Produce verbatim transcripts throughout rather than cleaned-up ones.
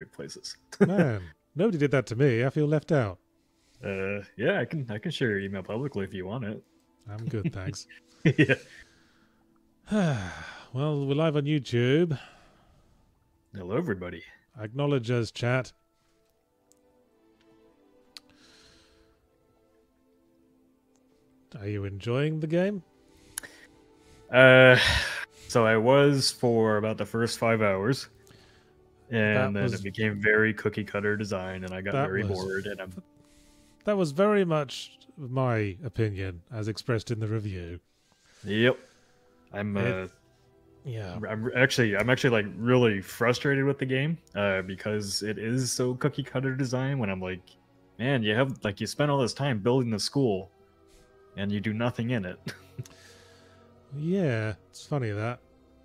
public places. Man, nobody did that to me. I feel left out. Uh, yeah, I can I can share your email publicly if you want it. I'm good, thanks. Yeah. Well, we're live on YouTube. Hello, everybody. Acknowledge us, chat. Are you enjoying the game? Uh, so I was for about the first five hours, and That then was- it became very cookie cutter design, and I got That very was- bored. And I'm That was very much my opinion, as expressed in the review. yep. I'm uh, It- Yeah. I'm actually I'm actually like really frustrated with the game, uh, because it is so cookie cutter design. When I'm like, man, you have like you spent all this time building the school, and you do nothing in it. Yeah, it's funny that.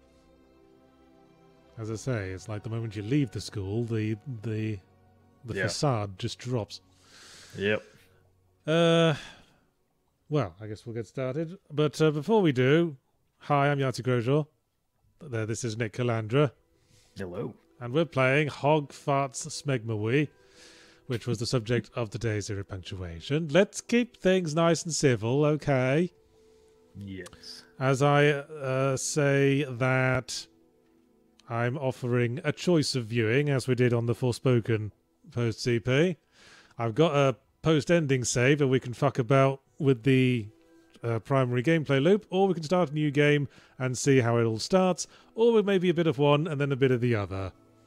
As I say, it's like the moment you leave the school, the the the Yeah. facade just drops. Yep. Uh, well, I guess we'll get started. But uh, before we do, hi, I'm Yahtzee Grosjean. There, this is Nick Calandra, Hello. and we're playing Hog Farts Smegmawee, which was the subject of today's Zero Punctuation. Let's keep things nice and civil, okay? Yes. As I uh, say that I'm offering a choice of viewing, as we did on the Forspoken post-C P. I've got a post-ending save, and we can fuck about with the uh, primary gameplay loop, or we can start a new game and see how it all starts, or with maybe a bit of one and then a bit of the other.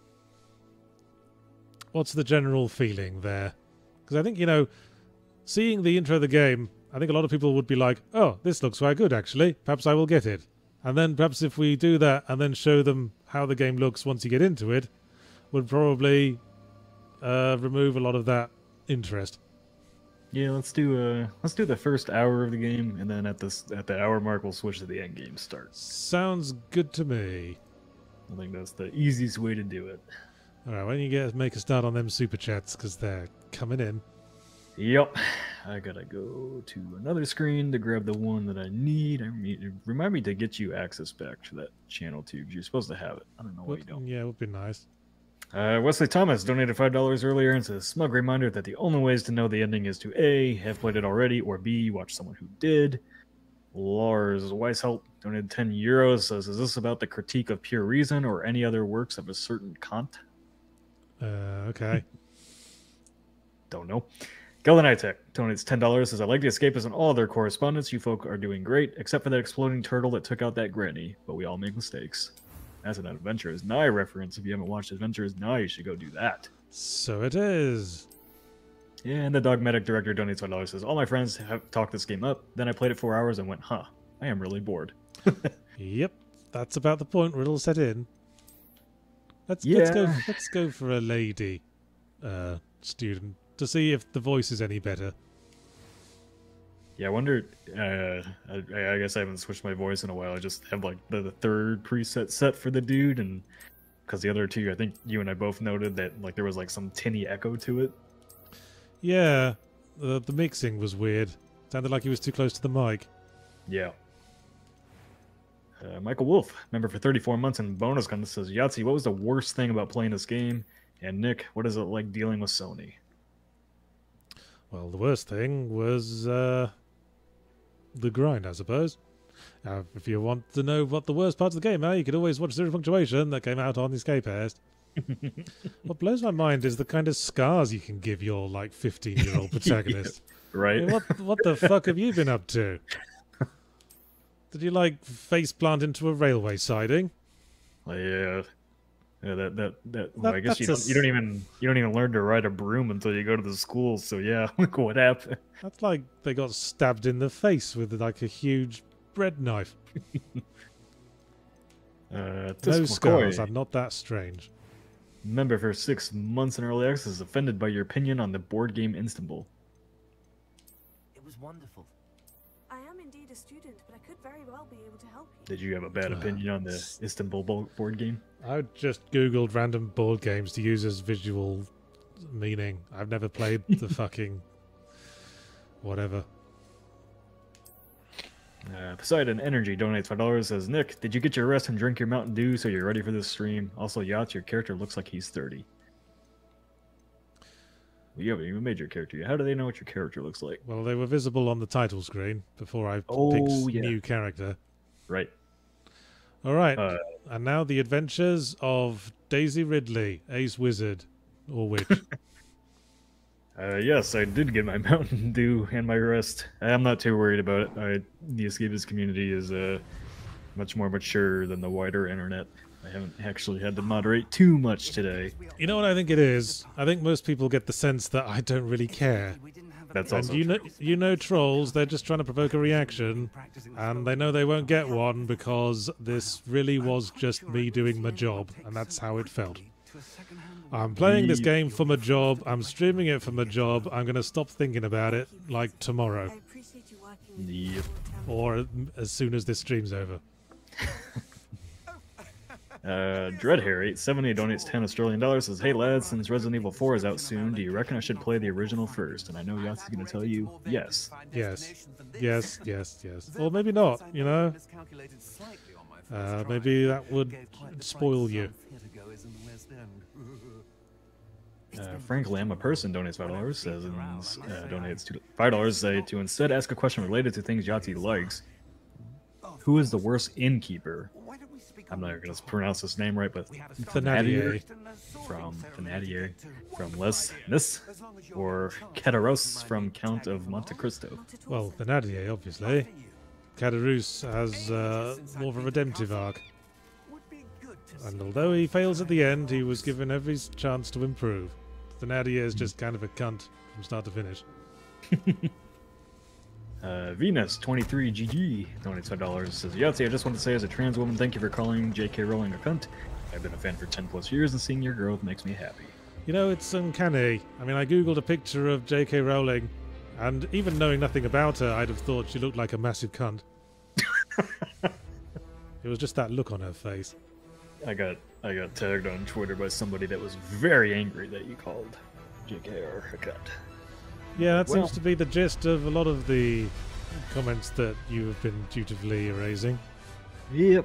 What's the general feeling there? Because I think, you know, seeing the intro of the game, I think a lot of people would be like, oh, this looks quite good, actually. Perhaps I will get it. And then perhaps if we do that and then show them how the game looks once you get into it, would probably uh, remove a lot of that interest. Yeah, let's do uh let's do the first hour of the game, and then at this at the hour mark we'll switch to the end game starts. Sounds good to me. I think that's the easiest way to do it. All right, why don't you get make a start on them super chats, because they're coming in. Yep. I gotta go to another screen to grab the one that I need. I mean, remind me to get you access back to that channel too, because you're supposed to have it. I don't know why you Would, don't. yeah, would be nice. Uh, Wesley Thomas donated five dollars earlier and says, smug reminder that the only ways to know the ending is to A, have played it already, or B, watch someone who did. Lars Weishelt donated ten euros, says, is this about the critique of pure reason or any other works of a certain Kant? Uh, okay. Don't know. Geldenitech donates ten dollars, says, I like the escapists and all their correspondence. You folk are doing great, except for that exploding turtle that took out that granny, but we all make mistakes. That's an Adventures Nigh reference. If you haven't watched Adventures Nigh, you should go do that. So it is. Yeah, and the Dogmatic Director donates five dollars, says, all my friends have talked this game up. Then I played it four hours and went, huh, I am really bored. Yep, that's about the point where it'll set in. Let's let's go Yeah. let's go for a lady uh, student to see if the voice is any better. Yeah, I wonder. Uh, I, I guess I haven't switched my voice in a while. I just have like the, the third preset set for the dude, and because the other two, I think you and I both noted that like there was like some tinny echo to it. Yeah, the the mixing was weird. Sounded like he was too close to the mic. Yeah. Uh, Michael Wolf, member for thirty-four months and bonus content, says, Yahtzee, what was the worst thing about playing this game? And Nick, what is it like dealing with Sony? Well, the worst thing was uh, the grind, I suppose. Now, if you want to know what the worst parts of the game are, you could always watch Zero Punctuation that came out on the Escapist. What blows my mind is the kind of scars you can give your like fifteen-year-old protagonist. I Right? mean, what what the fuck have you been up to? Did you like face plant into a railway siding? Like, yeah. Yeah, that that that. That- Well, I guess you that's don't, a you don't even you don't even learn to ride a broom until you go to the school. So yeah, look what happened. That's like they got stabbed in the face with like a huge bread knife. Uh, No Tisk scars. McCoy, I'm not that strange. member for six months in early access, is offended by your opinion on the board game Istanbul. It was wonderful. I am indeed a student, but I could very well be able to help you. Did you have a bad Uh, opinion on the Istanbul bo- board game? I just googled random board games to use as visual meaning. I've never played the fucking whatever. Uh, Poseidon Energy donates five dollars, says, Nick, did you get your rest and drink your Mountain Dew so you're ready for this stream? Also, Yacht, your character looks like he's thirty. You haven't even made your character yet. How do they know what your character looks like? Well, they were visible on the title screen before I Oh, picked yeah. new character. Right. All right, Uh, and now the adventures of Daisy Ridley, Ace Wizard, or witch. Uh, yes, I did get my Mountain Dew and my rest. I'm not too worried about it. I, the escapist community is uh, much more mature than the wider internet. I haven't actually had to moderate too much today. You know what I think it is? I think most people get the sense that I don't really care. That's And also you know, true. you know, trolls, they're just trying to provoke a reaction, and they know they won't get one because this really was just me doing my job, and that's how it felt. I'm playing this game for my job, I'm streaming it for my job, I'm going to stop thinking about it, like, tomorrow, I appreciate you working with Yep. me. or as soon as this stream's over. Uh, Dreadhair eight seventy donates ten Australian dollars. Says, "Hey lads, since Resident Evil four is out soon, do you reckon I should play the original first?" And I know Yatsi's going to tell you yes. Yes, yes, yes, yes. Or maybe not, you know? Uh, maybe that would spoil you. Uh, Frank Lamb, a person, donates five dollars. Says, uh, donates two, five dollars. Say to instead ask a question related to things Yahtzee likes. Who is the worst innkeeper? I'm not going to pronounce this name right, but Thenardier. from Thenardier, from Les Nis, or Kataros from Count of Monte Cristo. Not at all, Well, sir. Thenardier, obviously. Caderousse has uh, more of a redemptive arc. And although he fails at the end, he was given every chance to improve. Thenardier is just kind of a cunt from start to finish. Uh, Venus twenty-three G G donates five dollars. Says, Yahtzee, I just want to say as a trans woman, thank you for calling J K Rowling a cunt. I've been a fan for ten plus years, and seeing your growth makes me happy. You know, it's uncanny. I mean, I googled a picture of J K Rowling, and even knowing nothing about her, I'd have thought she looked like a massive cunt. It was just that look on her face. I got I got tagged on Twitter by somebody that was very angry that you called J K R a cunt. Yeah, that Well- seems to be the gist of a lot of the comments that you have been dutifully erasing. Yep.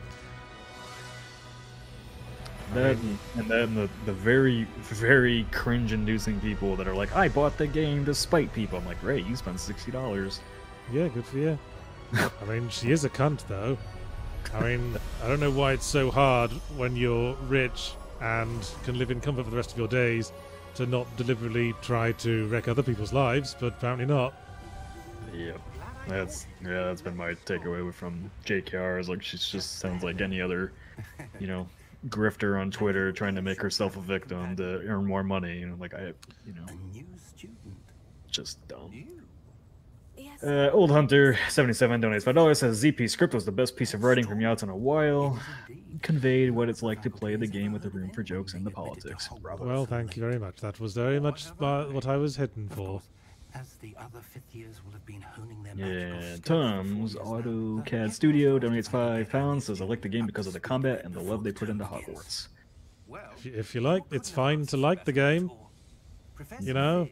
That and then the, the very, very cringe-inducing people that are like, I bought the game to spite people. I'm like, great, you spent sixty dollars. Yeah, good for you. I mean, she is a cunt, though. I mean, I don't know why it's so hard when you're rich and can live in comfort for the rest of your days to not deliberately try to wreck other people's lives, but apparently not. Yep. That's yeah, that's been my takeaway from J K R is like she just sounds like any other, you know, grifter on Twitter trying to make herself a victim to earn more money. You know, like I, you know, New student. just dumb. Yes. Uh, Old Hunter seventy-seven donates five dollars. Says Z P script was the best piece of writing from Yachts in a while. Conveyed what it's like to play the game with the room for jokes and the politics. Bravo. Well, thank you very much. That was very much uh, what I was heading for. As the other fifth years will have been honing their Yeah, magical skills Tom's before you, AutoCAD Studio donates five pounds. Says I like the game because of the combat and the love they put into Hogwarts. If you, if you like, it's fine to like the game. You know,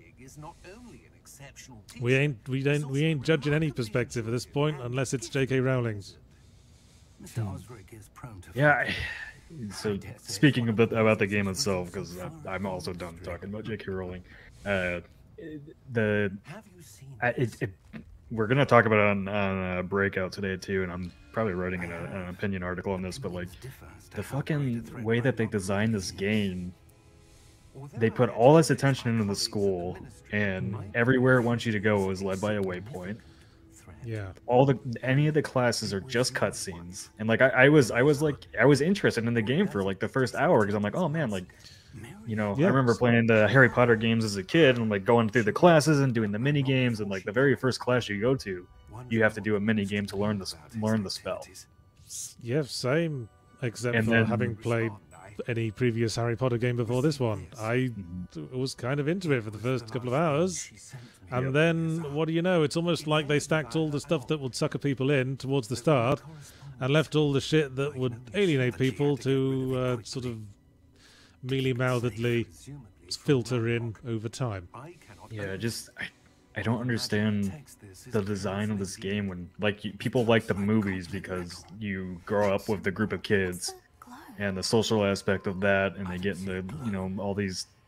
we ain't we don't we ain't judging any perspective at this point unless it's J K Rowling's. Mister Osric is prone to Yeah. I, so speaking about about the game itself, because I'm also done talking about J K Rowling. Uh, the Have you seen I, it, it, we're gonna talk about it on, on a breakout today too, and I'm probably writing an, an opinion article on this. But like the fucking way that they designed this game, they put all this attention into the school, and everywhere it wants you to go is led by a waypoint. Yeah. All the any of the classes are just cutscenes, and like I, I was I was like I was interested in the game for like the first hour because I'm like, oh man, like you know Yeah. I remember playing the Harry Potter games as a kid and like going through the classes and doing the mini games, and like the very first class you go to, you have to do a mini game to learn the s- learn the spell. Yeah, same. Except And for then- having played any previous Harry Potter game before this one. I Mhm. was kind of into it for the first couple of hours. And Yep. then, what do you know? It's almost like they stacked all the stuff that would sucker people in towards the start and left all the shit that would alienate people to uh, sort of mealy-mouthedly filter in over time. Yeah, just I, I don't understand the design of this game when like you, people like the movies because you grow up with the group of kids Glow. and the social aspect of that, and they get into you know all these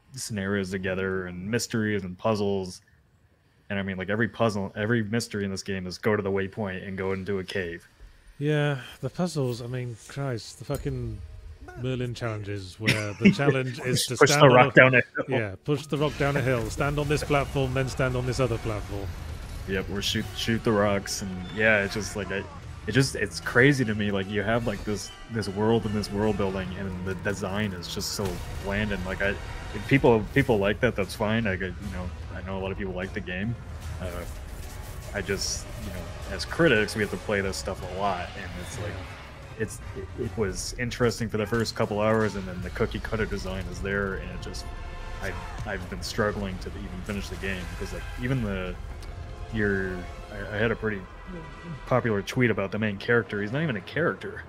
scenarios together and mysteries and puzzles. And I mean, like every puzzle, every mystery in this game is go to the waypoint and go into a cave. Yeah, the puzzles. I mean, Christ, the fucking Merlin challenges where the challenge is to Push stand the on rock a, down a hill. yeah, push the rock down a hill, stand on this platform, then stand on this other platform. Yep, or shoot shoot the rocks, and yeah, it's just like I, it just it's crazy to me. Like you have like this this world and this world building, and the design is just so bland. And like I, if people people like that, that's fine. I you know I know a lot of people like the game. Uh, I just you know as critics we have to play this stuff a lot, and it's like it's it, it was interesting for the first couple hours, and then the cookie cutter design is there, and it just I I've been struggling to even finish the game because like even the Your, I, I had a pretty popular tweet about the main character. He's not even a character.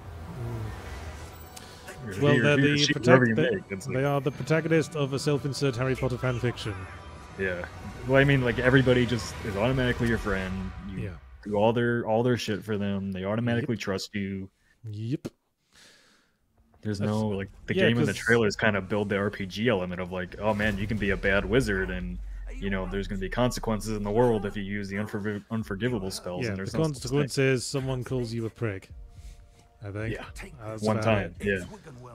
Mm. Well, they're the she, protag- they, like, they are the protagonist of a self-insert Harry Potter fan fiction. Yeah. Well, I mean, like everybody just is automatically your friend. You Yeah. do all their all their shit for them. They automatically yep. trust you. Yep. There's That's, no like the yeah, game and the trailers kind of build the R P G element of like, oh man, you can be a bad wizard and. You know, there's going to be consequences in the world if you use the unforg- unforgivable spells. Yeah, and there's the no consequence is someone calls you a prick. I think. Yeah, That's one time. It. Yeah.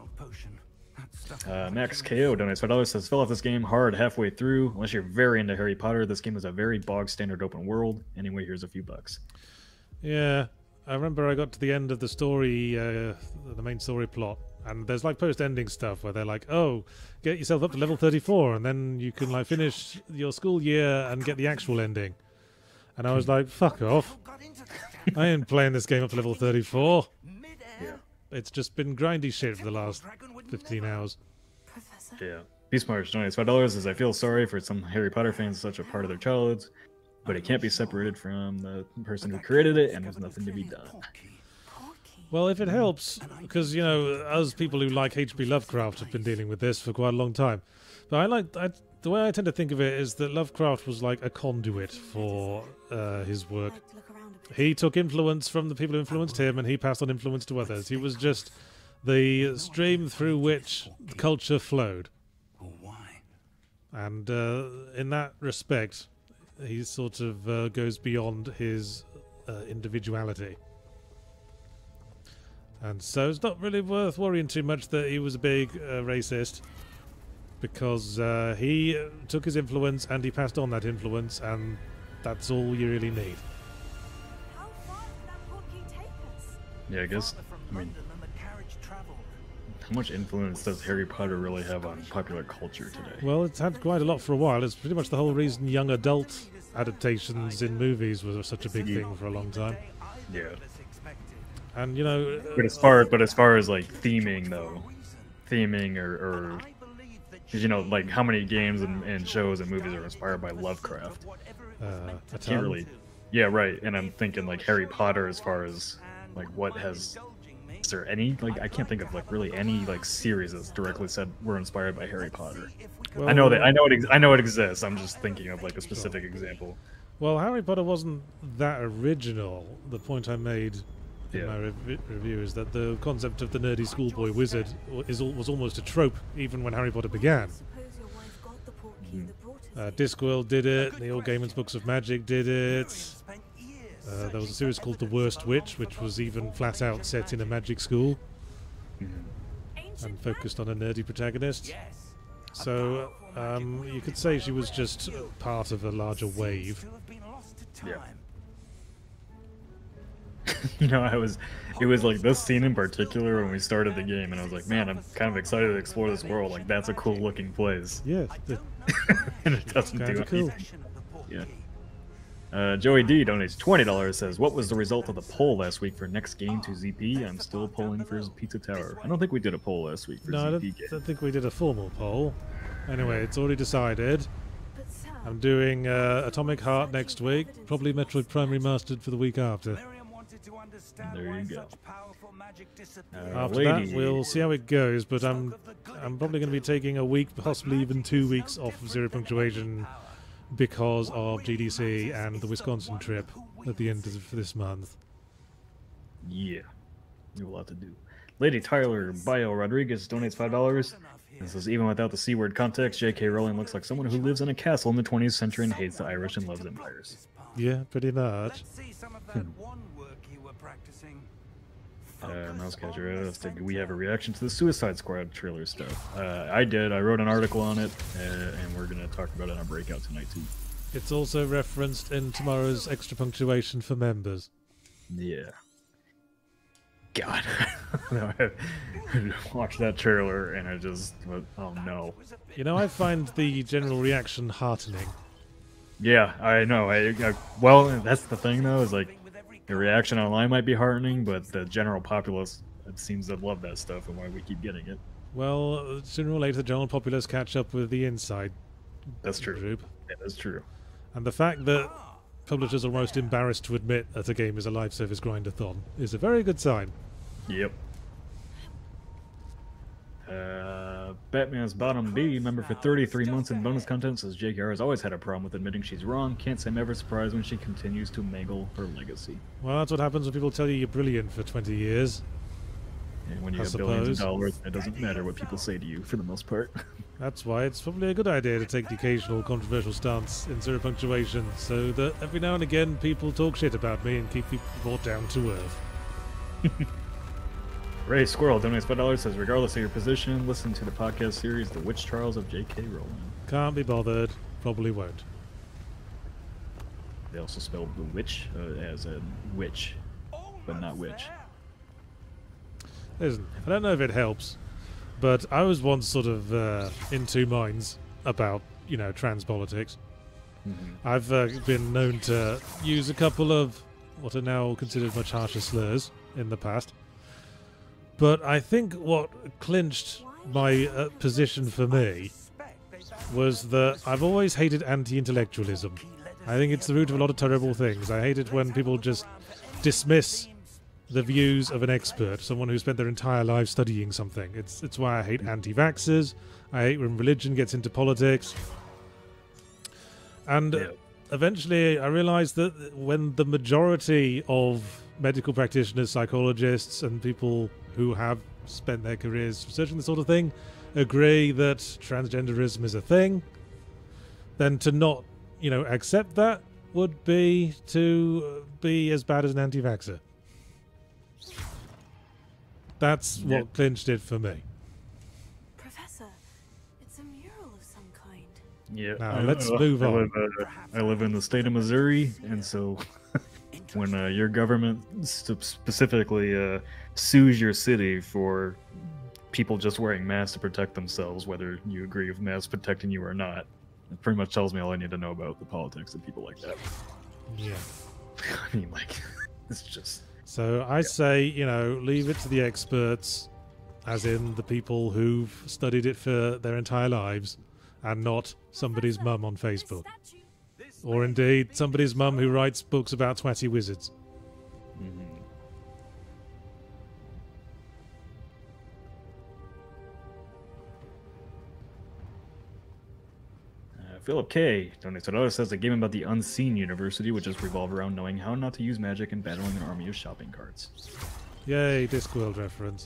Uh, Max K O donates five dollars. Says, "Fill out this game hard halfway through. Unless you're very into Harry Potter, this game is a very bog standard open world. Anyway, here's a few bucks." Yeah, I remember I got to the end of the story, uh, the main story plot. And there's like post-ending stuff where they're like, "Oh, get yourself up to level thirty-four, and then you can like finish your school year and get the actual ending." And I was like, "Fuck off! I ain't playing this game up to level thirty-four." Yeah, it's just been grindy shit for the last fifteen hours. Professor. Yeah, Beast March donates five dollars. As I feel sorry for some Harry Potter fans, such a part of their childhoods, but it can't be separated from the person who created it, and there's nothing to be done. Well, if it helps, because, you know, us people who like H P Lovecraft have been dealing with this for quite a long time. But I like, I, the way I tend to think of it is that Lovecraft was like a conduit for uh, his work. He took influence from the people who influenced him, and he passed on influence to others. He was just the stream through which the culture flowed. And uh, in that respect, he sort of uh, goes beyond his uh, individuality. And so it's not really worth worrying too much that he was a big uh, racist, because uh, he took his influence and he passed on that influence, and that's all you really need. How far did that portkey take us? Yeah, I guess. I mean, how much influence does Harry Potter really have on popular culture today? Well, it's had quite a lot for a while. It's pretty much the whole reason young adult adaptations in movies were such a big thing for a long time. Yeah. And you know, but as far but as far as like theming though, theming or, or you know, like how many games and, and shows and movies are inspired by Lovecraft? Uh, I can't really. Yeah, right. And I'm thinking like Harry Potter as far as like what has. Is there any like I can't think of like really any like series that's directly said we're inspired by Harry Potter. Well, I know that I know it. Ex- I know it exists. I'm just thinking of like a specific example. Well, Harry Potter wasn't that original. The point I made. In Yeah. my rev- review is that the concept of the nerdy schoolboy wizard is al- was almost a trope even when Harry Potter began. Suppose your wife got the portkey that brought us Uh, here. Discworld did it, Neil Gaiman's Books of Magic did it. Uh, there was a series called The Worst Witch, which was even flat out set in a magic school and focused on a nerdy protagonist. So um, you could say she was just part of a larger wave. Yeah. You know, I was, it was like this scene in particular when we started the game, and I was like, man, I'm kind of excited to explore this world. Like, that's a cool looking place. Yeah, the, And it doesn't do kinda anything. cool. Yeah. Uh, Joey D donates twenty dollars. Says, "What was the result of the poll last week for next game to Z P? I'm still polling for Pizza Tower. I don't think we did a poll last week for No, I Z P don't, game. don't think we did a formal poll. Anyway, it's already decided. But Sam, I'm doing uh, Atomic Heart next week, probably Metroid Prime Remastered for the week after. There you go. Uh, After lady, that, we'll see how it goes, but I'm I'm probably going to be taking a week, possibly even two weeks off of Zero Punctuation because of G D C and the Wisconsin trip at the end of this month. Yeah, you have a lot to do. Lady Tyler Bio Rodriguez donates five dollars. This is even without the C word context. J K Rowling looks like someone who lives in a castle in the twentieth century and hates the Irish and loves empires. Yeah, pretty much. Let's see some of that one work you were practicing. Uh, Mouse Catcher asked, did we have a reaction to the Suicide Squad trailer stuff? Uh, I did. I wrote an article on it, uh, and we're going to talk about it on a breakout tonight, too. It's also referenced in tomorrow's extra punctuation for members. Yeah. God. I watched that trailer, and I just, oh no. You know, I find the general reaction heartening. Yeah, I know. I, I Well, that's the thing, though, is like, the reaction online might be heartening, but the general populace it seems to love that stuff, and why we keep getting it. Well, sooner or later, the general populace catch up with the inside That's true. group. Yeah, that's true. And the fact that publishers are almost embarrassed to admit that a game is a live service grindathon is a very good sign. Yep. Uh, Batman's Bottom B, member for thirty-three months in bonus content, says J K R has always had a problem with admitting she's wrong. Can't say I'm ever surprised when she continues to mangle her legacy. Well, that's what happens when people tell you you're brilliant for twenty years. And when you I have billions of suppose. dollars, it doesn't matter what people say to you for the most part. That's why it's probably a good idea to take the occasional controversial stance in zero punctuation, so that every now and again people talk shit about me and keep people brought down to earth. Ray Squirrel donates five dollars, says regardless of your position, listen to the podcast series The Witch Trials of J K Rowling. Can't be bothered. Probably won't. They also spelled the witch uh, as a witch, but not witch. Listen, I don't know if it helps, but I was once sort of uh, in two minds about, you know, trans politics. Mm-hmm. I've uh, been known to use a couple of what are now considered much harsher slurs in the past. But I think what clinched my uh, position for me was that I've always hated anti-intellectualism. I think it's the root of a lot of terrible things. I hate it when people just dismiss the views of an expert, someone who spent their entire life studying something. It's it's why I hate anti-vaxxers. I hate when religion gets into politics. And Yeah. eventually I realized that when the majority of medical practitioners, psychologists, and people who have spent their careers researching this sort of thing agree that transgenderism is a thing, then to not, you know, accept that would be to be as bad as an anti-vaxxer. That's Yeah. what clinched it for me. Professor, it's a mural of some kind. Yeah. Now, I- let's I- move I on. Live, uh, I live in the state of Missouri, and so when uh, your government st- specifically uh, sues your city for people just wearing masks to protect themselves, whether you agree with masks protecting you or not, it pretty much tells me all I need to know about the politics of people like that. Yeah. I mean, like, it's just... So I say, you know, leave it to the experts, as in the people who've studied it for their entire lives, and not somebody's mum on Facebook. Or indeed, somebody's mum who writes books about twatty wizards. Mhm. Uh, Philip K. donates another says a game about the unseen university, which is revolved around knowing how not to use magic and battling an army of shopping carts. Yay, Discworld reference.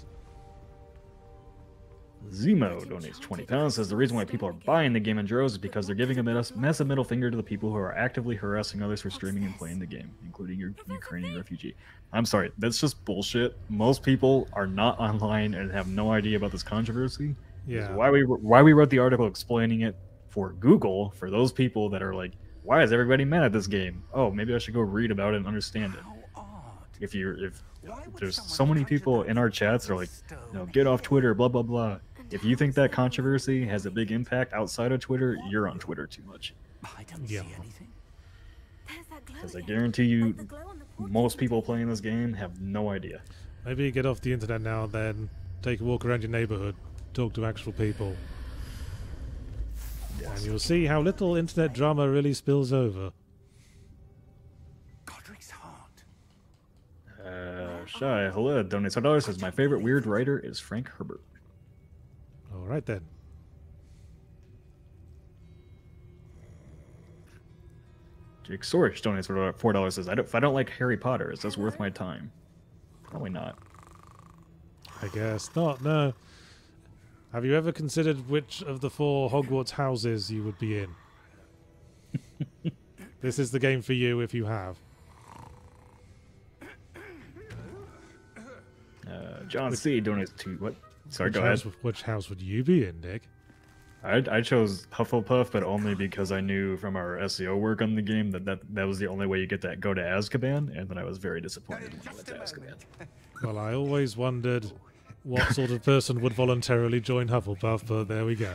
Zemo donates twenty pounds, says the reason why people are buying the game in droves is because they're giving a mes- massive middle finger to the people who are actively harassing others for streaming and playing the game, including your Ukrainian refugee. I'm sorry, that's just bullshit. Most people are not online and have no idea about this controversy. Yeah. Why we why we wrote the article explaining it for Google, for those people that are like, why is everybody mad at this game? Oh, maybe I should go read about it and understand it. How odd. If you if Why would there's someone so many try to people in our chats that are like, you know, get off Twitter, blah blah blah. If you think that controversy has a big impact outside of Twitter, you're on Twitter too much. I don't Yeah. see anything. There's that glow Because I again, guarantee you, like the glow on the portrait most on people the playing this game have no idea. Maybe get off the internet now and then, take a walk around your neighborhood, talk to actual people, and you'll see how little internet drama really spills over. Godric's heart. Uh, Shy Hello donates one dollar, says my favorite weird writer is Frank Herbert. All right then. Jake Sorish donates four dollars, says I don't, if I don't like Harry Potter, is this worth my time? Probably not. I guess not. No. Have you ever considered which of the four Hogwarts houses you would be in? This is the game for you if you have. Uh, John C. donates two. What? Sorry, which go house, ahead. Which house would you be in, Nick? I, I chose Hufflepuff, but only because I knew from our S E O work on the game that that, that was the only way you get to go to Azkaban, and then I was very disappointed when I went to Azkaban. Well, I always wondered what sort of person would voluntarily join Hufflepuff, but there we go.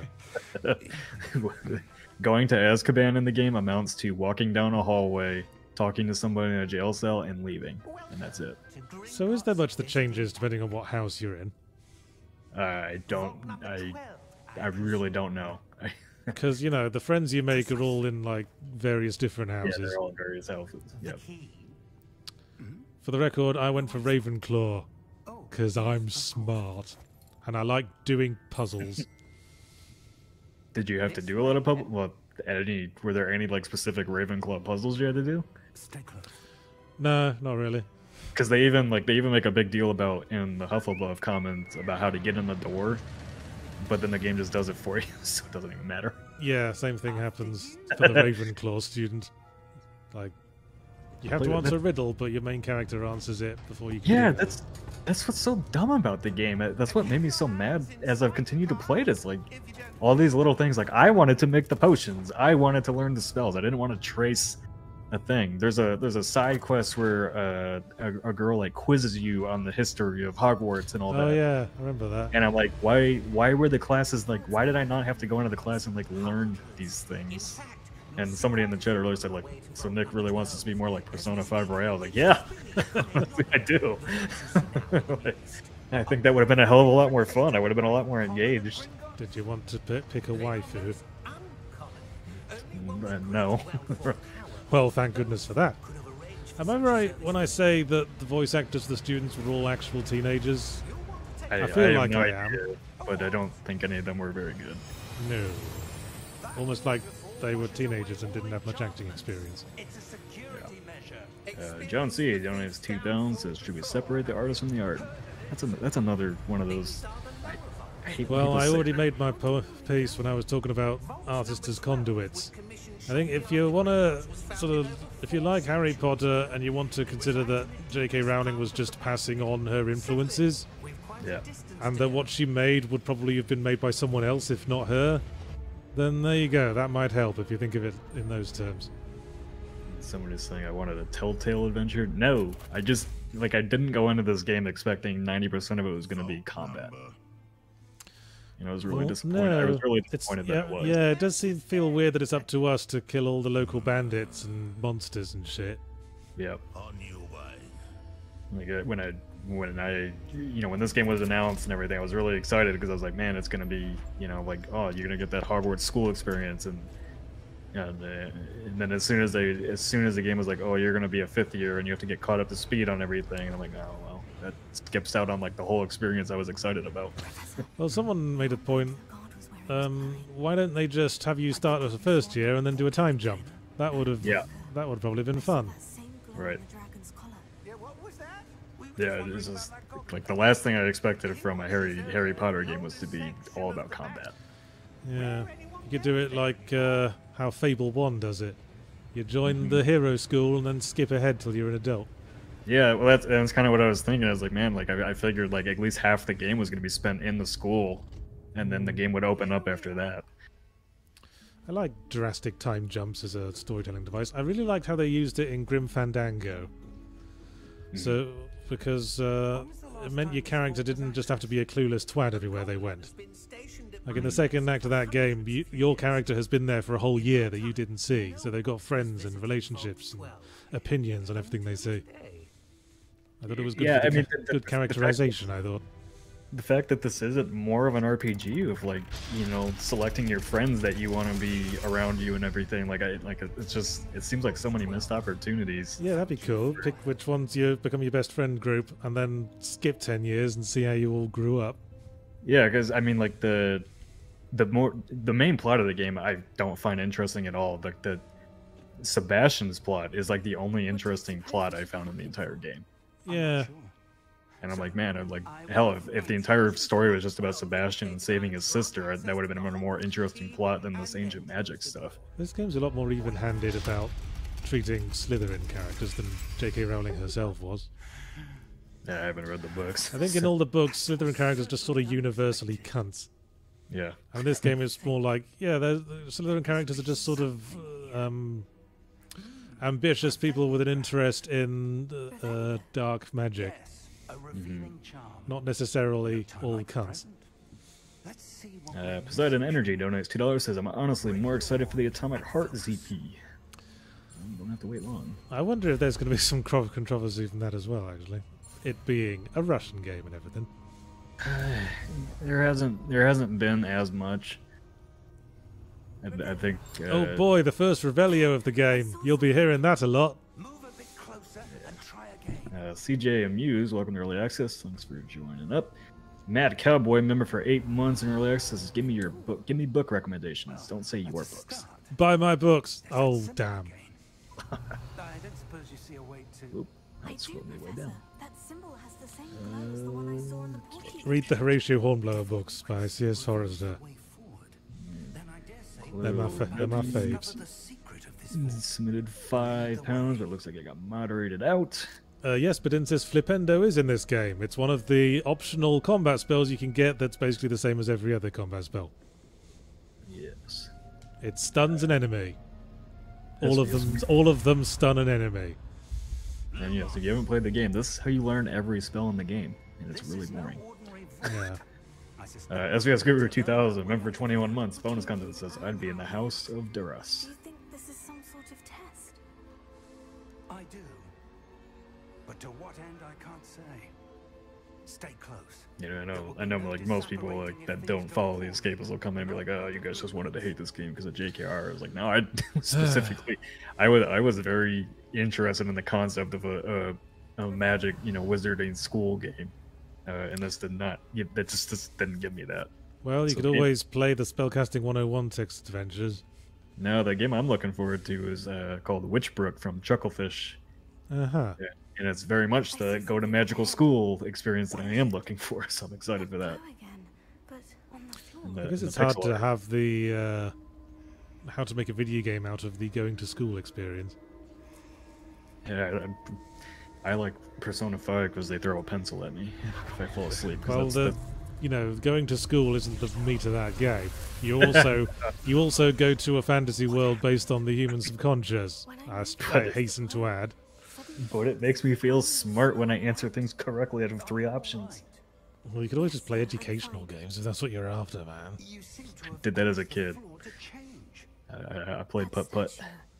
Going to Azkaban in the game amounts to walking down a hallway, talking to somebody in a jail cell, and leaving, and that's it. So is there much that changes depending on what house you're in? I don't. I. I really don't know. Because, you know, the friends you make are all in, like, various different Yeah, houses. they're all in various houses. Yep. For the record, I went for Ravenclaw, because I'm smart. And I like doing puzzles. Did you have to do a lot of pub? Well, any were there any like specific Ravenclaw puzzles you had to do? Stay close. No, not really. Because they even like they even make a big deal about in the Hufflepuff comments about how to get in the door, but then the game just does it for you, so it doesn't even matter. Yeah, same thing happens for the Ravenclaw student. Like, you have to answer a riddle, but your main character answers it before you can. Yeah, do it. that's that's what's so dumb about the game. That's what made me so mad as I've continued to play it. Is like all these little things. Like I wanted to make the potions. I wanted to learn the spells. I didn't want to trace a thing. There's a there's a side quest where uh, a, a girl like quizzes you on the history of Hogwarts and all Oh that. yeah, I remember that. And I'm like, why why were the classes like? Why did I not have to go into the class and like learn these things? And somebody in the chat earlier said like, so Nick really wants this to be more like Persona five Royale. I was like, yeah, I do. Like, I think that would have been a hell of a lot more fun. I would have been a lot more engaged. Did you want to p- pick a waifu? Uh, no. Well, thank goodness for that. Am I right when I say that the voice actors for the students were all actual teenagers? I, I feel have like no I idea, am. but I don't think any of them were very good. No. Almost like they were teenagers and didn't have much acting experience. It's a security measure. Uh, John C. donates two pounds. Says, should we separate the artist from the art? That's a, that's another one of those. I, I hate when Well, people I say already that. made my po- piece when I was talking about artists as conduits. I think if you want to sort of, if you like Harry Potter and you want to consider that J K Rowling was just passing on her influences, Yeah. and that what she made would probably have been made by someone else if not her, then there you go. That might help if you think of it in those terms. Somebody's saying I wanted a Telltale adventure. No, I just like I didn't go into this game expecting ninety percent of it was going to be combat. You know, I was really Well, disappointed. I was really it's- disappointed yeah, that it was. yeah, it does seem feel weird that it's up to us to kill all the local bandits and monsters and shit. Yep. On your way. Like uh, when I when I you know when this game was announced and everything, I was really excited because I was like, man, it's gonna be you know like oh you're gonna get that Hogwarts school experience and and, uh, and then as soon as they as soon as the game was like oh you're gonna be a fifth year and you have to get caught up to speed on everything and I'm like oh well that skips out on like the whole experience I was excited about. Well, someone made a point. God was wearing Um, why don't they just have you start as a first year and then do a time jump? That would have Yeah. that would have probably been fun. that same glow Right. in the dragon's collar. Yeah, what was that? We were Yeah, wondering it's about just that goblin. like the last thing I expected from a Harry Harry Potter game was to be all about combat. Yeah, you could do it like uh, how Fable One does it. You join the hero school and then skip ahead till you're an adult. Yeah, well, that's, that's kind of what I was thinking. I was like, man, like I, I figured like at least half the game was going to be spent in the school, and then the game would open up after that. I like drastic time jumps as a storytelling device. I really liked how they used it in Grim Fandango. So, because uh, it meant your character didn't just have to be a clueless twat everywhere they went. Like in the second act of that game, you, your character has been there for a whole year that you didn't see. So they've got friends and relationships and opinions on everything they see. I thought it was good, Yeah, for the I mean, ca- the- the- good the fact- characterization, I thought. The fact that this isn't more of an R P G of like you know selecting your friends that you want to be around you and everything, like I like it's just it seems like so many missed opportunities. Yeah, that'd be cool. Pick which ones you become your best friend group and then skip ten years and see how you all grew up. Yeah, because I mean, like the the more the main plot of the game, I don't find interesting at all. Like the Sebastian's plot is like the only interesting plot I found in the entire game. Yeah. And I'm like, man, I'm like, hell, if, if the entire story was just about Sebastian and saving his sister, that would have been a more interesting plot than this ancient magic stuff. This game's a lot more even-handed about treating Slytherin characters than J K Rowling herself was. Yeah, I haven't read the books. I think in all the books, Slytherin characters just sort of universally cunts. Yeah. And this game is more like, yeah, the Slytherin characters are just sort of um, ambitious people with an interest in uh, dark magic. revealing charm. Not necessarily all cunts. Let's see what Uh, Poseidon Energy donates two dollars, says, I'm honestly more excited for the Atomic Heart Z P. You don't have to wait long. I wonder if there's going to be some cro- controversy from that as well, actually. It being a Russian game and everything. There hasn't there hasn't been as much. I, I think. Uh, Oh boy, the first Revelio of the game. You'll be hearing that a lot. move a bit closer and try again. Uh, C J Amuse, welcome to Early Access. Thanks for joining up. Mad Cowboy, member for eight months in Early Access, says, give me your book. Give me book recommendations. Don't say your books. Buy my books. Oh, damn. I don't suppose you see a way to. Oop, I that's do, scroll me way Professor. down. That symbol has the same glow as the one I saw in the portrait. Read the Horatio Hornblower books by C S Forrester. Way forward. Then I dare say They're my, fa- they're my faves. discover the secret of this book. Submitted five pounds, but it looks like it got moderated out. Uh, yes, but Incest Flipendo is in this game. It's one of the optional combat spells you can get that's basically the same as every other combat spell. Yes. It stuns an enemy. Yes, All of yes. them all of them stun an enemy. And yes, if you haven't played the game, this is how you learn every spell in the game, and it's This really is no boring. ordinary Yeah. vote. I Uh, suspect S V S Guru two thousand, member for twenty-one months. Bonus content says, I'd be in the House of Duras. Do you think this is some sort of test? I do. But to what end, I can't say. Stay close. You know, I know, I know, like most people like that don't follow the escapists will come in and be like, "Oh, you guys just wanted to hate this game because of J K R." I was like, no, I specifically, I was, I was very interested in the concept of a, a, a magic, you know, wizarding school game, uh, and this did not, give- that just, just didn't give me that. Well, you So could it- always play the Spellcasting one oh one text adventures. No, the game I'm looking forward to is uh, called Witchbrook from Chucklefish. Uh-huh. Yeah. And it's very much the go to magical school experience that I am looking for, so I'm excited for that. Glow again, but on the floor. And I the- guess the it's hard pixel to art. have the uh, how to make a video game out of the going to school experience. Yeah, I, I like Persona five because they throw a pencil at me if I fall asleep. 'cause Well, that's, the that's- you know, going to school isn't the meat of that game. You also you also go to a fantasy world based on the human subconscious. I, s- I hasten to add. but it makes me feel smart when I answer things correctly out of three options. Well, you could always just play educational games if that's what you're after, man. You seem to have Did that as a kid. floor to change. I, I- I played putt putt.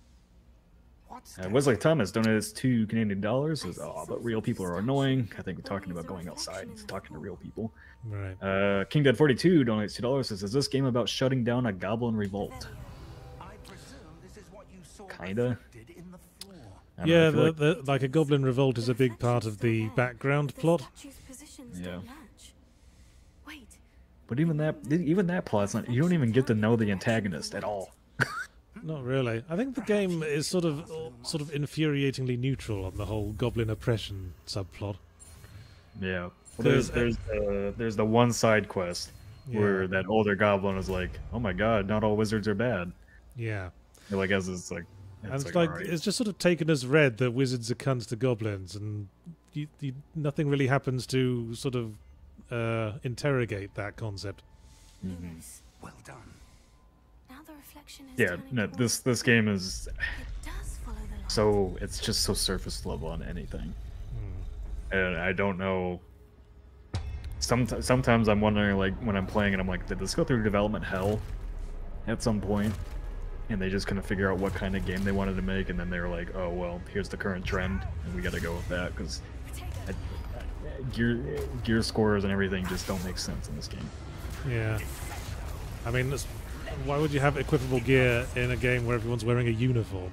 What's Uh, that? Wesley Thomas donated two Canadian dollars. Says, "Oh, but real people are annoying." I think we're talking about going outside and talking to real people. Right. Uh, King Dead forty-two donates two dollars. Says, "Is this game about shutting down a goblin revolt?" I presume this is what you saw Kinda. reflected in the floor. I don't know, I Yeah, feel the, like- the, like a Goblin Revolt is a big part of the background plot. Statue's positions Yeah. don't match. Wait, But even that, even that plot's not. You don't even get to know the antagonist at all. Not really. I think the game is sort of sort of infuriatingly neutral on the whole Goblin oppression subplot. Yeah. Well, there's There's- there's uh, there's the one side quest where Yeah. that older goblin is like, "Oh my god, not all wizards are bad." Yeah. And like as it's like, And it's it's like, like alright. it's just sort of taken as read that wizards are cunts to goblins, and you, you, nothing really happens to sort of uh, interrogate that concept. Mhm. Lumos. Well done. Now the reflection is Yeah, turning no, towards- this this game is It does follow the light. so it's just so surface level on anything, Hmm. and I don't know. Sometimes sometimes I'm wondering, like when I'm playing, and I'm like, did this go through development hell at some point? And they just couldn't figure out what kind of game they wanted to make, and then they were like, "Oh well, here's the current trend, and we got to go with that." Because Potato. gear gear scores and everything just don't make sense in this game. Yeah. I mean, that's- why would you have equipable gear in a game where everyone's wearing a uniform?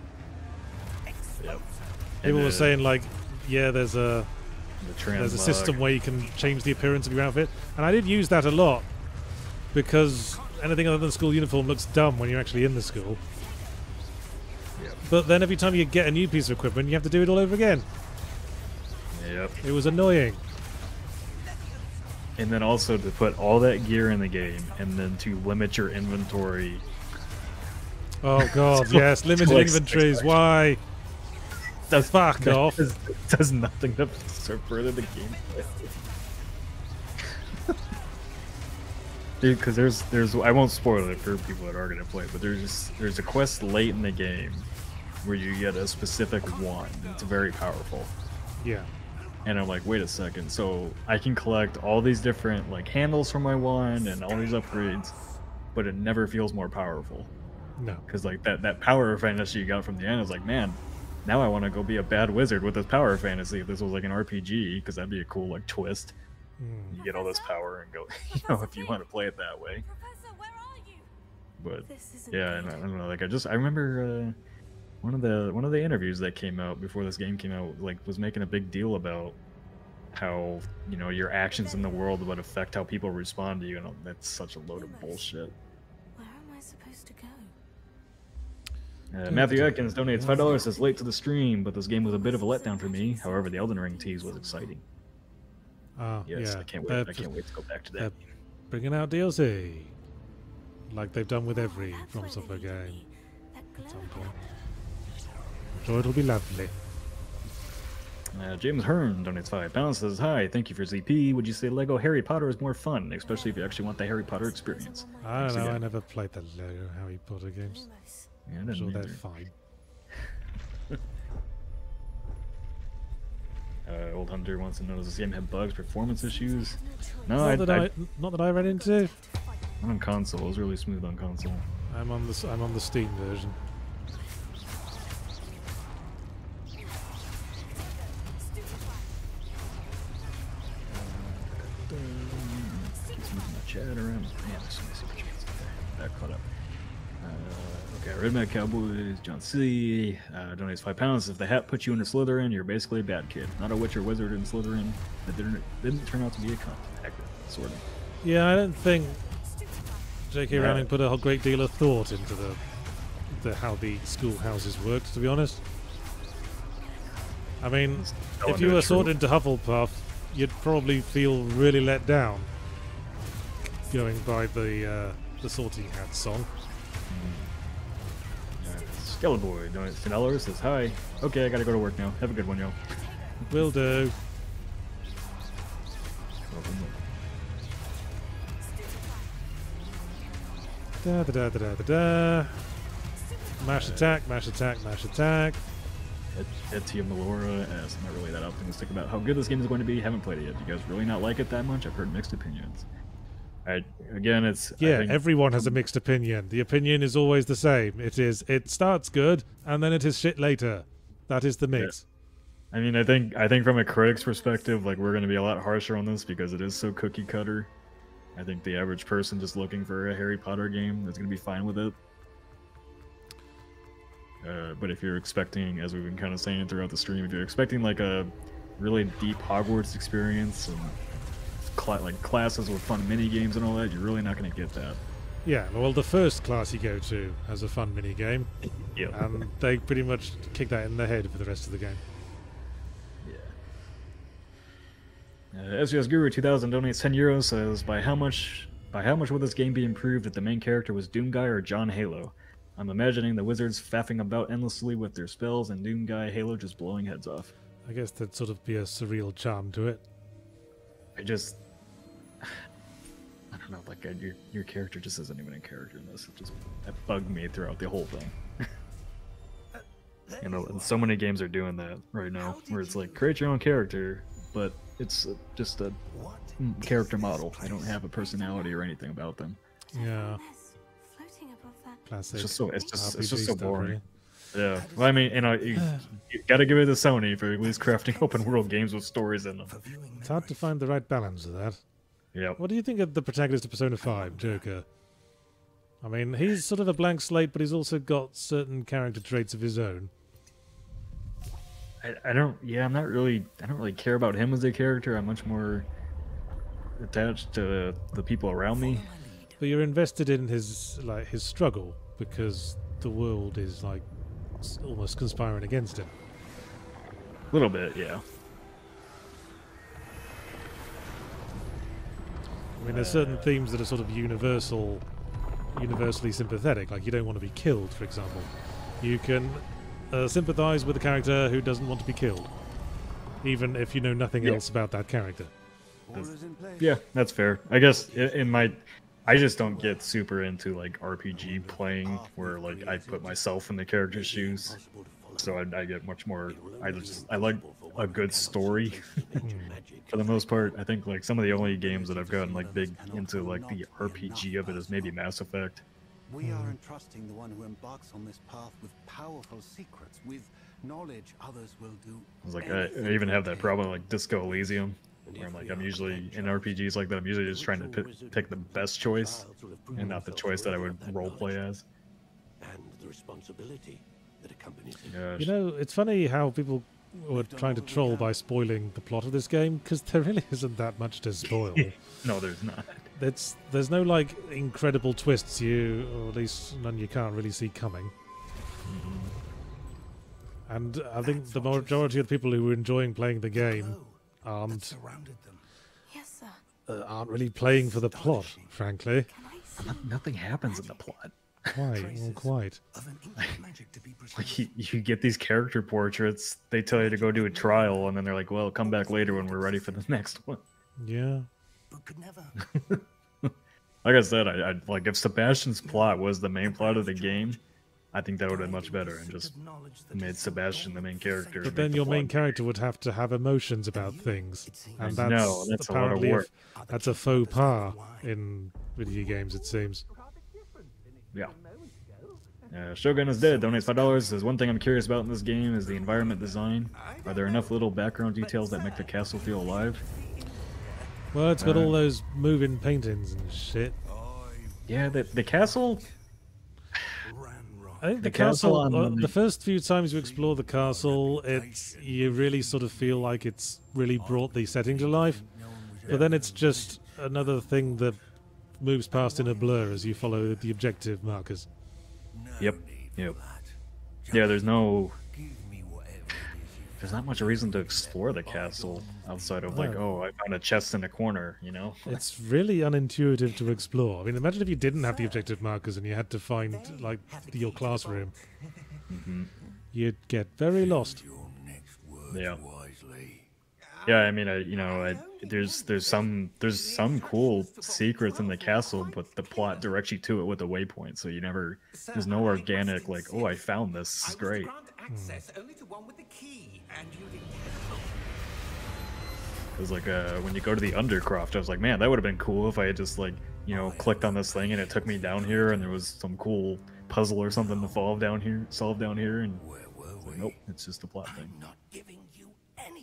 Yep. People And were the- saying like, yeah, there's a the trans there's a log- system where you can change the appearance of your outfit, and I did use that a lot because anything other than school uniform looks dumb when you're actually in the school. Yep. But then every time you get a new piece of equipment, you have to do it all over again. Yep. It was annoying. and then also to put all that gear in the game, and then to limit your inventory. Oh god, So- yes, limited so like inventories. six Why? Does Fuck off. Does, does nothing to further the gameplay. Dude, because there's there's I won't spoil it for people that are gonna play, but there's there's a quest late in the game where you get a specific wand. It's very powerful. Yeah. And I'm like, wait a second, so I can collect all these different like handles from my wand and all these upgrades, but it never feels more powerful. No. Because like that, that power fantasy you got from the end is like, man, now I want to go be a bad wizard with this power fantasy. If this was like an R P G, because that'd be a cool like twist. Mm. You get all this power and go, you know, if you want to play it that way. Professor, where are you? But This isn't yeah, and I, I don't know, like I just I remember uh, one of the one of the interviews that came out before this game came out, like was making a big deal about how, you know, your actions in the world would affect how people respond to you, and that's such a load of bullshit. Where am I supposed to go? Uh, Matthew Atkins donates five dollars. Says late to the stream, but this game was a bit of a letdown for me. However, the Elden Ring tease was exciting. Ah, Yes, yeah. I can't They're wait. I can't wait to go back to that. they're bringing out D L C, like they've done with every That's From where Software they lead game me. That at some glow. point. So it'll be lovely. Uh, James Hearn donates five pounds. Says hi. Thank you for Z P. Would you say Lego Harry Potter is more fun, especially if you actually want the Harry Potter experience? I don't See know. that. I never played the Lego Harry Potter games. Lumos. Yeah, I I'm didn't sure they're either. fine. Uh, Old Hunter wants to know, does this game have bugs, performance issues? No choice. No, Not I, that I, I, not that I ran into. on console. It was really smooth on console. I'm on the s- I'm on the Steam version. Keeps moving my chat around. Man, there's so many super chats. Okay, that caught up. Uh, okay, Red Mad Cowboys, John C. Uh, donates five pounds. If the hat puts you into Slytherin, you're basically a bad kid. Not a witch or wizard in Slytherin. That didn't, didn't turn out to be a cunt. Accurate, sort of. Yeah, I don't think J K Yeah. Rowling put a whole great deal of thought into the the how the schoolhouses worked. To be honest, I mean, Fell if you into were a sorted trope. into Hufflepuff, you'd probably feel really let down going by the uh, the Sorting Hat song. Uh, Skeletor donates ten dollars. Says hi. Okay, I gotta go to work now. Have a good one, yo. Will do. Da da da da da da da. Mash attack, mash attack, mash attack. Etia Melora asks, I'm not really that optimistic about how good this game is going to be. Haven't played it yet. Do you guys really not like it that much? I've heard mixed opinions. I, again, it's I Yeah, think- everyone has a mixed opinion. The opinion is always the same. It is, it starts good, and then it is shit later. That is the mix. I mean, I think I think from a critic's perspective, like we're going to be a lot harsher on this because it is so cookie cutter. I think the average person just looking for a Harry Potter game is going to be fine with it. Uh, but if you're expecting, as we've been kind of saying throughout the stream, if you're expecting like a really deep Hogwarts experience and cla- like classes with fun mini games and all that, you're really not going to get that. Yeah, well, the first class you go to has a fun mini game, Yeah. and they pretty much kick that in the head for the rest of the game. Yeah. Uh, S U S Guru two thousand donates ten euros. Says, by how much by how much would this game be improved if the main character was Doomguy or John Halo? I'm imagining the wizards faffing about endlessly with their spells and Doomguy Halo just blowing heads off. I guess there'd sort of be a surreal charm to it. I just I don't know, like uh, your your character just isn't even a character in this. It just that bugged me throughout the whole thing. You know, and so many games are doing that right now, where it's like create your own character, but it's uh, just a mm, character model. I don't have a personality or anything about them. Yeah, Yes, floating above that. classic. It's just so it's just R P it's just G so stuff, boring. really. Yeah, well, I mean, you know, you, you gotta give it to Sony for at least crafting open world games with stories in them. It's hard to find the right balance of that. Yeah, What do you think of the protagonist of Persona five, Joker? I mean, he's sort of a blank slate, but he's also got certain character traits of his own. I, I don't. Yeah, I'm not really. I don't really care about him as a character. I'm much more attached to the people around me. But you're invested in his like his struggle because the world is like s- almost conspiring against him. A little bit, yeah. I mean, there's certain themes that are sort of universal, universally sympathetic. Like you don't want to be killed, for example. You can uh, sympathise with a character who doesn't want to be killed, even if you know nothing Yeah. else about that character. Orders in place. Yeah, that's fair. I guess i- in my, I just don't get super into like R P G playing where like I put myself in the character's shoes. So I, I get much more. I just I like a good story for the most part. I think like some of the only games that I've gotten like big into like the R P G of it is maybe Mass Effect. We are entrusting the one who embarks on this path with powerful secrets, with knowledge others will do. I was like, I, I even have that problem like Disco Elysium, where I'm like, I'm usually in R P Gs like that. I'm usually just trying to pick, pick the best choice and not the choice that I would role play as. And the responsibility that accompanies it. Gosh. You know, it's funny how people were trying to troll by spoiling the plot of this game, because there really isn't that much to spoil. No, there's not. It's there's no like incredible twists you, or at least none you can't really see coming. And I think the majority of the people who are enjoying playing the game That aren't surrounded them. Yes, sir. uh, aren't really playing for the plot, frankly. Can I see? No- Nothing happens in the plot. Quite, well, quite. Of an ancient magic to be Like preserved. you, you get these character portraits, they tell you to go do a trial, and then they're like, "Well, come back later when we're ready for the next one." Yeah. But could never. Like I said, I, I like if Sebastian's plot was the main plot of the game, I think that would have been much better and just made Sebastian the main character. But and then make the your main plot- character would have to have emotions about things, and that's, know, that's a lot of apparently work. f- that's a faux pas in video games, it seems. Yeah. Uh, Shogun is dead. Donates five dollars. Says one thing I'm curious about in this game is the environment design. Are there enough little background details that make the castle feel alive? Well, it's got Uh, all those moving paintings and shit. Yeah, the the castle. I think the, The castle castle, on uh, the- the first few times you explore the castle, it's you really sort of feel like it's really brought the setting to life. But then it's just another thing that moves past in a blur as you follow the objective markers. Yep. Yep. Yeah, there's no. There's not much reason to explore the castle outside of like, No. oh, I found a chest in a corner, you know? It's really unintuitive to explore. I mean, imagine if you didn't have the objective markers and you had to find like your classroom. Mm-hmm. You'd get very lost. Yeah. Yeah, I mean, I you know, I, there's there's some there's some cool secrets in the castle, but the plot directs you to it with a waypoint, so you never there's no organic like, oh, I found this. This is great. Access only to one with the key, and you didn't. It was like uh, when you go to the Undercroft, I was like, man, that would have been cool if I had just like you know clicked on this thing and it took me down here, and there was some cool puzzle or something to solve down here, solve down here, and it's like, nope, it's just a plot thing. Not giving you anything.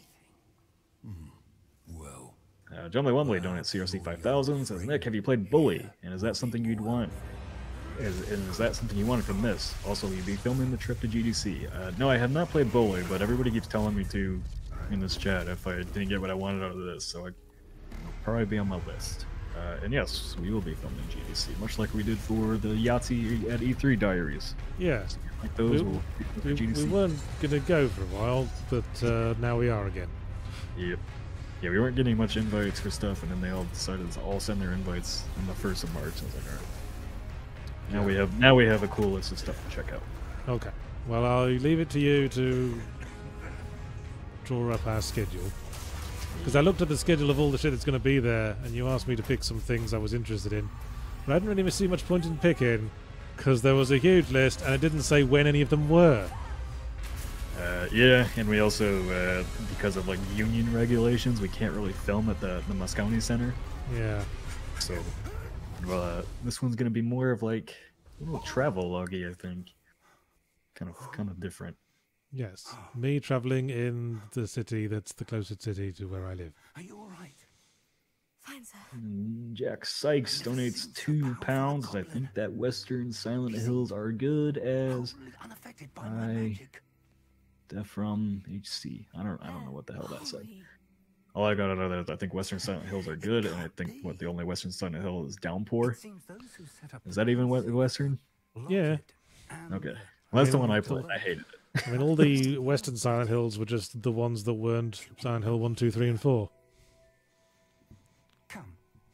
Well, Uh, Jumley Wumley donates C R C five thousand, says, Nick, have you played Bully? And is that something you'd want? Is, and is that something you wanted from this? Also, will you be filming the trip to G D C? Uh, no, I have not played Bully, but everybody keeps telling me to in this chat if I didn't get what I wanted out of this, so I, it'll probably be on my list. Uh, and yes, we will be filming G D C, much like we did for the Yahtzee at E three Diaries. Yeah. Like those, We- we'll be filming for We, G D C. we weren't going to go for a while, but uh, now we are again. Yep. Yeah, we weren't getting much invites for stuff, and then they all decided to all send their invites on the first of March. I was like, all right. Now we have now we have a cool list of stuff to check out. Okay. Well, I'll leave it to you to draw up our schedule. Because I looked at the schedule of all the shit that's going to be there, and you asked me to pick some things I was interested in. But I didn't really see much point in picking, because there was a huge list, and it didn't say when any of them were. Uh, yeah, and we also uh, because of like union regulations, we can't really film at the the Moscone Center. Yeah. So, well, uh, this one's gonna be more of like a little travel loggy, I think. Kind of kind of different. Yes. Me travelling in the city that's the closest city to where I live. are you all right? Fine, sir. Mm, Jack Sykes donates two pounds. I think that Western Silent Hills are good as Totally unaffected by my I- magic. They're from H C. I don't I don't know what the hell that said. Holy- All I got out of that is I think Western Silent Hills are good, and I think what the only Western Silent Hill is Downpour. It seems those who set up Is the that even place we- Western? loved Yeah. it, and Okay. Well, that's the mean, one I so- played. I hated it. I mean, all the Western Silent Hills were just the ones that weren't Silent Hill one, two, three, and four. Come.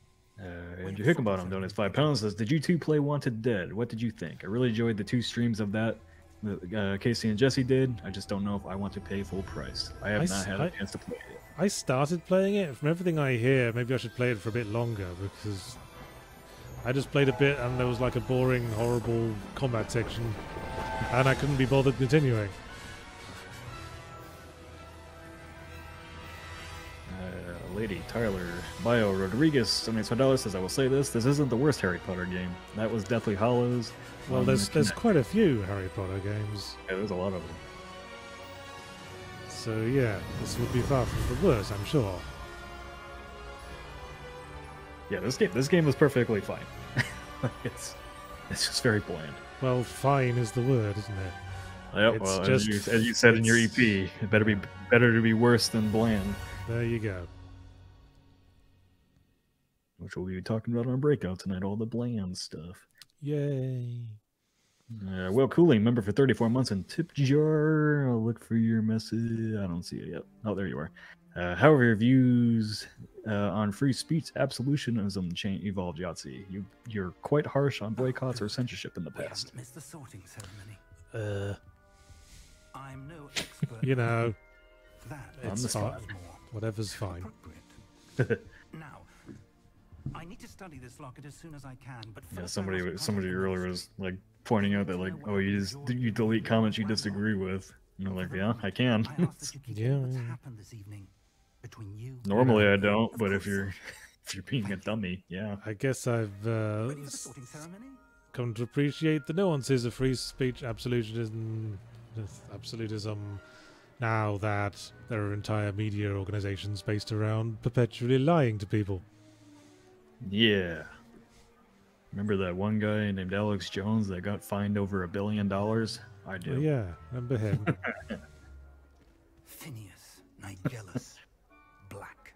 Uh, Andrew Hickenbottom donates five pounds. Says, "Did you two play Wanted Dead? What did you think? I really enjoyed the two streams of that. that uh, Casey and Jesse did. I just don't know if I want to pay full price. I have I not s- had a I- chance to play it. I started playing it. From everything I hear, maybe I should play it for a bit longer because I just played a bit and there was like a boring, horrible combat section, and I couldn't be bothered continuing. Uh, Lady Tyler Bio Rodriguez donates five dollars. Says, "I will say this: this isn't the worst Harry Potter game. That was Deathly Hollows. Well, Um, there's there's Kinect- quite a few Harry Potter games, yeah, there's a lot of them. so yeah, this would be far from the worst, I'm sure. Yeah, this game this game was perfectly fine. it's it's just very bland. Well, fine is the word, isn't it? Yep, It's well, as just- you, as you said in your E it's- P, it better be better to be worse than bland, There you go. which we'll be talking about on Breakout tonight. All the bland stuff. Yay. Uh, Will Cooling, member for thirty-four months, and tip jar. I'll look for your message. I don't see it yet. Oh, there you are. Uh, how have your views uh, on free speech absolutionism change evolved, Yahtzee? You, you're quite harsh on boycotts or censorship in the We past. haven't missed the sorting ceremony. Uh, I'm no expert. you know, that On it's the fine. spot. more Whatever's fine. appropriate. Now, I need to study this locket as soon as I can. But Yeah, first I somebody must somebody contact earlier the was like pointing out that like, oh, you just you delete comments you disagree with. And I'm like, yeah, I can. I ask that you keep Yeah. what's happened this evening between you. Normally I and me. don't, Of but if course. you're if you're being a dummy, yeah. I guess I've uh, Ready for the s- sorting ceremony? come to appreciate the nuances of free speech absolutism, absolutism now that there are entire media organizations based around perpetually lying to people. Yeah. Remember that one guy named Alex Jones that got fined over a billion dollars? I do. Oh, yeah, remember him. Phineas, Nigellus, Black.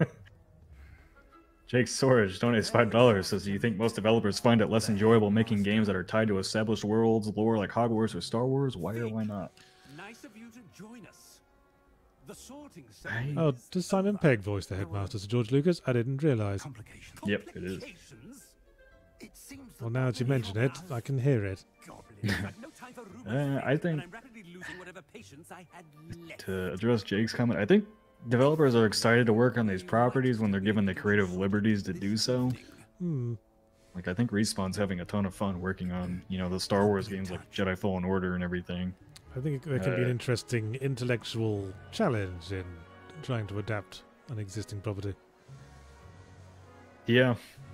Jake Storage donates five dollars. Says, do you think most developers find it less enjoyable making games that are tied to established worlds, lore like Hogwarts or Star Wars? Why or why not? Nice of you to join us. The sorting I- ceremony. Oh, does Simon Pegg voice the headmaster to George Lucas? I didn't realise. Complications. Yep, it is. Complications? It seems Well, that now that you many mention of it, us- I can hear it. Goblins had no time for rumors, Uh, I think- and I'm rapidly losing whatever patience I had left. To address Jake's comment, I think developers are excited to work on these properties when they're given the creative liberties to do so. Hmm. Like, I think Respawn's having a ton of fun working on, you know, the Star Wars games like Jedi Fallen Order and everything. I think there can be an Uh, interesting intellectual challenge in trying to adapt an existing property. Yeah.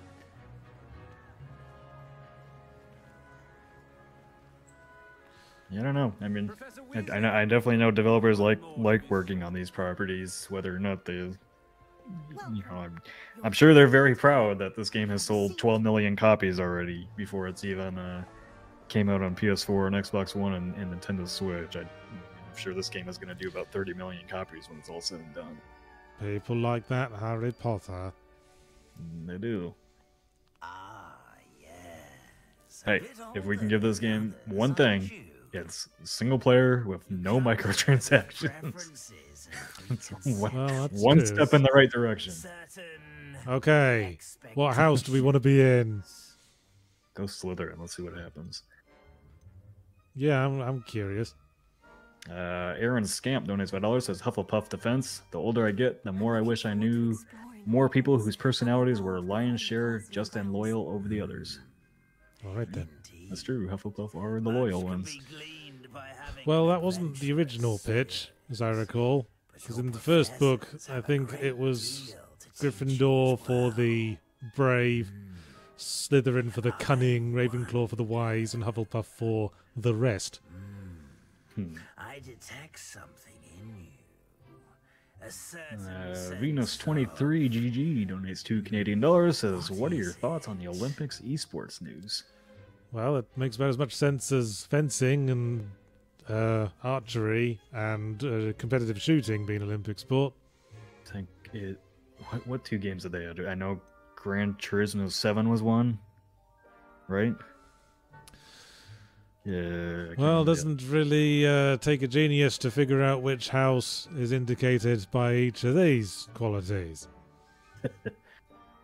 Yeah, I don't know. I mean, Professor I, I, Weasley, know, I definitely know developers like like working on these properties, whether or not they, you know, I'm, I'm sure they're very proud that this game has sold twelve million copies already before it's even uh, came out on P S four and Xbox One and, and Nintendo Switch. I, I'm sure this game is going to do about thirty million copies when it's all said and done. People like that Harry Potter. And they do. Ah, yes. Hey, if we can give this game one thing, it's single player with no microtransactions. It's one, Well, that's one good. step in the right direction. Okay, what house do we want to be in? Go Slytherin. Let's see what happens. Yeah, I'm, I'm curious. Uh, Aaron Scamp donates five dollars. Says Hufflepuff defense. The older I get, the more I wish I knew more people whose personalities were lion's share just and loyal over the others. All right then. That's true. Hufflepuff are the loyal ones. Well, that wasn't the original pitch, as I recall. Because in the first book, I think it was Gryffindor for the brave, Slytherin for the cunning, Ravenclaw for the wise, and Hufflepuff for the rest. Hmm. I detect something in you. A certain Uh, sense Venus of- twenty-three G G donates two Canadian dollars. Says, what are your thoughts on the Olympics esports news? Well, it makes about as much sense as fencing and uh, archery and uh, competitive shooting being Olympic sport. I think it. What, what two games did they do? I know Gran Turismo seven was one, right? Yeah. I can't Well, remember the doesn't really uh, take a genius to figure out which house is indicated by each of these qualities.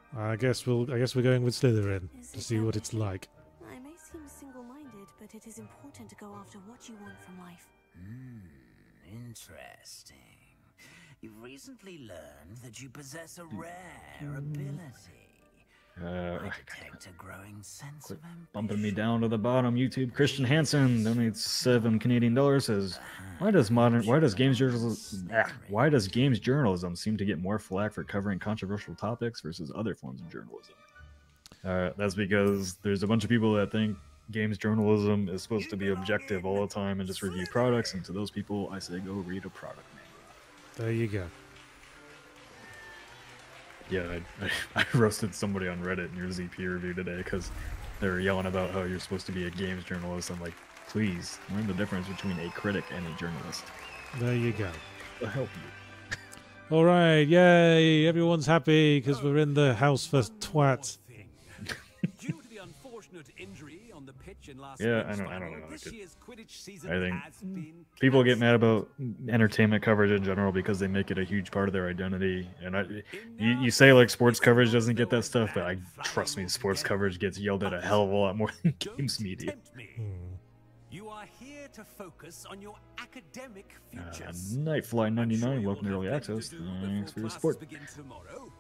I guess we'll. I guess we're going with Slytherin Is to it see what it's ambition? like. I may seem single-minded, but it is important to go after what you want from life. Hmm, interesting. You've recently learned that you possess a rare ability. Uh, I detect a growing sense of ambition. bumping me down to the bottom. YouTube. Christian Hansen donates seven Canadian dollars. Says, why does modern, why does games journalism, ah, why does games journalism seem to get more flack for covering controversial topics versus other forms of journalism? Uh, that's because there's a bunch of people that think games journalism is supposed to be objective all the time and just review products. And to those people, I say go read a product manual. There you go. Yeah, I, I, I roasted somebody on Reddit in your Z P review today because they were yelling about how you're supposed to be a games journalist. I'm like, please learn the difference between a critic and a journalist. There you go. I'll help you. All right, yay! Everyone's happy because we're in the house for twats. Due to the unfortunate injury on the pitch in last Yeah, week's I don't- I don't final, know, this like it- year's Quidditch season I think has been People get mad cancelled. about entertainment coverage in general because they make it a huge part of their identity. And I, you, you say like sports coverage doesn't get that stuff, but I trust me, sports coverage gets yelled at a hell of a lot more than Don't games media. tempt me. Hmm. You are here to focus on your academic Uh, futures. Nightfly I'm ninety-nine, sure you'll welcome to have early plenty to access. do Thanks before for your classes support. begin tomorrow.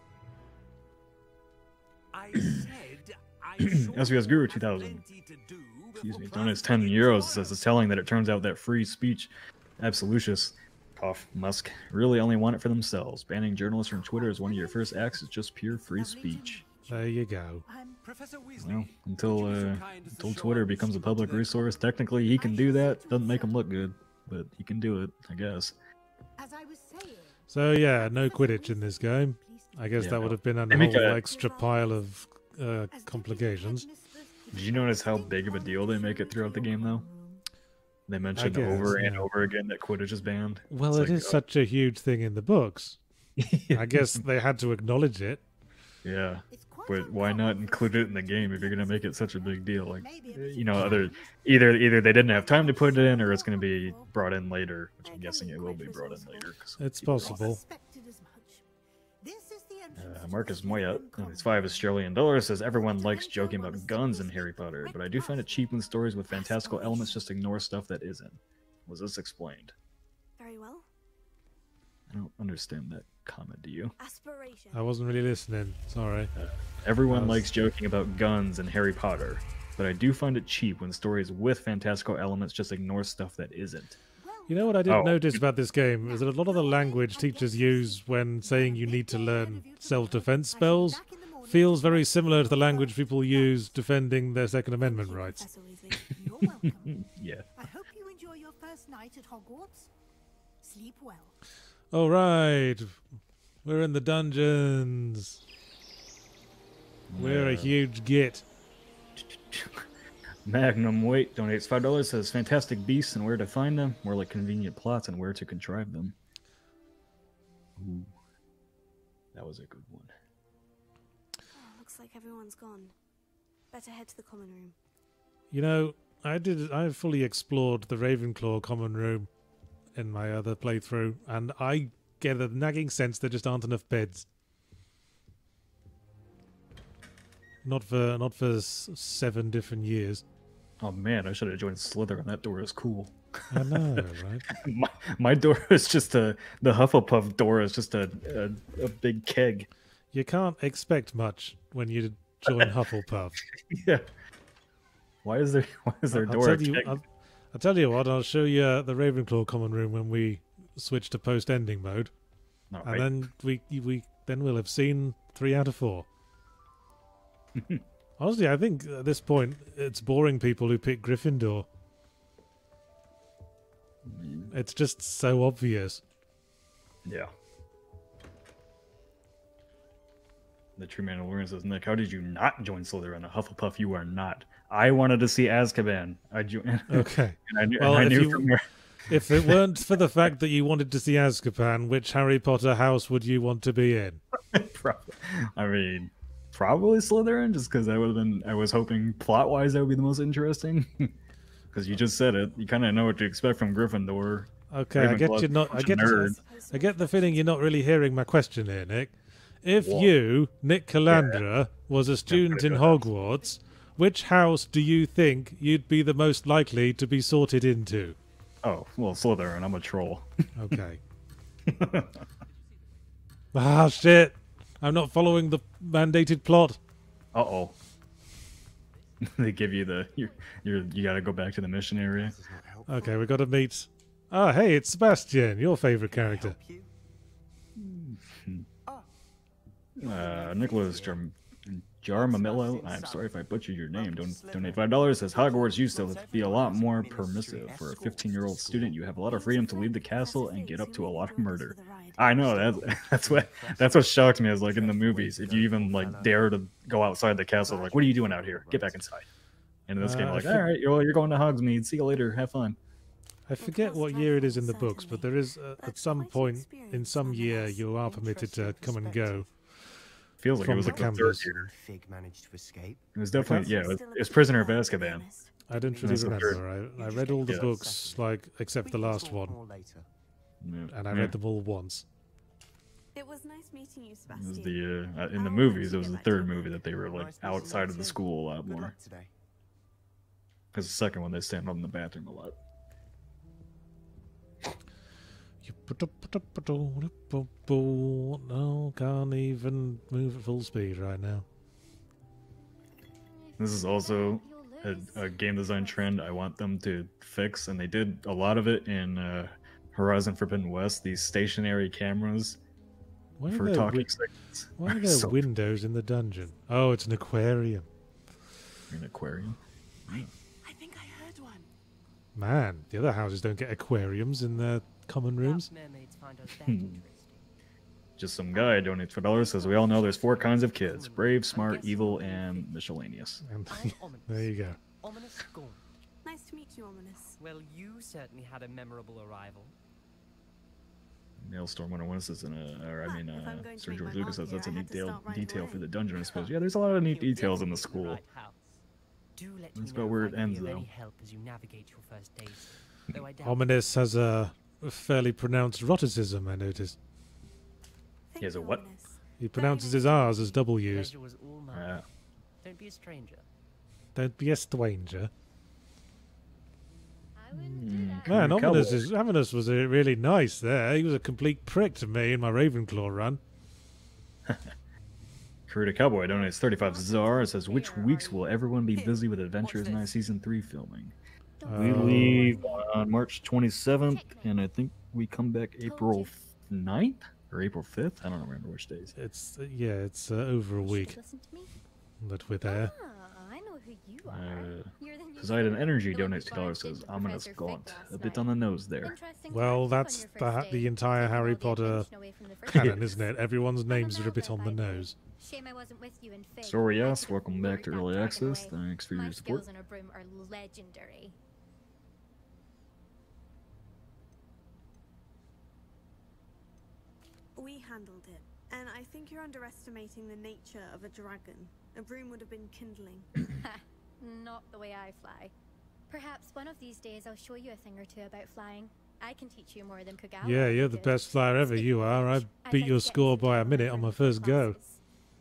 I said I'm sure S V S you'll Guru have two thousand. plenty to do Excuse before me, classes donates ten begin euros. tomorrow. Says it's telling that it turns out that free speech, absolutists, cough, Musk, really only want it for themselves. Banning journalists from Twitter as one of your first acts is just pure free speech. There you go. I'm Professor Weasley. Well, until Would you be so uh, kind as to until show Twitter our becomes a receipt public to the- resource, technically he can do that. Doesn't make him look good, but he can do it, I guess. As I was saying, So yeah, no Quidditch in this game. I guess Yeah, that no. would have been a Let me whole get- extra pile of uh, complications. Did you notice how big of a deal they make it throughout the game, though? They mention guess, over and yeah. over again that Quidditch is banned. Well, It's it like, is oh, such a huge thing in the books. I guess they had to acknowledge it. Yeah, but why not include it in the game if you're gonna make it such a big deal? Like, you know, other either either they didn't have time to put it in, or it's gonna be brought in later, which I'm guessing it will be brought in later. 'cause It's people- possible. Uh, Marcus Moyat, it's five Australian dollars, says everyone likes joking about guns in Harry Potter, but I do find it cheap when stories with fantastical elements just ignore stuff that isn't. Was this explained? Very well. I don't understand that comment, do you? Aspiration. I wasn't really listening. Sorry. Everyone Yes. likes joking about guns in Harry Potter, but I do find it cheap when stories with fantastical elements just ignore stuff that isn't. You know what I did Oh. notice about this game is that a lot of the language teachers use when saying you need to learn self-defense spells feels very similar to the language people use defending their Second Amendment rights. Professor Weasley. You're welcome. Yeah. I hope you enjoy your first night at Hogwarts. Sleep well. All right, we're in the dungeons. We're a Yeah. huge git. Magnum Weight donates five dollars, says fantastic beasts and where to find them, more like convenient plots and where to contrive them. Ooh. That was a good one. Oh, looks like everyone's gone. Better head to the common room. You know, I did. I fully explored the Ravenclaw common room in my other playthrough, and I get a nagging sense there just aren't enough beds. Not for not for s- seven different years. Oh man, I should have joined Slytherin. That door is cool. I know, right? my, my door is just a the Hufflepuff door is just a a, a big keg. You can't expect much when you join Hufflepuff. Yeah. Why is there why is their I'll door a tell you. keg? I'll, I'll tell you what. I'll show you uh, the Ravenclaw common room when we switch to post-ending mode, All and right. then we we then we'll have seen three out of four. Honestly, I think at this point it's boring people who pick Gryffindor. It's just so obvious. Yeah. The true man of learning says, Nick, how did you not join Slytherin? A Hufflepuff, you are not. I wanted to see Azkaban. I joined. Okay. and I knew, Well, and I if knew you- from where. If it weren't for the fact that you wanted to see Azkaban, which Harry Potter house would you want to be in? Probably, I mean, probably Slytherin, just because I would have been. I was hoping plot wise that would be the most interesting. Because you just said it, you kind of know what to expect from Gryffindor. Okay, I get Ravenclaw's you a not. I bunch of get. nerds. I get the feeling you're not really hearing my question here, Nick. If Whoa. you, Nick Calandra, was a student in Hogwarts, which house do you think you'd be the most likely to be sorted into? Oh, well, Slytherin. I'm a troll. Okay. Ah, shit. I'm not following the mandated plot. Uh oh. They give you the you you you got to go back to the mission area. Okay, we got to meet. Ah, hey, it's Sebastian, your favorite character. Uh, Nicholas Jar- Jarmamillo. I'm sorry if I butchered your name. Don't donate five dollars. Says Hogwarts used to be a lot more permissive. For a fifteen-year-old student, you have a lot of freedom to leave the castle and get up to a lot of murder. I know that. That's what. That's what shocked me. Is like in the movies, if you even like dare to go outside the castle, like, what are you doing out here? Get back inside. And in this Uh, game, I like, for- all right, you're you're going to Hogsmeade. See you later. Have fun. I forget what year it is in the books, but there is, uh, at some point in some year, you are permitted to come and go. Feels like From it was the like the third campus. year. Fig managed to escape. It was definitely yeah. It was, it was Prisoner of Azkaban. I don't really That's the third. remember. I, I read all the Yeah. books, like, except the last one, Yeah. and I Yeah. read them all once. It was nice meeting you, It was Sebastian. the uh, uh, in the movies. It was the third movie that they were like outside of the school a lot more. Because the second one they stand on in the bathroom a lot. No, can't even move at full speed right now. This is also a, a game design trend I want them to fix, and they did a lot of it in uh, Horizon Forbidden West. These stationary cameras Why are for there, talking wi- segments. why are are there so windows in the dungeon? Oh, it's an aquarium. an aquarium. I think I heard one. Man, the other houses don't get aquariums in their common rooms. Mermaids find us that Hmm. interesting. Just some guy donates four dollars. Says we all know there's four kinds of kids: brave, smart, evil, and miscellaneous. And I'm ominous. there you go. Ominous Gorn. Nice to meet you, Ominous. Well, you certainly had a memorable arrival. Maelstrom one oh one says in a, or I mean, If I'm uh, going to Sir make George my Lucas mark says that's a here, I neat have to detail, start right detail away. for the dungeon. I suppose. Yeah, there's a lot of neat You're details in the definitely school. right house. Do let me That's know about where if it I can be ends, of though. any help as you navigate your first days. Though I doubt Ominous has a fairly pronounced eroticism, I noticed. Thank He has a you, what? Ominous. He pronounces his R's as W's. pleasure was all mine. Uh, Don't be a stranger. Don't be a stranger. I wouldn't do Mm, that. Man, Cowboy. Ominous, is, Ominous was uh, really nice there. He was a complete prick to me in my Ravenclaw run. Kurita Cowboy donates thirty-five Zar. It says, which weeks will everyone be busy with Adventures What's Night this? Season three filming? Uh, We leave on March twenty-seventh, and I think we come back April ninth or April fifth. I don't remember which days. It's uh, yeah, it's uh, over a You should week listen to me. that we're there. Ah, I know who you are. Uh, You're the new Poseidon student, Energy the one who donates two dollars. barged Says into ominous Professor Fig gaunt. last A bit night. on the nose there. Interesting Well, practice on that's your the, first ha- the day. entire Taking Harry all the Potter attention away from the first canon, day. isn't it? Everyone's I'm a names are a bit Malfoy, on by the the way. nose. Shame I wasn't with you in Fig. Sorry, I yes. could've Welcome back to lured that Early dragon Access. away. Thanks for My your support. skills on a broom are legendary. We handled it, and I think you're underestimating the nature of a dragon. A broom would have been kindling. Ha, not the way I fly. Perhaps one of these days I'll show you a thing or two about flying. I can teach you more than Kagawa Yeah, ever you're the did. best flyer ever. Speaking You of are. I which, I'd beat like your to get score into by a some minute on my further first go. classes.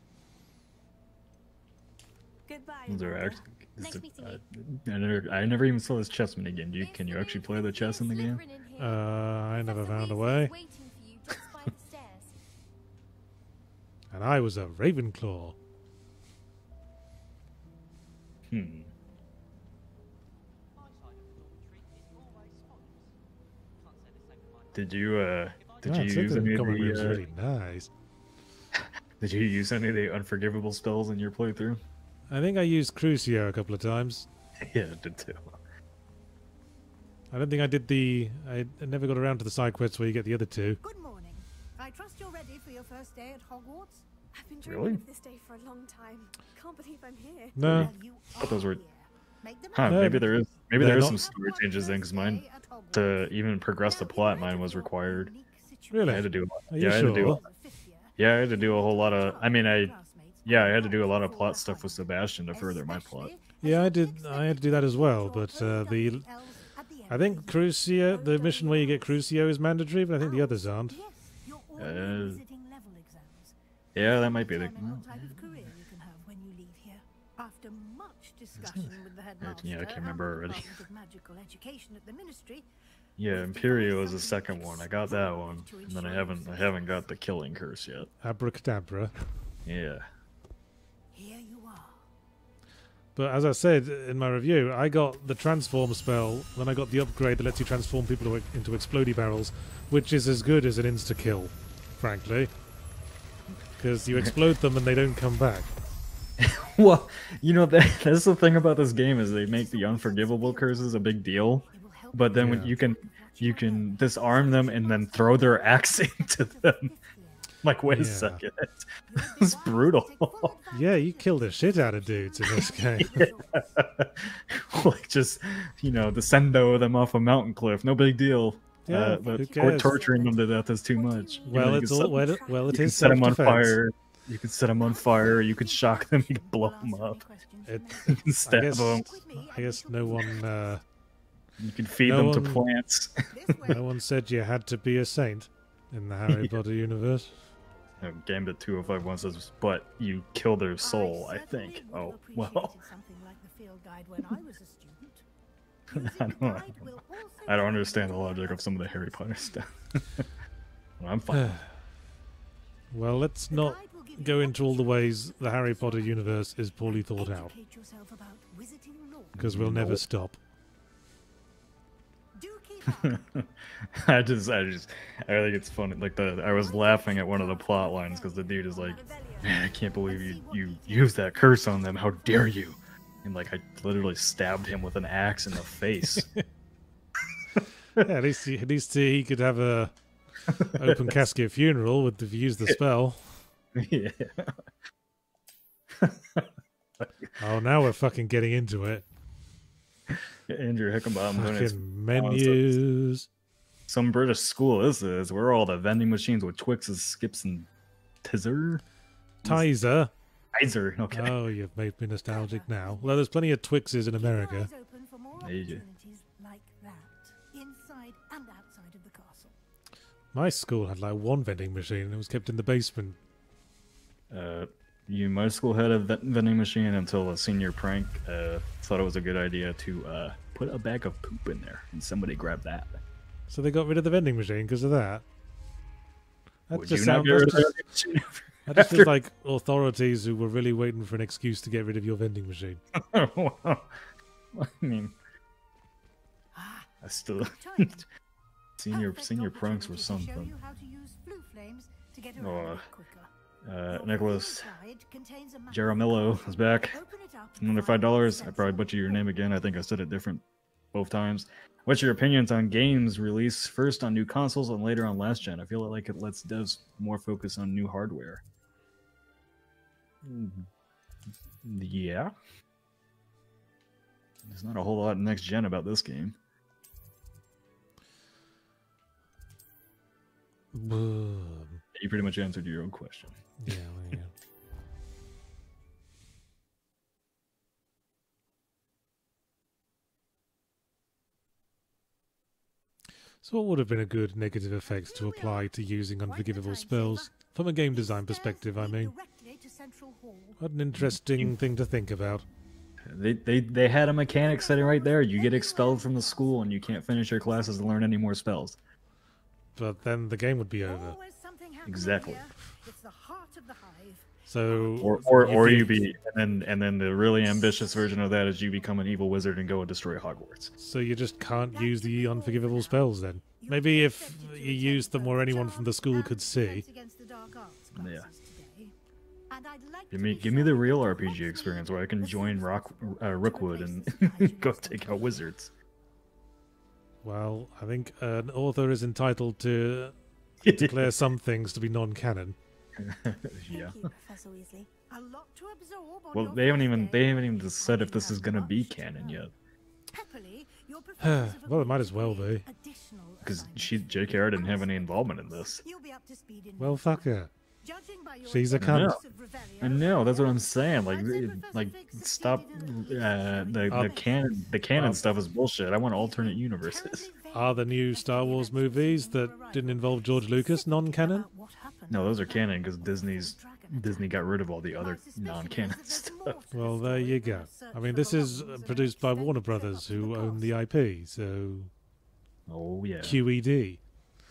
Goodbye. Is there Amanda. act- Nice is meeting it- uh, I never, I never even saw this chess mini game. Do you, It's can you the actually main play the thing chess in the game? Slytherin in here. Uh, I never Professor found a Weasley's way. waiting for you just by the stairs. And I was a Ravenclaw. Hmm. Did you, uh, did Yeah, you Slytherin use any of common room's the, uh, really nice. did you use any of the unforgivable spells in your playthrough? I think I used Crucio a couple of times. Yeah, I did too. I don't think I did the... I I never got around to the side quests where you get the other two. Good morning. I trust you're ready for your first day at Hogwarts. I've been dreaming Really? of this day for a long time. Can't believe I'm here. No. Well, you thought those were- are here. Make the Huh, No, maybe there is, maybe they're there is not- some story changes then, because mine, First day at Hogwarts. to even progress the Now, plot, in mine light was of your required. unique Really? I had to do, Are you yeah, I had to do, sure? Fifth year, yeah, I had to do a whole lot of, I mean, I, classmates yeah, I are had to do a lot of for plot the stuff with fun. Sebastian to further my plot. Especially Yeah, as I you did. expect I had to do that as well. your But uh, O W the Ls at the end I of think the year. Crucio, the mission where you get Crucio, is mandatory, but I think the others aren't. Yes, you're all Uh, visiting level exams. Yeah, that might be the. Determine what type of career you can have when you leave here. After much discussion with the headmaster, Yeah, I can't remember and the already. Department of Magical Education at the Ministry, Yeah, we've Imperio devised is the something second one. I got that one, to and then I ensure haven't I your haven't got the killing curse yet. Abracadabra. Yeah. Here you are. But as I said in my review, I got the transform spell, then I got the upgrade that lets you transform people to- into explodey barrels, which is as good as an insta-kill, frankly. Because you explode them and they don't come back. Well, you know that that's the thing about this game is they make the unforgivable curses a big deal, but then when Yeah. you can you can disarm them and then throw their axe into them. Like, wait a Yeah. second, it's brutal. Yeah, you kill the shit out of dudes in this game. Like, just, you know, descendo them off a mountain cliff, no big deal. Yeah, uh, who but or cares? torturing them to death is too much. You know, Well, you it's can all set- well, it, well, it you can is set them on self-defense. fire. You can set them on fire. You can shock them. You can blow them up. It, You can I stab guess, them. I guess no one, uh, You can feed no them to one- plants. no one said you had to be a saint in the Harry Potter universe. No, Gambit two oh five one says, but you kill their soul, I think. Oh, well. I don't, I don't understand the logic of some of the Harry Potter stuff. Well, I'm fine. Well, let's not go into all the ways the Harry Potter universe is poorly thought out, because we'll never Nope. stop. I just, I just, I think it's funny. Like the, I was laughing at one of the plot lines because the dude is like, "Man, I can't believe you, you used that curse on them. How dare you?" And like, I literally stabbed him with an axe in the face. Yeah, at least he, at least he could have a open casket funeral with if you use the spell. Yeah. Oh, now we're fucking getting into it. Andrew Hickenbottom donates Fucking menus. some British school this is where all the vending machines with Twixes, Skips, and Tizzer. Tizer. Tizer, okay. Oh, you've made me nostalgic now. Well, there's plenty of Twixes in America. There you go. Like that, inside and outside of the castle. My school had like one vending machine and it was kept in the basement. Uh, you, my school had a ven- vending machine until a senior prank uh, thought it was a good idea to uh, put a bag of poop in there, and somebody grabbed that. So they got rid of the vending machine because of that. That Would just you not sounds get rid of the just, vending machine? that just feels after- like authorities who were really waiting for an excuse to get rid of your vending machine. Well, I mean, Ah, I still time. senior Perfect senior pranks were opportunity to show something. you how to use flue flames to get Oh, around uh, it quicker. Uh, Your Nicholas inside contains a magic Jaramillo card. is back. Open it up and Another find five dollars. I what probably says butchered your name again. I think I said it different both times. What's your opinions on games release first on new consoles and later on last gen? I feel like it lets devs more focus on new hardware. Mm, Yeah. There's not a whole lot next gen about this game. Um, You pretty much answered your own question. yeah, well, yeah. So what would have been a good negative effect to apply to using unforgivable spells? From a game design perspective, I mean. What an interesting thing to think about. They, they they had a mechanic setting right there. You get expelled from the school and you can't finish your classes and learn any more spells. But then the game would be over. Exactly. It's the heart of the hive. So Or or, you'd or be- you be and then and then the really ambitious version of that is you become an evil wizard and go and destroy Hogwarts. So you just can't use the unforgivable spells then. Maybe if you used them where anyone from the school could see. Yeah. Give me give me the real R P G experience where I can join Rock uh, Rookwood and go take out wizards. Well, I think an author is entitled to declare some things to be non-canon. Yeah. Professor Weasley. A lot to absorb on Well, your they haven't first even day. they haven't even said if this is gonna be canon yet. Happily, your professors have Well, it might agreed as well to be. additional Because assignments. she J K R didn't have any involvement in this. You'll be up to speed in Well, no fuck time. her. Judging by your She's a experience cunt. of Revelio, I know, that's what I'm saying. Like, I'd say it- Professor like Fig stop. succeeded in Uh, the Uh, the canon the canon uh, stuff is bullshit. I want alternate universes. terribly vague Are the new Star Wars movies that didn't involve George Lucas non-canon? about what happened No, those are to canon because Disney's dragon. Disney got rid of all the other non-canon stuff. Well, there you go. I mean, this is uh, produced by Warner Brothers, who own the I P, so Oh yeah. Q E D.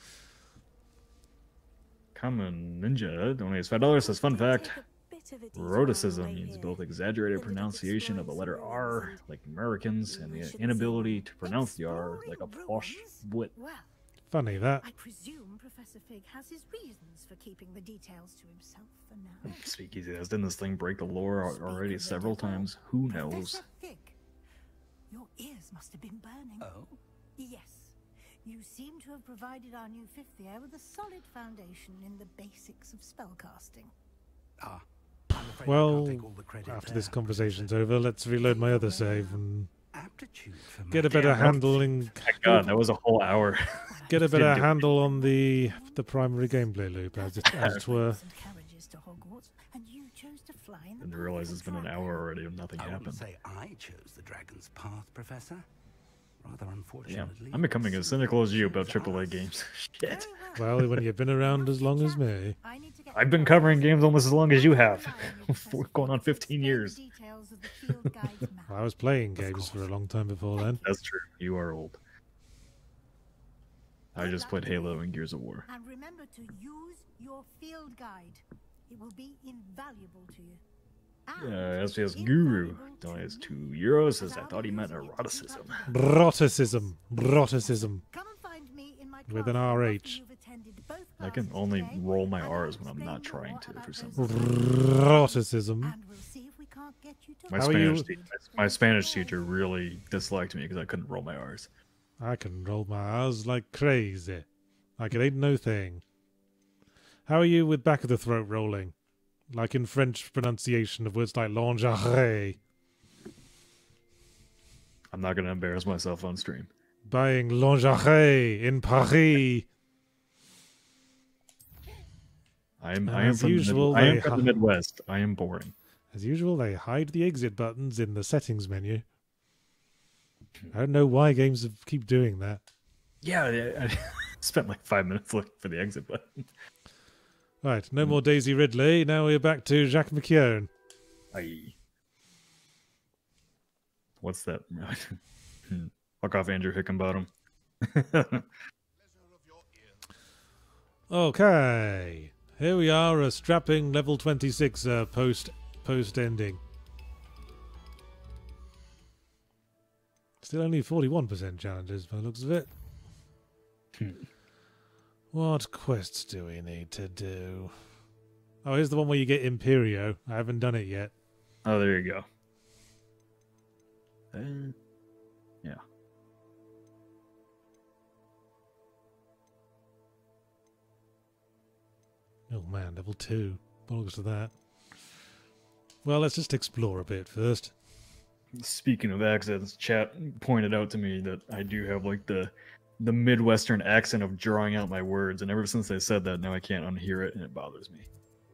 Common Ninja donates five dollars. Says, fun fact, rhoticism means both exaggerated pronunciation of the letter R, like Americans, and the inability to pronounce the R, like a posh wit. Well, Funny that. I presume Professor Fig has his reasons for keeping the details to himself for now. Speakeasy has done this thing break the lore al- already several times. Who knows? Professor Fig, your ears must have been burning. Oh? Yes. You seem to have provided our new fifth year with a solid foundation in the basics of spellcasting. Ah. I'm afraid I Well, can't take all the credit after there, this conversation's over, let's reload my other save and Aptitude for get a magic. better Damn, that- handling. Thank God, that was a whole hour. Get a better Didn't get- handle on the the primary gameplay loop, as it, as it were. And carriages to Hogwarts, and you chose to fly in the Didn't realize it's been an Dragon. hour already and nothing I wouldn't happened. say I chose the dragon's path, Professor. Rather Yeah, unfortunately. I'm becoming as cynical as you about triple A games. Shit. Very well. Well, when you've been around as long as me. I need to get I've been the covering games almost as long as you have. Professor We're going on Fig fifteen to years. explain the details of the field guide's map. I was playing games for a long time before then. That's true. You are old. I just played Halo and Gears of War. And remember to use your field guide. It will be invaluable to you. And Uh, S V S Guru invaluable to donates me, two euros. as Says, I I'll thought he be meant using it to keep eroticism. up to date. Broticism. Broticism. Come and find me in my With an classroom R after H. you've attended both I can classes only today, roll my and I'll R's when I'm not explain trying more to about for some those reason. Broticism. And we'll see if we can't get you to My How are you- Spanish, te- my Spanish teacher really disliked me because I couldn't roll my R's. I can roll my R's like crazy. Like it ain't no thing. How are you with back of the throat rolling? Like in French pronunciation of words like lingerie. I'm not going to embarrass myself on stream. Buying lingerie in Paris. I am, And I am, as from, usual, the, Mid- I they am from the ha- Midwest. I am boring. As usual, they hide the exit buttons in the settings menu. I don't know why games have- keep doing that. Yeah, I, I spent like five minutes looking for the exit button. Right, no more Daisy Ridley. Now we're back to Jacques McKeown. Aye. What's that? Fuck off, Andrew Hickenbottom. Okay, here we are, a strapping level twenty-six uh, post post ending. Still only forty-one percent challenges by the looks of it. What quests do we need to do? Oh, here's the one where you get Imperio. I haven't done it yet. Oh, there you go. Uh, yeah. Oh man, level two. Bollocks to that. Well, let's just explore a bit first. Speaking of accents, chat pointed out to me that I do have like the the Midwestern accent of drawing out my words, and ever since they said that, now I can't unhear it, and it bothers me.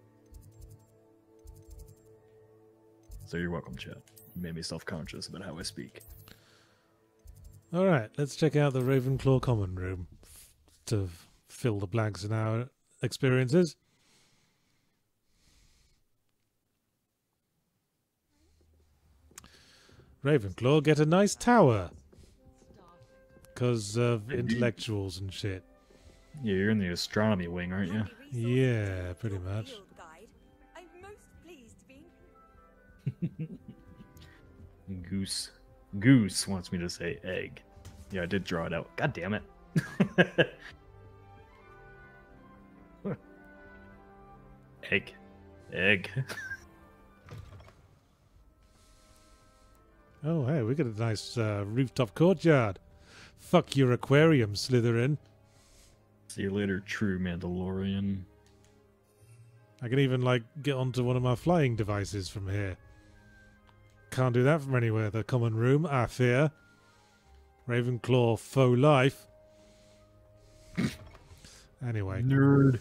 So you're welcome, chat. You made me self-conscious about how I speak. Alright, let's check out the Ravenclaw common room f- to f- fill the blanks in our experiences. Ravenclaw get a nice tower. Because of intellectuals and shit. Yeah, you're in the astronomy wing, aren't you? Yeah, pretty much. I'm most pleased to be. Goose. Goose wants me to say egg. Yeah, I did draw it out. God damn it. Egg. Egg. Oh, hey, we got a nice uh, rooftop courtyard. Fuck your aquarium, Slytherin. See you later, true Mandalorian. I can even, like, get onto one of my flying devices from here. Can't do that from anywhere. The common room, I fear. Ravenclaw faux life. Anyway. Nerd.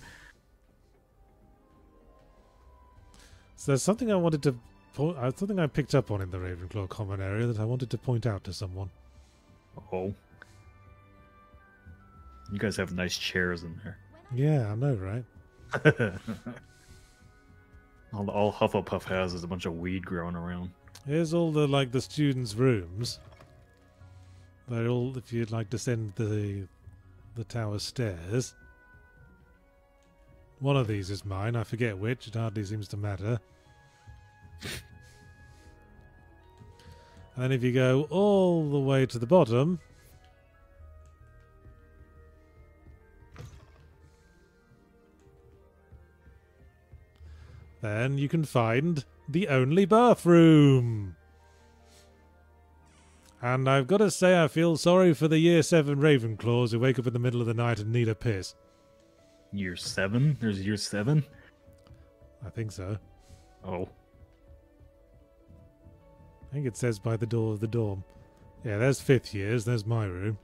So there's something I wanted to point... Uh, something I picked up on in the Ravenclaw common area that I wanted to point out to someone. Oh. You guys have nice chairs in there. Yeah, I know, right? All, all Hufflepuff has is a bunch of weed growing around. Here's all the like the students' rooms. They're all if you'd like descend the the tower stairs. One of these is mine. I forget which. It hardly seems to matter. And then if you go all the way to the bottom, then you can find the only bathroom. And I've got to say I feel sorry for the Year seven Ravenclaws who wake up in the middle of the night and need a piss. Year seven? There's year seven? I think so. Oh. I think it says by the door of the dorm. Yeah, there's fifth years. There's my room.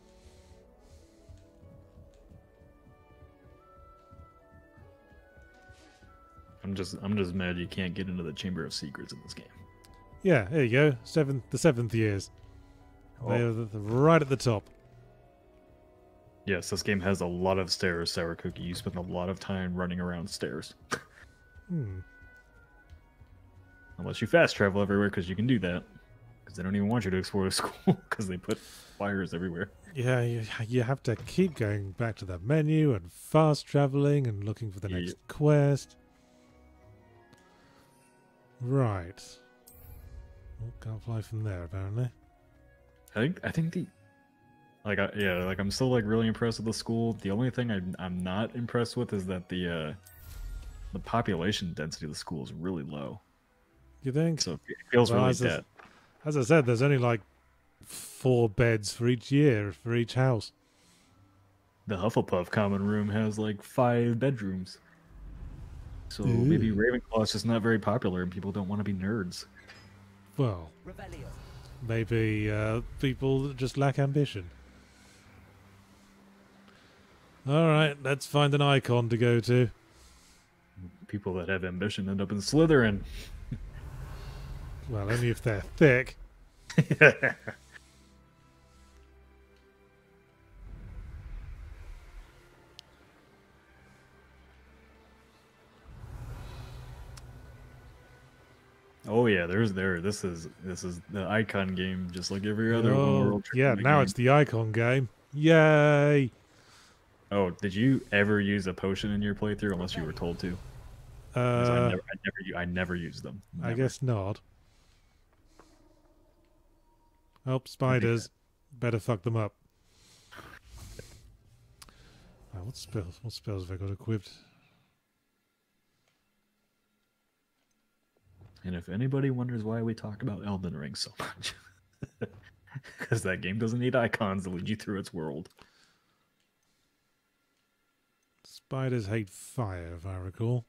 I'm just I'm just mad you can't get into the Chamber of Secrets in this game. Yeah, there you go. Seventh, the seventh years. Oh. They're the, the, right at the top. Yes, this game has a lot of stairs, Sour Cookie. You spend a lot of time running around stairs. Hmm. Unless you fast travel everywhere, because you can do that. Because they don't even want you to explore the school, because they put fires everywhere. Yeah, you, you have to keep going back to the menu and fast traveling and looking for the Yeah, next yeah. quest. Right. Oh, can't fly from there, apparently. I think I think the like I, yeah like I'm still like really impressed with the school. The only thing I'm I'm not impressed with is that the uh the population density of the school is really low. You think? So it feels Well, really as I- dead. As I said, there's only like four beds for each year, for each house. The Hufflepuff common room has like five bedrooms. So maybe Ooh. Ravenclaw's just not very popular and people don't want to be nerds. Well, Revelio. maybe uh, people just lack ambition. Alright, let's find an icon to go to. People that have ambition end up in Slytherin. Well, only if they're thick. Oh yeah, there's there. This is this is the icon game, just like every other Oh, World yeah, Tournament now game. it's the icon game. Yay! Oh, did you ever use a potion in your playthrough unless you were told to? 'Cause I Uh, never, I never, u- I never used them. I Never. guess not. Oh, spiders. Better fuck them up. Oh, what spells? What spells have I got equipped? And if anybody wonders why we talk about Elden Ring so much, because that game doesn't need icons to lead you through its world. Spiders hate fire, if I recall.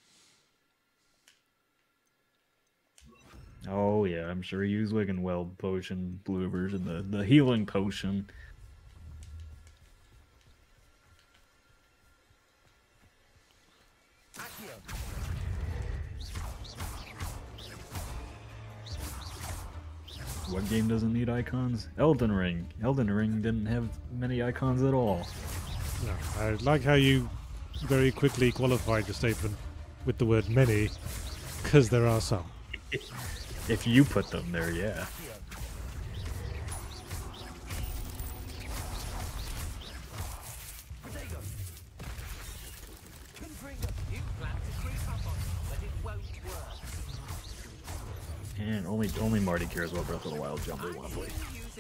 Oh yeah, I'm sure you use Wiggenweld potion, blue version, the the healing potion. What game doesn't need icons? Elden Ring. Elden Ring didn't have many icons at all. No, I like how you very quickly qualified your statement with the word many, because there are some. If you put them there, yeah. And only only Marty cares about Breath of the Wild. Jump, they want to play.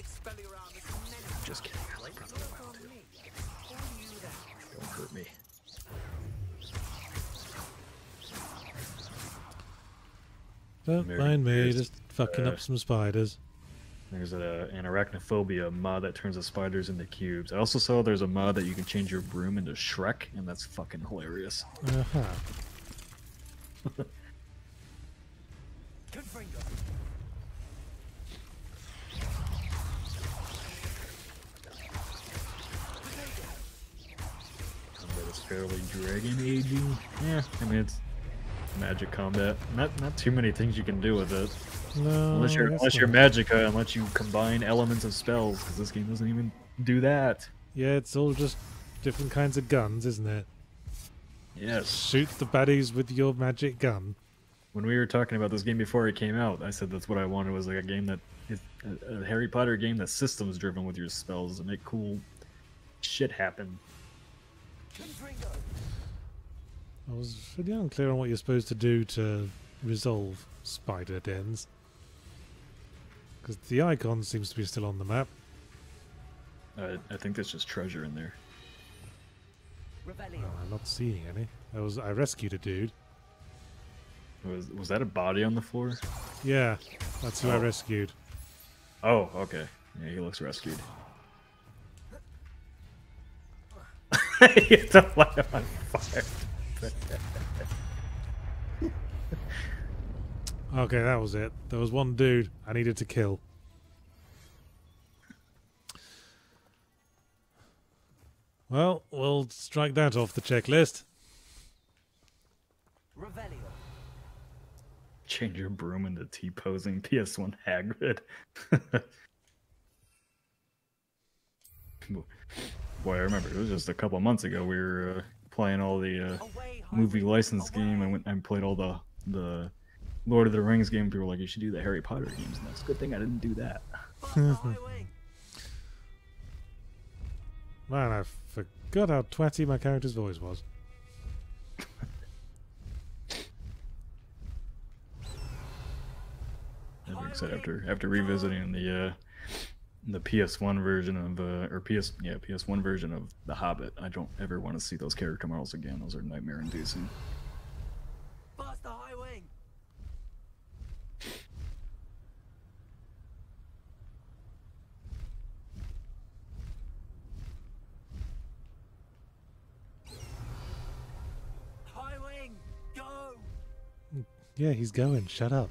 Just kidding. I like Breath of the Wild too. Don't hurt me. Don't American mind me, Bears, just fucking uh, up some spiders. There's a, an arachnophobia mod that turns the spiders into cubes. I also saw there's a mod that you can change your broom into Shrek, and that's fucking hilarious. Uh-huh. Combat is fairly Dragon Agey. Yeah, I mean it's magic combat. Not not too many things you can do with it. No, Unless you're that's unless you're not- Magicka and let you combine elements of spells, because this game doesn't even do that. Yeah, it's all just different kinds of guns, isn't it? Yes. Shoot the baddies with your magic gun. when we were talking about this game before it came out, I said that's what I wanted was like a game that is a, a Harry Potter game that's systems driven with your spells and make cool shit happen. I was really unclear on what you're supposed to do to resolve spider dens. Because the icon seems to be still on the map. Uh, I think there's just treasure in there. Oh, I'm not seeing any. I was I rescued a dude. Was was that a body on the floor? Yeah, that's who oh. I rescued. Oh, okay. Yeah, he looks rescued. It's a light on fire. Okay, that was it. There was one dude I needed to kill. Well, we'll strike that off the checklist. Revelio. Change your broom into T-posing P S one Hagrid. Boy, I remember it was just a couple months ago we were uh, playing all the uh, movie license game and went and played all the the Lord of the Rings game. People were like, you should do the Harry Potter games, and that's a good thing I didn't do that. Man, I forgot how twatty my character's voice was. Like I said, after after revisiting the uh, the P S one version of uh, or P S yeah P S one version of The Hobbit, I don't ever want to see those character models again. Those are nightmare inducing. Past the high wing. High wing, go. Yeah, he's going. Shut up.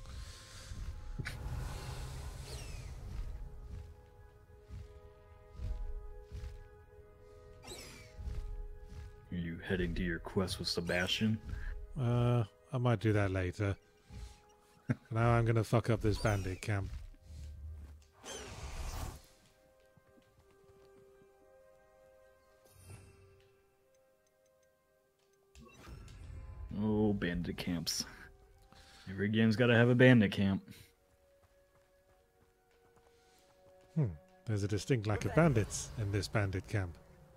Are you heading to your quest with Sebastian? Uh, I might do that later. Now I'm gonna fuck up this bandit camp. Oh, bandit camps. Every game's got to have a bandit camp. Hmm. There's a distinct lack of bandits in this bandit camp.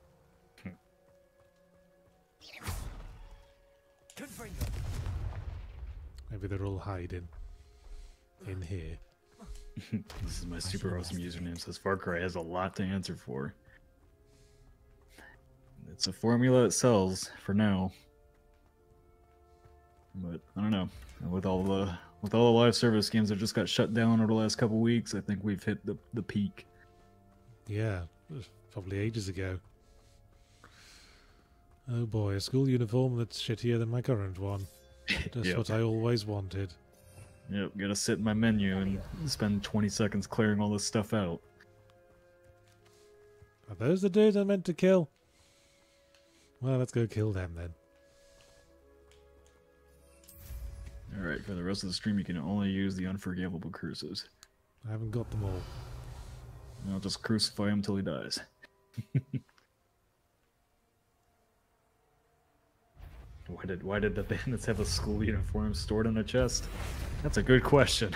Maybe they're all hiding in here. This is my super awesome username. Says Far Cry has a lot to answer for. It's a formula that sells for now. But I don't know. With all the with all the live service games that just got shut down over the last couple weeks, I think we've hit the the peak. Yeah, probably ages ago. Oh boy, a school uniform that's shittier than my current one. Just Yep. what I always wanted. Yep, gotta sit in my menu and spend twenty seconds clearing all this stuff out. Are those the dudes I meant to kill? Well, let's go kill them then. Alright, for the rest of the stream you can only use the unforgivable curses. I haven't got them all. I'll just crucify him till he dies. Why did why did the bandits have a school uniform stored in a chest? That's a good question.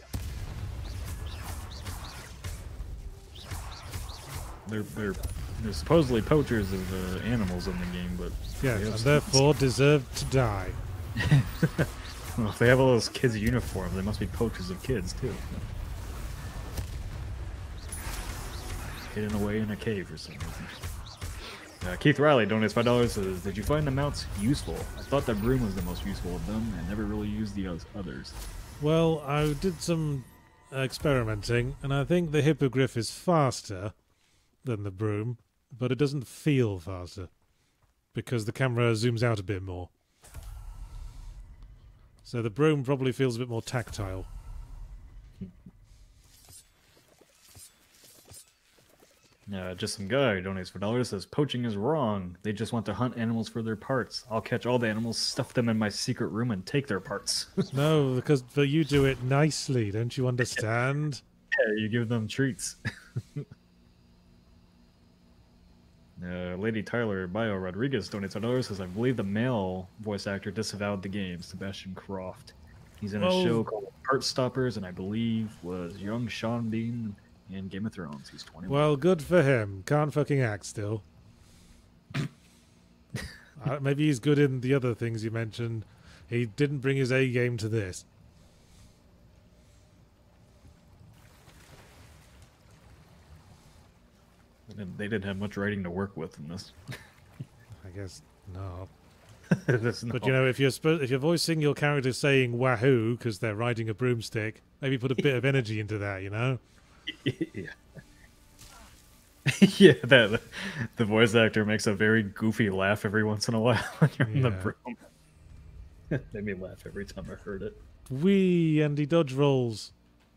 they're they're they're supposedly poachers of uh, animals in the game, but Yeah, they and have- therefore deserve to die. well, if they have all those kids' uniforms, they must be poachers of kids too. Hidden away in a cave or something. Uh, Keith Riley donates five dollars. Says, "Did you find the mounts useful? I thought that broom was the most useful of them, and never really used the oth- others." Well, I did some experimenting, and I think the hippogriff is faster than the broom, but it doesn't feel faster because the camera zooms out a bit more. So the broom probably feels a bit more tactile. Uh, just some guy who donates for dollars says, "Poaching is wrong. They just want to hunt animals for their parts. I'll catch all the animals, stuff them in my secret room, and take their parts." No, because but you do it nicely, don't you understand? Yeah, you give them treats. Uh, Lady Tyler Bio Rodriguez donates a dollar, says, I believe the male voice actor disavowed the game, Sebastian Croft. He's in a Well- show called Heartstoppers, and I believe was young Sean Bean in Game of Thrones. He's twenty-one. Well, good for him. Can't fucking act still. uh, maybe he's good in the other things you mentioned. He didn't bring his A game to this. And they didn't have much writing to work with in this. I guess not. This is But not- you know, if you're sp- if you're voicing your character saying "wahoo" because they're riding a broomstick, maybe put a bit of energy into that. You know. yeah. yeah, that the voice actor makes a very goofy laugh every once in a while when you're in the Yeah. broom. Made me laugh every time I heard it. Wee, and he dodge rolls.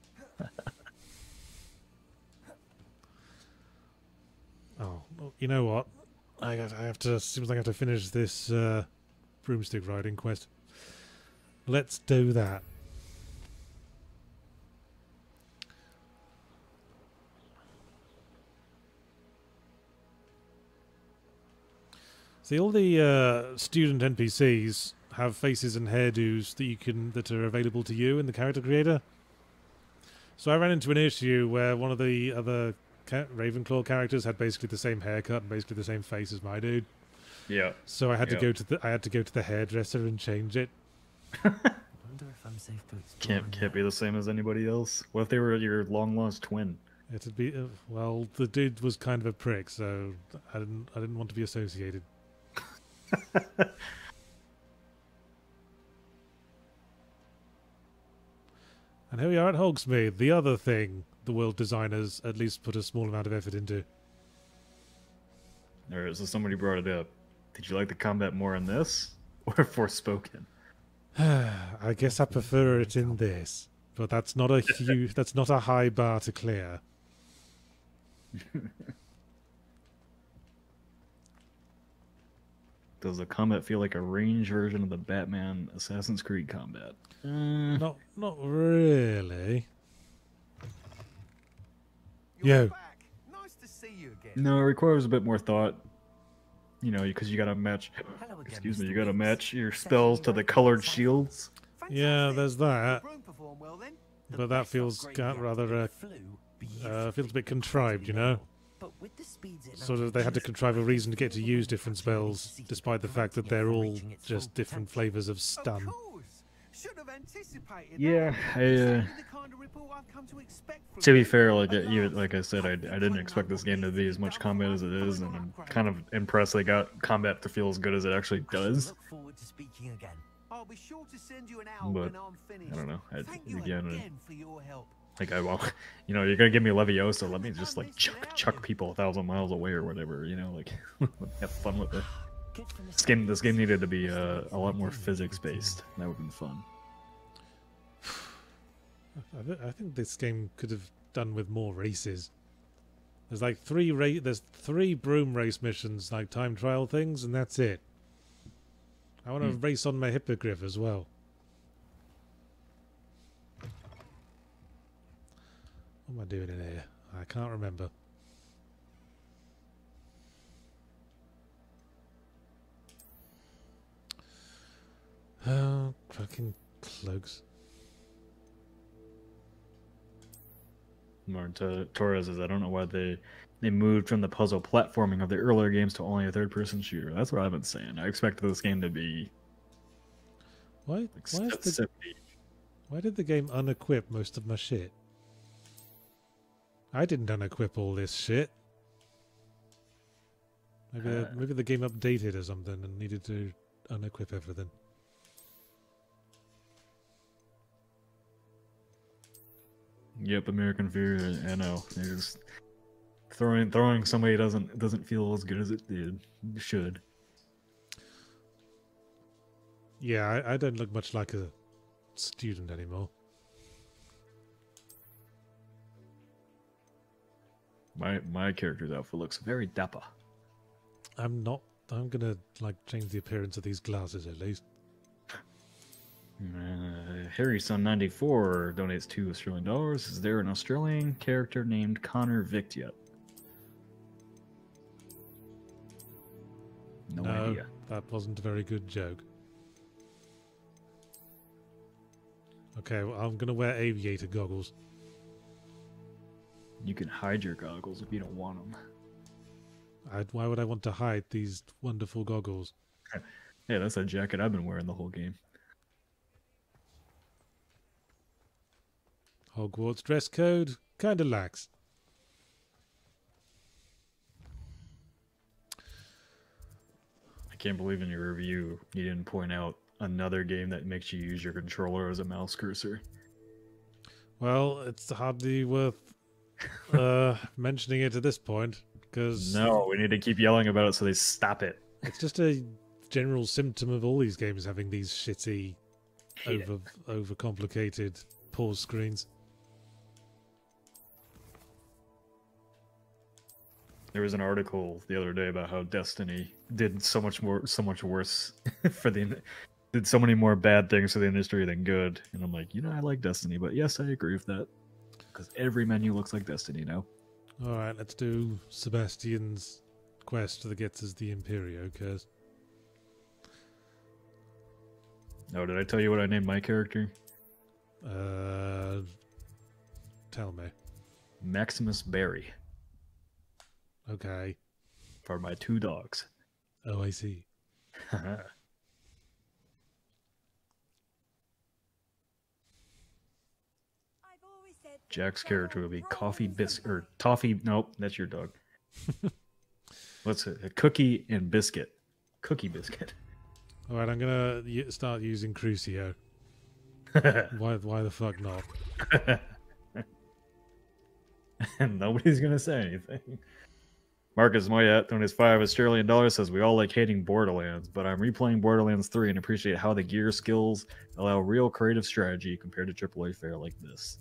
Oh, well, you know what? I got. I have to. Seems like I have to finish this uh, broomstick riding quest. Let's do that. See, all the uh, student N P Cs have faces and hairdos that you can that are available to you in the character creator. So I ran into an issue where one of the other ca- Ravenclaw characters had basically the same haircut and basically the same face as my dude. Yeah. So I had Yeah. to go to the I had to go to the hairdresser and change it. I wonder if I'm safe to explore. Can't can't be the same as anybody else. What if they were your long lost twin? It'd be uh, well, the dude was kind of a prick, so I didn't I didn't want to be associated. And here we are at Hogsmeade, the other thing the world designers at least put a small amount of effort into. Or is this somebody brought it up? Did you like the combat more in this or Forspoken? I guess I prefer it in this, but that's not a huge, that's not a high bar to clear. Does the combat feel like a range version of the Batman Assassin's Creed combat? Uh, Not, not really. Yo, Nice to see you again. no, it requires a bit more thought. You know, because you gotta match. Hello again, Excuse me, Mister you gotta Weeks. match your spells to the colored shields. yeah, there's that, Room performed well then. but that feels ca- rather uh, uh, feels a bit contrived, you know. But with the speeds it Sort of, they had to contrive a reason to get to use different spells, despite the fact that they're all just different flavors of Of stun. course. Should have anticipated Yeah, that. I, uh, Exactly the kind of report I've come to expect from To be you. fair, like A uh, even large like I said, I, I didn't expect this game to be as much double combat as it wide is, and double I'm upgrade. kind of impressed they got combat to feel as good as it actually does. Look forward to speaking again. I'll be sure to send you an owl But, when I'm finished. I don't know. I, Thank you again, again, uh, for your help. like I well, you know, you're gonna give me Leviosa, let me just like chuck chuck people a thousand miles away or whatever. You know, like have fun with it. Good for This game, this game needed to be uh, a lot more physics based. That would have been fun. I, th- I think this game could have done with more races. There's like three ra- There's three broom race missions, like time trial things, and that's it. I want to Hmm. race on my hippogriff as well. What am I doing in here? I can't remember. Oh, fucking cloaks. Marta Torres says, I don't know why they they moved from the puzzle platforming of the earlier games to only a third person shooter. That's what I've been saying. I expected this game to be Why? like Why, is the, seventy. why did the game unequip most of my shit? I didn't unequip all this shit. Maybe, Uh. uh, maybe the game updated or something and needed to unequip everything. Yep, American Fear. I know. They're just throwing throwing somebody doesn't doesn't feel as good as it did. It should. Yeah, I, I don't look much like a student anymore. My my character's outfit looks very dapper. I'm not. I'm gonna like change the appearance of these glasses at least. Uh, Harry Son ninety-four donates two Australian dollars. Is there an Australian character named Connor Vict yet? No, no, idea. that wasn't a very good joke. Okay, well, I'm going to wear aviator goggles. You can hide your goggles if you don't want them. I'd, why would I want to hide these wonderful goggles? Yeah, that's a jacket I've been wearing the whole game. Hogwarts dress code, kinda lax. I can't believe in your review you didn't point out another game that makes you use your controller as a mouse cursor. Well, it's hardly worth uh, mentioning it at this point, because... No, we need to keep yelling about it so they stop it. It's just a general symptom of all these games having these shitty, Hate over overcomplicated pause screens. There was an article the other day about how Destiny did so much more, so much worse for the, did so many more bad things for the industry than good. And I'm like, you know, I like Destiny, but yes, I agree with that because every menu looks like Destiny now. All right, let's do Sebastian's quest that gets us the Imperio curse. Oh, did I tell you what I named my character? Uh, tell me. Maximus Berry. Okay. For my two dogs. Oh, I see. Jack's character will be Coffee Biscuit or Toffee. Nope, that's your dog. What's it? A Cookie and Biscuit. Cookie Biscuit. All right, I'm gonna y- start using Crucio. why? Why the fuck not? And nobody's gonna say anything. Marcus Moyet, on his five Australian dollars, says we all like hating Borderlands, but I'm replaying Borderlands three and appreciate how the gear skills allow real creative strategy compared to triple A fare like this.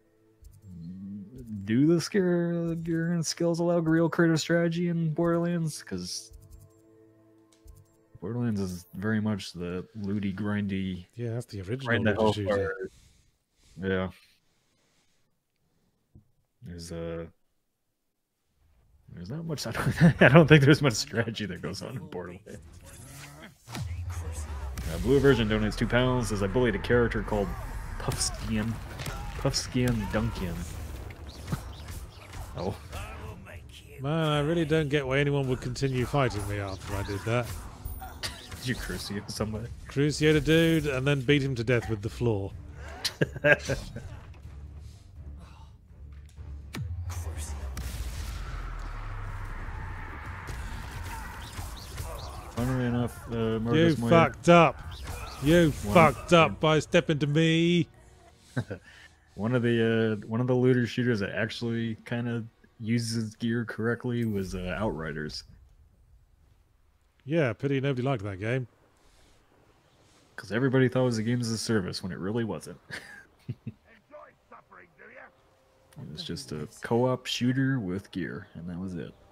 Do the gear, gear and skills allow real creative strategy in Borderlands? Because Borderlands is very much the looty, grindy. Yeah, that's the original grind the looter hell shooter. for- Yeah. There's a. Uh, There's not much. I don't, I don't think there's much strategy that goes on in Borderlands. Uh, Blue Version donates two pounds. Says I bullied a character called Puffskin. Puffskin Duncan. Oh. Man, I really don't get why anyone would continue fighting me after I did that. Did you Crucio somebody? Crucio the dude and then beat him to death with the floor. Funnily enough, uh, You Marcus Moyer- fucked up. You One- fucked up by stepping to me. One of the uh, one of the looter shooters that actually kind of uses gear correctly was uh, Outriders. Yeah, pity nobody liked that game. Because everybody thought it was a game as a service when it really wasn't. It was just a co-op shooter with gear, and that was it.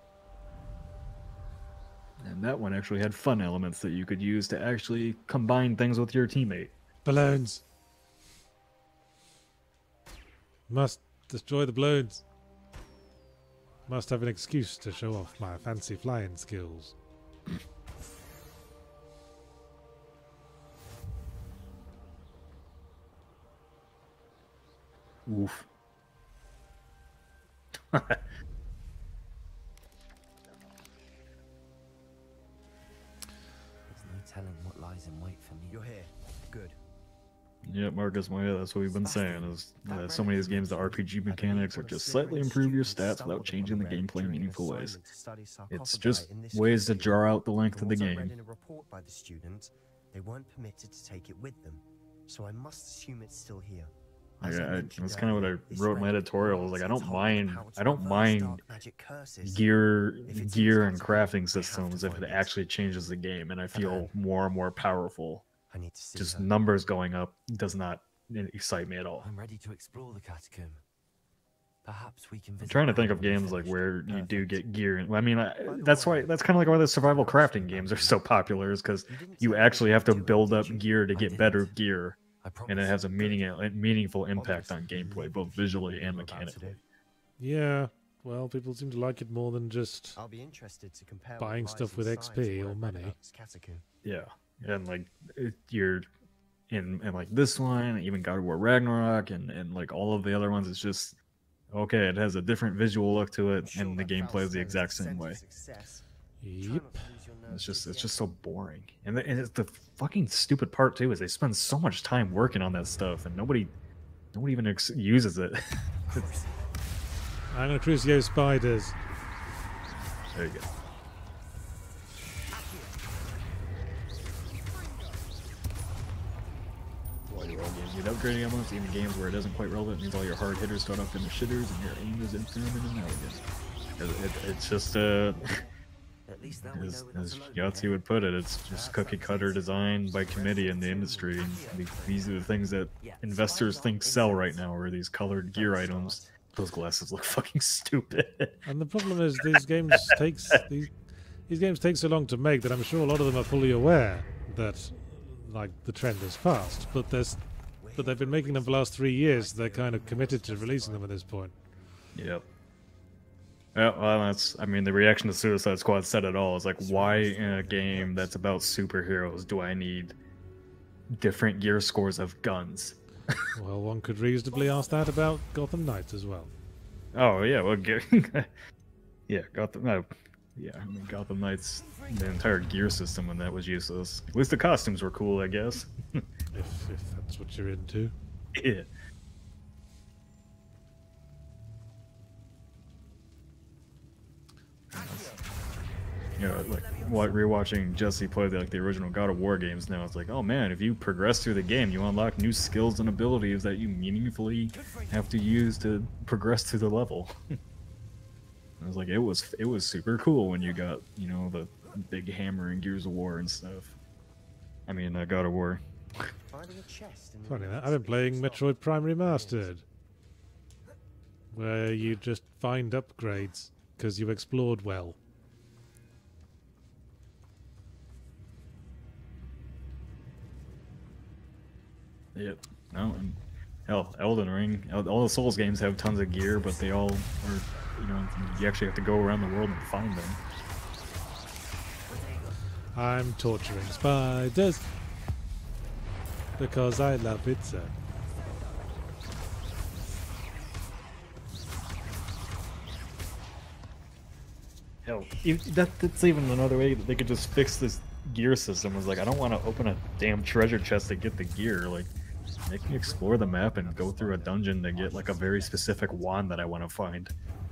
And that one actually had fun elements that you could use to actually combine things with your teammate. Balloons. Must destroy the balloons. Must have an excuse to show off my fancy flying skills. Oof. There's no telling what lies in wait for me. You're here. Good. Yeah, Marcus, well, yeah, that's what we've been saying. Is that so many of these games, the R P G mechanics are just slightly improve your stats without changing the gameplay in meaningful ways. It's just ways to draw out the length of the game. In a report by the student, they weren't permitted to take it with them, so I must assume it's still here. Like, I, that's kind of what I wrote in my editorial. Was like, I don't mind, I don't mind gear, gear and crafting systems if it actually changes the game, and I feel more and more powerful. I need to see Just her. numbers going up does not excite me at all. I'm ready to explore the catacomb. Perhaps we can I'm visit trying to think one of when we're games like finished. where you do Perfect. get gear. I mean, I, that's why that's kind of like why the survival crafting games are so popular, is because you actually have to build up gear to get better gear, and it has a meaning a meaningful impact on gameplay, both visually and mechanically. Yeah, well, people seem to like it more than just I'll be interested to compare buying what lies stuff with inside X P what or I've read money. about this Catacomb. Yeah, and like it, you're in and like this one, even God of War Ragnarok, and and like all of the other ones, it's just okay. It has a different visual look to it, Sure, and the that foul gameplay is the smell exact a same scent of way. success. Try Yep. not to lose your nerve It's just to it's the just so end. boring, and the, and it's the fucking stupid part too is they spend so much time working on that stuff, and nobody nobody even ex- uses it. I'm gonna Crucio spiders. There you go. While you all games need upgrading almost, even games where it isn't quite relevant, means all your hard hitters start off in the shitters and your aim is infirm and inelegant. It, it, it's just uh, At least now we as, know we're not as alone Yahtzee here. would put it, it's just cookie cutter design by committee in the industry. And the- these are the things that investors think sell right now, are these colored gear items. Those glasses look fucking stupid. And the problem is these games takes these these games take so long to make that I'm sure a lot of them are fully aware that like the trend has passed. But there's but they've been making them for the last three years. They're kind of committed to releasing them at this point. Yep. Yeah, well, that's. I mean, the reaction to Suicide Squad said it all. It's like, why in a game that's about superheroes do I need different gear scores of guns? Well, one could reasonably ask that about Gotham Knights as well. Oh yeah, well, ge- yeah, Gotham. No, yeah, I mean, Gotham Knights, the entire gear system, and that was useless. At least the costumes were cool, I guess. If if that's what you're into. Yeah. You know, like what rewatching Jesse play the, like the original God of War games now, it's like, oh man, if you progress through the game, you unlock new skills and abilities that you meaningfully have to use to progress through the level. I was like, it was it was super cool when you got, you know, the big hammer and Gears of War and stuff. I mean, uh, God of War. Finding a chest in the Funny that ruins I've been of playing Stop. Metroid Prime Remastered, where you just find upgrades because you explored well. Yep. No, and hell, Elden Ring. el- All the Souls games have tons of gear, but they all are, you know, you actually have to go around the world and find them. I'm torturing spiders because I love it so. Hell, e- that, that's even another way that they could just fix this gear system. Was like, I don't want to open a damn treasure chest to get the gear. Like, make me explore the map and go through a dungeon to get like a very specific wand that I want to find.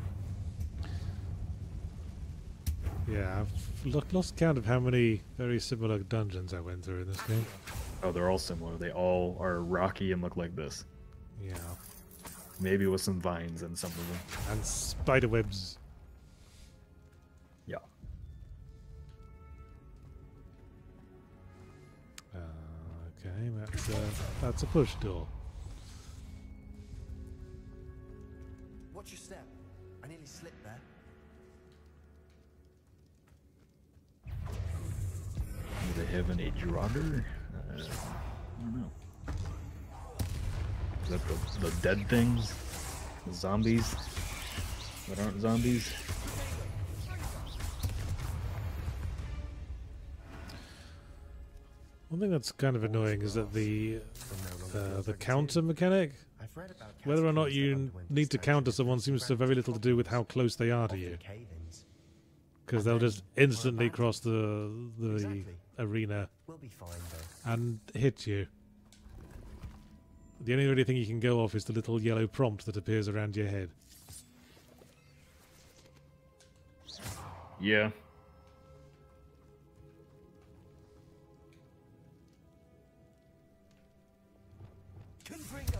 Yeah, I've lo- lost count of how many very similar dungeons I went through in this game. Oh, they're all similar. They all are rocky and look like this. Yeah, Maybe with some vines in some of them. and spider webs. Yeah. Uh, okay, that's uh, that's a push door. Watch your step. I nearly slipped there. Do they have any Draugr? Uh, I don't know. Is that the, the dead things? The zombies? That aren't zombies? One thing that's kind of annoying is that the uh, the counter mechanic, I've read about whether or not catacombs that you underwent need to expansion counter someone because seems to have of very little to do with how gravity, close they are to often you, cave-ins. because they'll just instantly cross the the Exactly. arena We'll be fine though. and hit you. The only really thing you can go off is the little yellow prompt that appears around your head. Yeah. Confringo.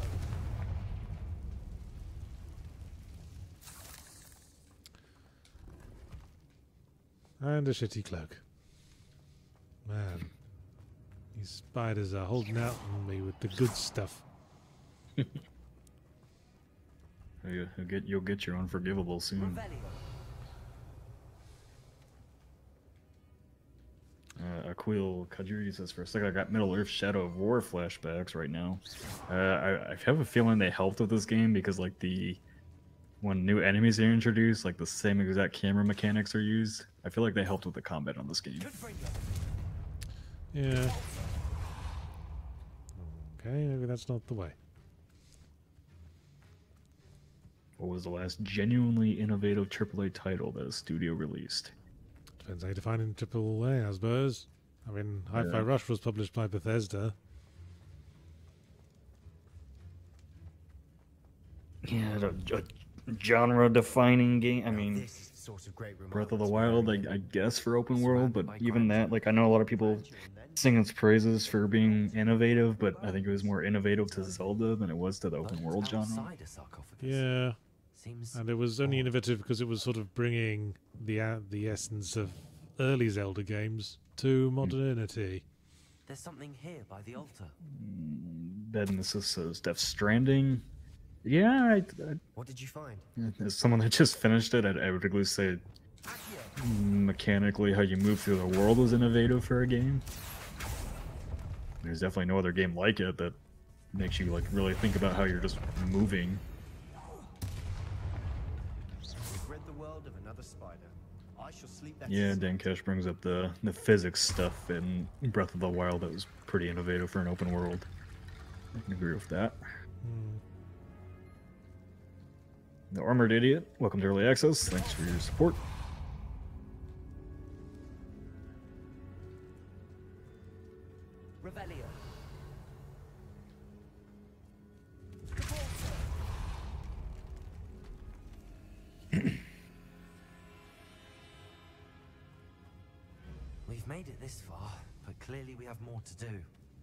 And a shitty cloak. Man, these spiders are holding out on me with the good stuff. You- You'll get, you'll get your unforgivable soon. Revelio. Uh, Aquil Kajiri says, for a second, I got Middle Earth Shadow of War flashbacks right now. Uh, I, I have a feeling they helped with this game because, like, the when new enemies are introduced, like the same exact camera mechanics are used. I feel like they helped with the combat on this game. Yeah. Okay, maybe that's not the way. What was the last genuinely innovative triple A title that a studio released? Depends how you define in triple A, I suppose. I mean, Hi-Fi Yeah. Rush was published by Bethesda. Yeah, a, a genre-defining game. I Now mean, this is the sort of great Breath of the reminders Wild, we I, I guess, for open world, but even that, like, I know a lot of people sing its praises for being innovative, but I think it was more innovative to Zelda than it was to the open world genre. Outside a sarcophagus. Yeah. Seems And it was only odd. innovative because it was sort of bringing the uh, the essence of early Zelda games to modernity. There's something here by the altar. Then this is uh, Death Stranding. Yeah, I, I, What did you find? as someone that just finished it, I'd, I would at least say mechanically how you move through the world was innovative for a game. There's definitely no other game like it that makes you like really think about how you're just moving. We've read the world of another spider. I shall sleep that Yeah, tonight. Dankesh brings up the the physics stuff in Breath of the Wild that was pretty innovative for an open world. I can agree with that. Hmm. The Armored Idiot, welcome to Early Access. Thanks for your support. Revelio. We've made it this far, but clearly we have more to do.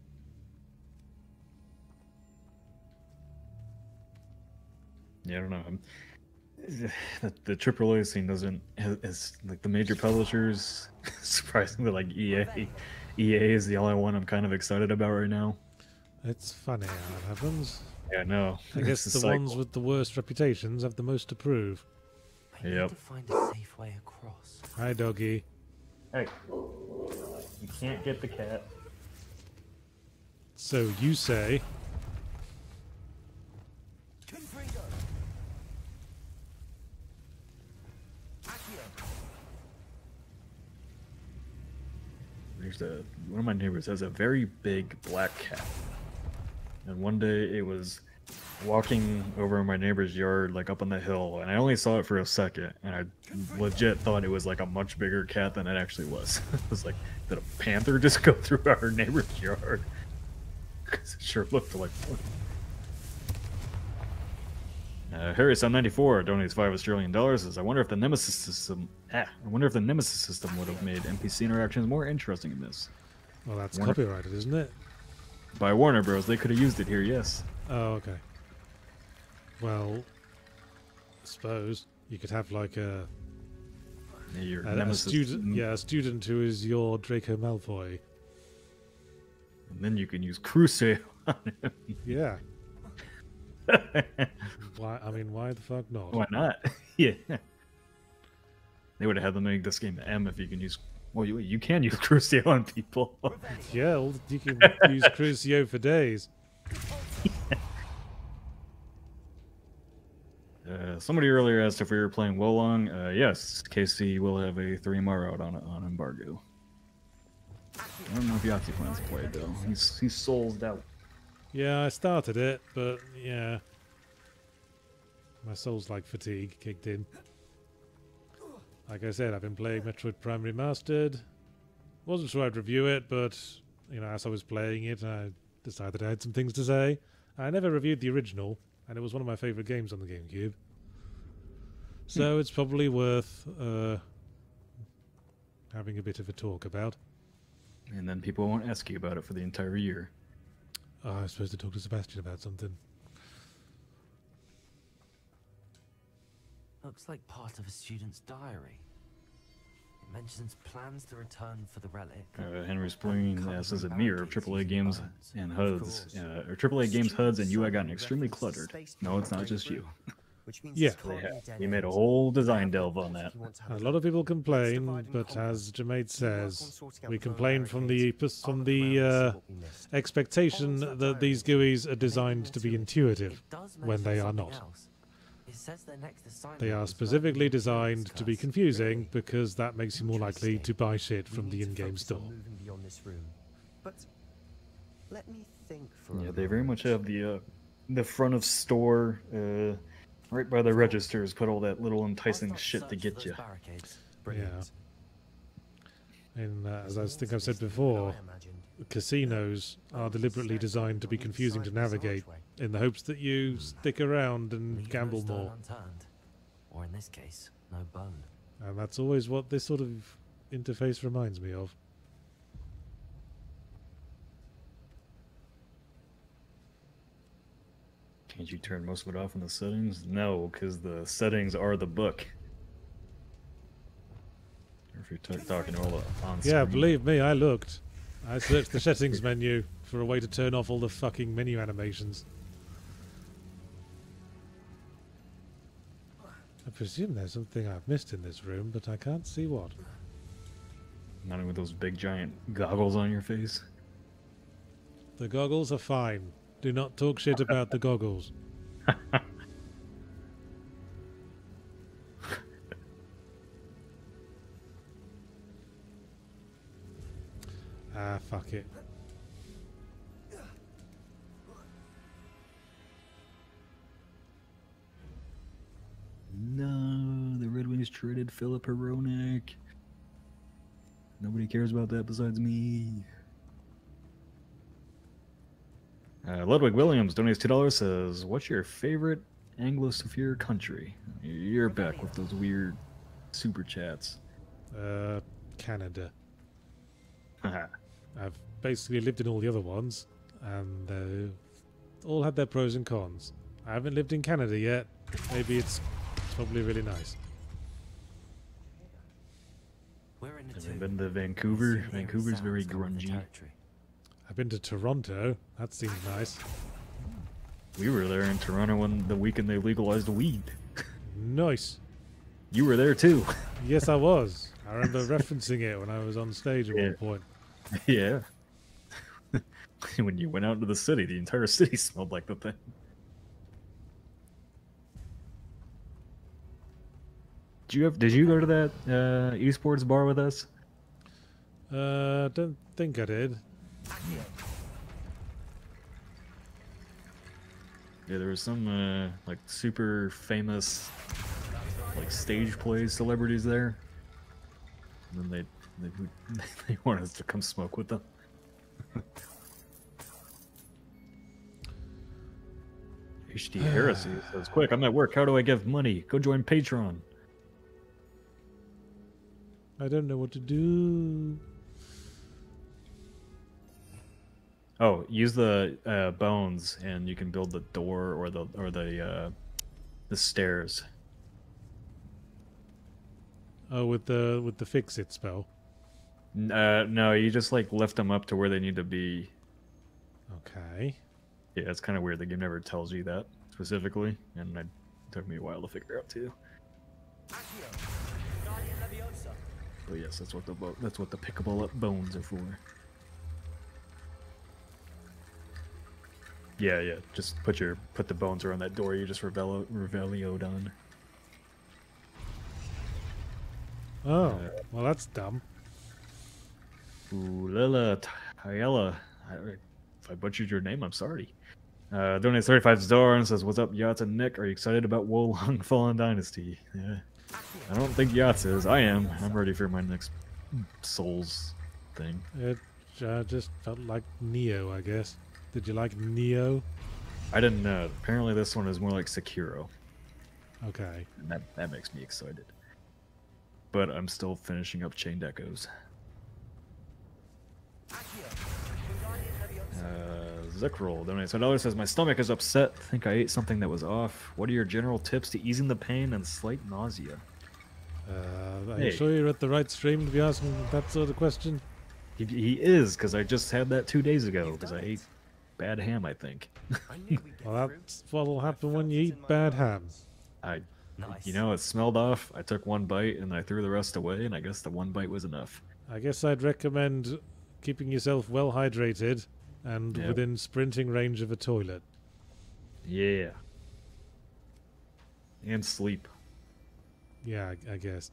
Yeah, I don't know. I'm, the, the triple A scene doesn't is like the major publishers. Surprisingly, like E A, E A is the only one I'm kind of excited about right now. It's funny how that happens. Yeah, no. I guess It's the a cycle. ones with the worst reputations have the most to prove. I need Yep. to find a safe way across. Hi, doggy. Hey, you can't get the cat. So you say. There's a one of my neighbors has a very big black cat, and one day it was walking over in my neighbor's yard, like up on the hill, and I only saw it for a second, and I legit thought it was like a much bigger cat than it actually was. It was like, did a panther just go through our neighbor's yard? Because it sure looked like one. Uh, Harry Sun ninety-four donates five Australian dollars. Says, I wonder if the Nemesis system, ah, I wonder if the Nemesis system would have made N P C interactions more interesting in this. Well, that's Warner- copyrighted, isn't it? By Warner Bros. They could have used it here, yes. Oh, okay. Well, I suppose you could have like a Yeah, your a, a Nemesis, student, yeah, a student who is your Draco Malfoy. and then you can use Crusader on him. Yeah. Why? I mean, why the fuck not? Why not? Yeah. They would have had them make this game M if you can use. Well, you, you can use Crusader on people. Yeah, well, you can use Crucio for days. Uh, somebody earlier asked if we were playing Wolong. Uh, yes, K C will have a three M R out on on embargo. I don't know if Yahtzee plans to play it though. He's he's souled out. Yeah, I started it, but yeah, my Souls like fatigue kicked in. Like I said, I've been playing Metroid Prime Remastered. Wasn't sure I'd review it, but you know, as I was playing it, I decided I had some things to say. I never reviewed the original, and it was one of my favourite games on the GameCube. So it's probably worth uh, having a bit of a talk about. And then people won't ask you about it for the entire year. Oh, I was supposed to talk to Sebastian about something. Looks like part of a student's diary. It mentions plans to return for the relic. Uh, Henry Spring asks, is it mirror of triple A games and H U Ds? Uh, or triple A games, H U Ds, and U I gotten extremely cluttered. No, it's not just you. Yeah. They have. He made a whole design delve on that. A lot of people complain, but as Jermaine says, we complain from the from the uh, expectation that these G U Is are designed to be intuitive when they are not. says their next assignment They are is specifically learning designed to be curse. confusing Really? because that makes you more likely to buy shit from We the need to in-game focus store. on moving beyond this room. But let me think for Yeah, a they very much moment. have the uh, the front of store uh, right by the registers. Put all that little enticing I'll start shit to search for get those you. barricades. Brilliant. And uh, as I There's think more I've to said this room than before, I imagined. casinos are deliberately designed to be confusing to navigate in the hopes that you stick around and Leave no gamble stone more. unturned. Or in this case, no bone. And that's always what this sort of interface reminds me of. Can't you turn most of it off in the settings? No, because the settings are the book. Or if you're t- talking all on screen. Yeah, believe me, I looked. I searched the settings menu for a way to turn off all the fucking menu animations. I presume there's something I've missed in this room, but I can't see what. Not with those big giant goggles on your face. The goggles are fine. Do not talk shit about the goggles. Ah, fuck it. No, the Red Wings traded Philip Hronek. Nobody cares about that besides me. Uh, Ludwig Williams donates two dollars. Says, "What's your favorite Anglosphere country?" You're back with those weird super chats. Uh, Canada. Haha. I've basically lived in all the other ones, and uh, all had their pros and cons. I haven't lived in Canada yet. Maybe it's probably really nice. We're in the Have you tomb. been to Soon Vancouver? hearing Vancouver's very sounds coming from grungy. territory. I've been to Toronto. That seems nice. We were there in Toronto when the weekend they legalized weed. Nice. You were there too. Yes, I was. I remember referencing it when I was on stage at Yeah. one point. Yeah. When you went out into the city, the entire city smelled like the thing. Did you have, did you go to that uh, esports bar with us? Uh, don't think I did. Yeah, there was some uh, like super famous like stage play celebrities there, and then they they, they wanted us to come smoke with them. H D Heresy says, "Quick, I'm at work. How do I give money? Go join Patreon." I don't know what to do. Oh, use the uh, bones, and you can build the door or the or the uh, the stairs. Oh, with the with the fix it spell. N- Uh, no, you just like lift them up to where they need to be. Okay. Yeah, it's kind of weird. The game never tells you that specifically, and it took me a while to figure out too. But yes, that's what the bo- that's what the pickable up bones are for. Yeah, yeah. Just put your put the bones around that door you just revel revelioed on. Oh, well, that's dumb. Ulala Tyela. I- If I butchered your name, I'm sorry. Uh, donates thirty-five dollars and says, "What's up, Yachts and Nick? Are you excited about Wolong Fallen Dynasty?" Yeah. I don't think Yachts is. I am. I'm ready for my next Souls thing. It uh, just felt like Neo, I guess. Did you like Neo? I didn't know. Apparently, this one is more like Sekiro, Okay. and that that makes me excited. But I'm still finishing up Chained Echoes. Uh, Zekroll donates one dollar, says, "My stomach is upset. Think I ate something that was off. What are your general tips to easing the pain and slight nausea?" Uh, are Hey. you sure you're at the right stream to be asking that sort of question? He, he is, because I just had that two days ago, because I ate bad ham, I think. Well, that's what will happen when you eat bad ham. I, Nice. you know, it smelled off. I took one bite, and I threw the rest away, and I guess the one bite was enough. I guess I'd recommend keeping yourself well hydrated and Yep. within sprinting range of a toilet. Yeah. And sleep. Yeah, I, I guess.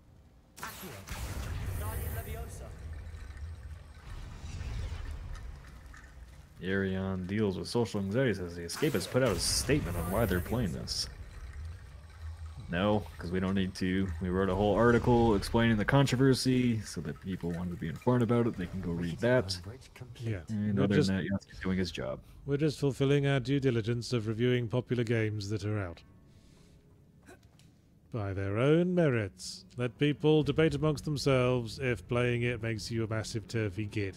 Arion deals with social anxiety, says the escapists put out a statement on why they're playing this. No, because we don't need to. We wrote a whole article explaining the controversy so that people want to be informed about it. They can go read that. Yeah. And We're other just, than that, Yatsky's doing his job. we're just fulfilling our due diligence of reviewing popular games that are out. By their own merits. Let people debate amongst themselves if playing it makes you a massive turfy git.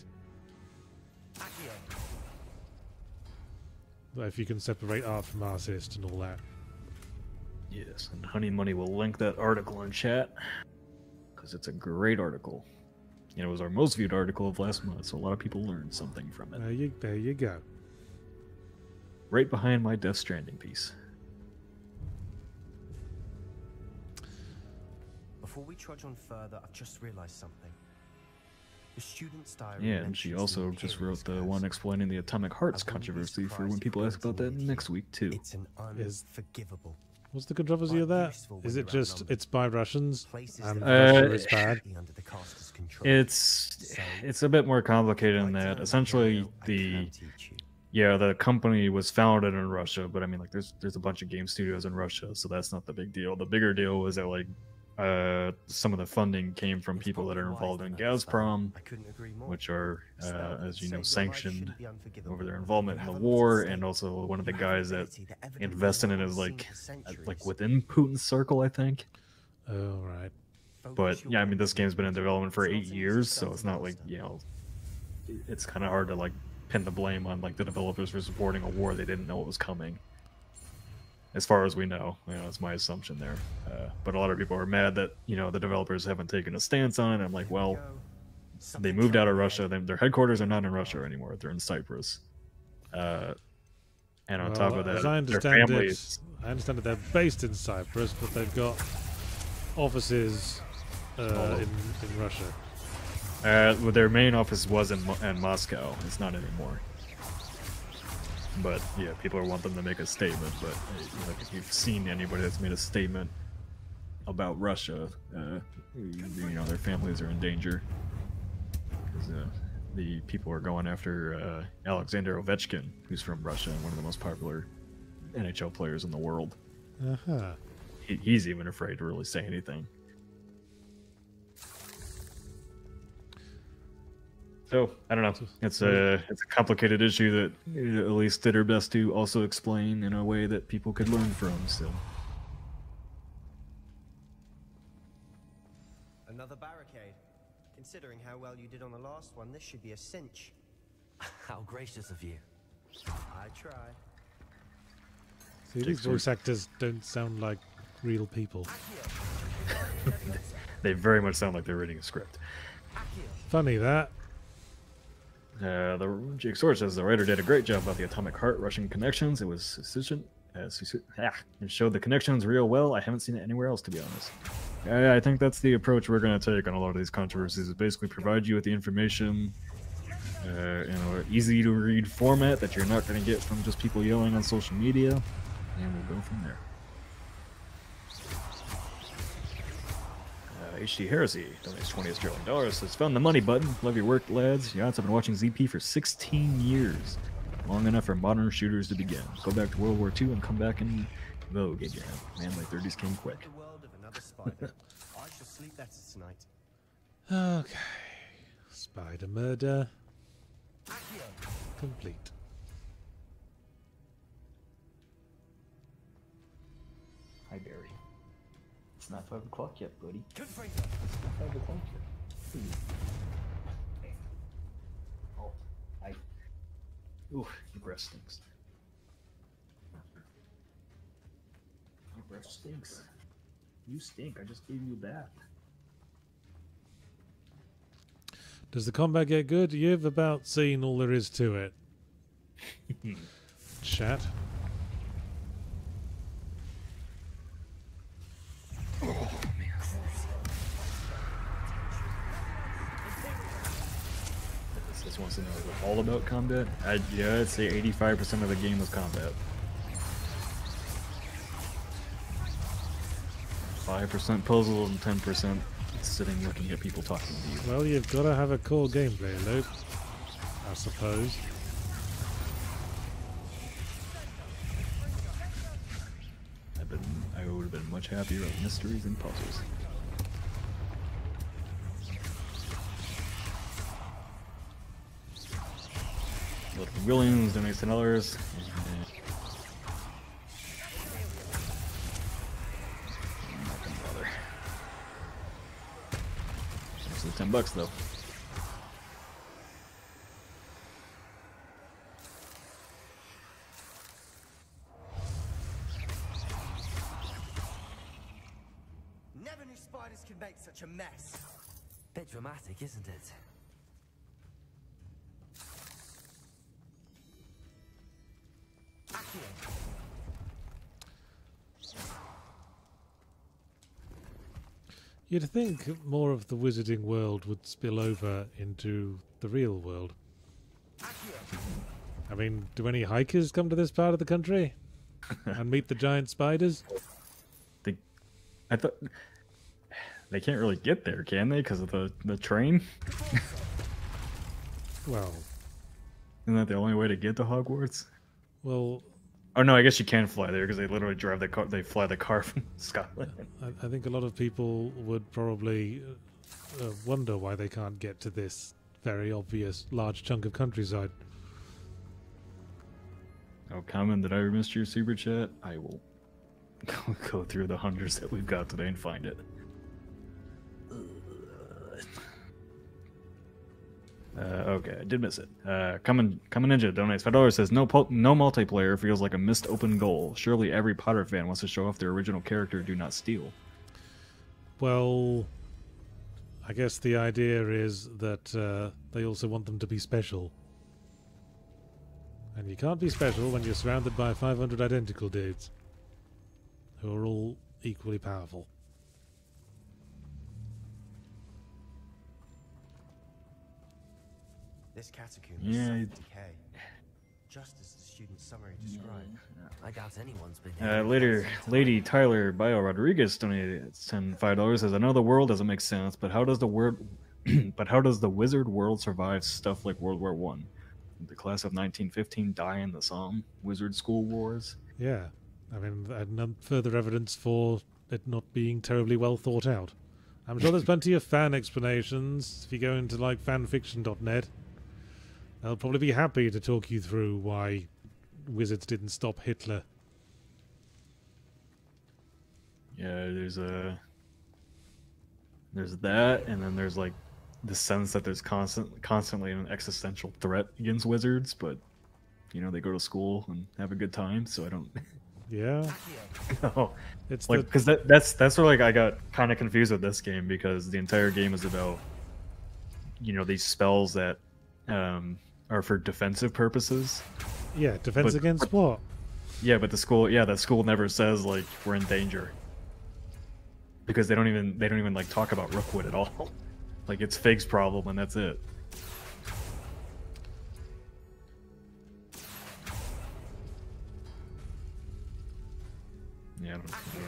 If you can separate art from artist and all that. Yes, and Honey Money will link that article in chat because it's a great article. And it was our most viewed article of last month, so a lot of people learned something from it. There you, there you go. Right behind my Death Stranding piece. Before we trudge on further, I've just realized something. The student's diary. Yeah, and she also just wrote the one explaining the Atomic Hearts controversy for when people ask about that next week, too. It's an unforgivable. What's the controversy of that? Is it just it's by Russians and Uh, Russia is bad? It's it's a bit more complicated than that. Essentially, the yeah the company was founded in Russia, but I mean like there's there's a bunch of game studios in Russia, so that's not the big deal. The bigger deal was that like uh, some of the funding came from people that are involved in Gazprom, which are uh, as you know sanctioned over their involvement in the war, and also one of the guys that invested in it is like like within Putin's circle, I think. Oh right. But yeah, I mean, this game's been in development for eight years, so it's not like, you know, it's kind of hard to like pin the blame on like the developers for supporting a war they didn't know it was coming. As far as we know, you know, that's my assumption there. Uh, but a lot of people are mad that, you know, the developers haven't taken a stance on it. I'm like, well, they moved out of Russia. They, their headquarters are not in Russia anymore. They're in Cyprus. Uh, and on Well, top of that, as I their understand families... it, I understand that they're based in Cyprus, but they've got offices uh, in, in Russia. Uh, well, their main office was in, Mo in Moscow. It's not anymore. But yeah, people want them to make a statement. But uh, like, if you've seen anybody that's made a statement about Russia, uh, you know, their families are in danger. Because uh, the people are going after uh, Alexander Ovechkin, who's from Russia and one of the most popular N H L players in the world. Uh-huh. He, he's even afraid to really say anything. So I don't know. It's a it's a complicated issue that Elise did her best to also explain in a way that people could learn from. So Another barricade. Considering how well you did on the last one, this should be a cinch. How gracious of you. I tried. See, these voice actors don't sound like real people. they very much sound like they're reading a script. Funny that. Uh, the Jake Sword says the writer did a great job about the Atomic Heart Russian connections. It was sufficient. Uh, ah, it showed the connections real well. I haven't seen it anywhere else, to be honest. I, I think that's the approach we're going to take on a lot of these controversies. Is basically provide you with the information uh, in an easy to read format that you're not going to get from just people yelling on social media, and we'll go from there. H D Heresy donates twenty Australian dollars. Says, found the money button. Love your work, lads. Yachts, I've been watching Z P for sixteen years. Long enough for modern shooters to begin. Go back to World War Two and come back and vogue again. Man, my thirties came quick. The world of another spider. I shall sleep better tonight. Okay. Spider murder. Complete. Hi, Barry. It's not five o'clock yet, buddy. It's not five o'clock yet. Hey. Oh, I. Ooh, your breath stinks. Your breath stinks. You stink. I just gave you a bath. Does the combat get good? You've about seen all there is to it. Chat. Oh, man. This, this wants to know, is it all about combat? I, yeah, I'd say eighty-five percent of the game was combat. five percent puzzle and ten percent sitting looking at people talking to you. Well, you've got to have a core gameplay loop, I suppose. I've been, I would have been much happier with mysteries and puzzles. Little Williams donates ten dollars. Ten bucks though. Never knew spiders could make such a mess. Bit dramatic, isn't it? Accio. You'd think more of the wizarding world would spill over into the real world. I mean, do any hikers come to this part of the country and meet the giant spiders? They, I thought they can't really get there, can they? Because of the the train. Well, isn't that the only way to get to Hogwarts? Well. Oh no, I guess you can fly there because they literally drive the car. They fly the car from Scotland. I, I think a lot of people would probably uh, uh, wonder why they can't get to this very obvious large chunk of countryside. Oh, Common, did I miss your super chat? I will go, go through the hundreds that we've got today and find it. Uh, okay, I did miss it. Uh, Common, Common Ninja donates five dollars, says, no, no multiplayer feels like a missed open goal. Surely every Potter fan wants to show off their original character, do not steal. Well, I guess the idea is that uh, they also want them to be special. And you can't be special when you're surrounded by five hundred identical dudes who are all equally powerful. This catacomb Yeah, is it- decay, just as the student's summary described. I doubt anyone's been Uh, later, Lady Tyler Bio Rodriguez donated ten five dollars, says, I know the world doesn't make sense, but how does the word, but how does the wizard world survive stuff like World War One? Did the class of nineteen fifteen die in the Somme Wizard School Wars? Yeah, I mean, and none further evidence for it not being terribly well thought out. I'm sure there's plenty of fan explanations if you go into like fanfiction dot net. They'll probably be happy to talk you through why wizards didn't stop Hitler. Yeah, there's a there's that, and then there's like the sense that there's constant constantly an existential threat against wizards, but you know they go to school and have a good time, so I don't. Yeah. Oh, it's like the- because that that's that's where like I got kind of confused with this game because the entire game is about you know these spells that um are for defensive purposes. Yeah, defense But- against what? Yeah, but the school, yeah, that school never says like we're in danger because they don't even they don't even like talk about Rookwood at all. Like it's Fig's problem and that's it. Yeah, I don't, I don't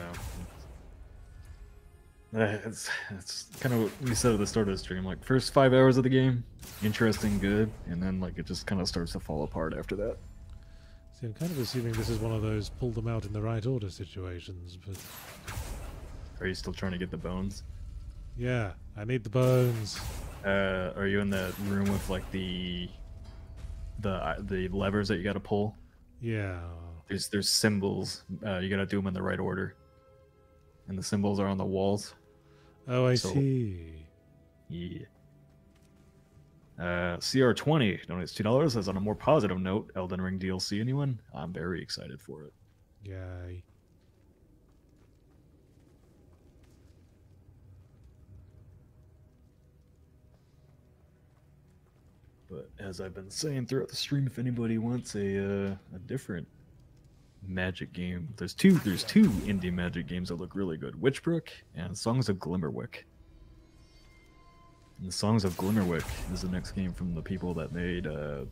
know. Uh, It's it's kind of what we said at the start of the stream. Like first five hours of the game, interesting, good, and then like it just kind of starts to fall apart after that. See, I'm kind of assuming this is one of those pull them out in the right order situations, but Are you still trying to get the bones? yeah, I need the bones. Uh, are you in that room with like the the uh, the levers that you got to pull? Yeah. There's there's symbols. Uh, you got to do them in the right order, and the symbols are on the walls. Oh, I So- see. Yeah. Uh, C R twenty donates two dollars. Says on a more positive note, Elden Ring D L C. Anyone? I'm very excited for it. Yay. But as I've been saying throughout the stream, if anybody wants a uh, a different Magic game, there's two there's two indie Magic games that look really good: Witchbrook and Songs of Glimmerwick. And the Songs of Glimmerwick is the next game from the people that made uh,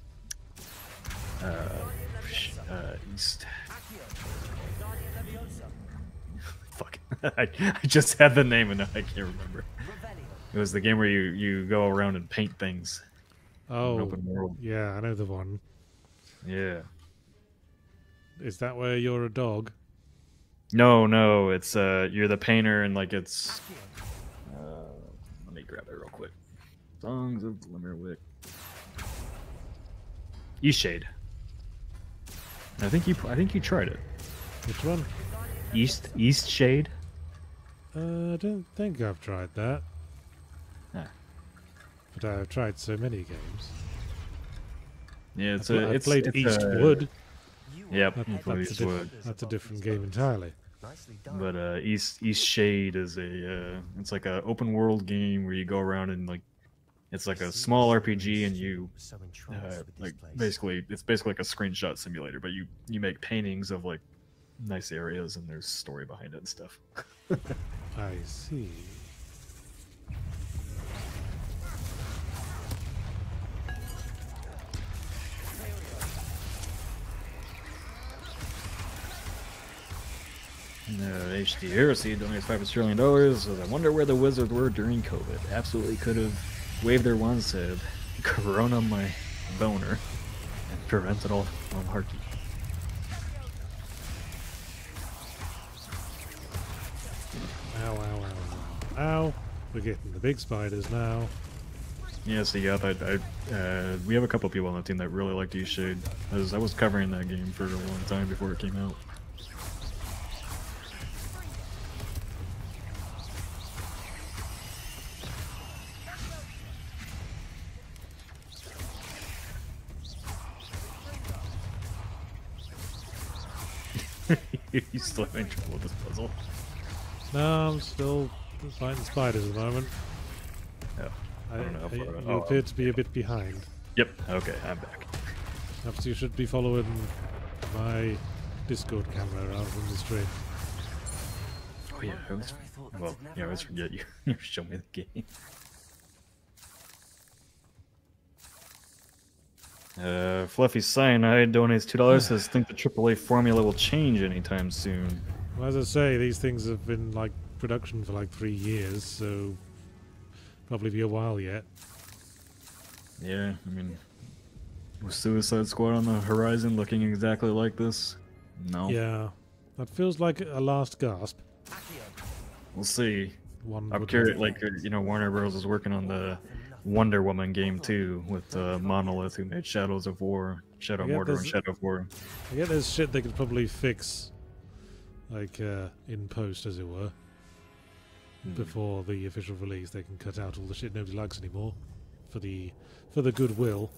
uh, sh- uh East. fuck. I, I just had the name and I can't remember. It was the game where you, you go around and paint things. Oh, open world. yeah, I know the one. Yeah. Is that where you're a dog? No, no, it's uh, you're the painter and like it's. Uh, let me grab it real quick. Songs of Glimmerwick. Eastshade. I think you, I think you tried it. Which one? East, Eastshade. Uh, I don't think I've tried that. Ah. But I've tried so many games. Yeah, it's I, a. I It's, played it's Eastwood. A, yep, That, you that's, played a Eastwood. different, that's a different game entirely. But uh, East Eastshade is a. Uh, it's like a open world game where you go around and like, it's like a small R P G and you, uh, like basically it's basically like a screenshot simulator, but you you make paintings of like nice areas and there's story behind it and stuff. I see. Uh, H D Heresy donates five Australian dollars. Says, I wonder where the Wizards were during COVID. Absolutely could have waved their wands, said Corona my boner, and prevented all malarkey. Ow, ow, ow, ow. Ow. We're getting the big spiders now. Yeah, so yeah, I, I, uh, we have a couple people on the team that really liked Eastshade. I was, I was covering that game for a long time before it came out. You still having trouble with this puzzle? No, I'm still fighting spiders at the moment. Yeah. I don't know how I, far. you Oh, appear to be a bit behind. Yep. Okay, I'm back. Perhaps you should be following my Discord camera rather than the stream. Oh yeah, I always, well, yeah, I always forget you. You show me the game. Uh, Fluffy Cyanide donates two dollars. Says, think the triple A formula will change anytime soon. Well, as I say, these things have been like production for like three years, so probably be a while yet. Yeah, I mean, was Suicide Squad on the horizon looking exactly like this? No. Yeah, that feels like a last gasp. We'll see. One I'm would curious, like- like, uh, you know, Warner Bros. is working on the Wonder Woman game too, with uh, Monolith, who made Shadows of War, Shadow of Yeah, Mordor, there's- and Shadow of War. I get there's shit they could probably fix, like uh, in post, as it were, Hmm. before the official release. They can cut out all the shit nobody likes anymore, for the for the goodwill.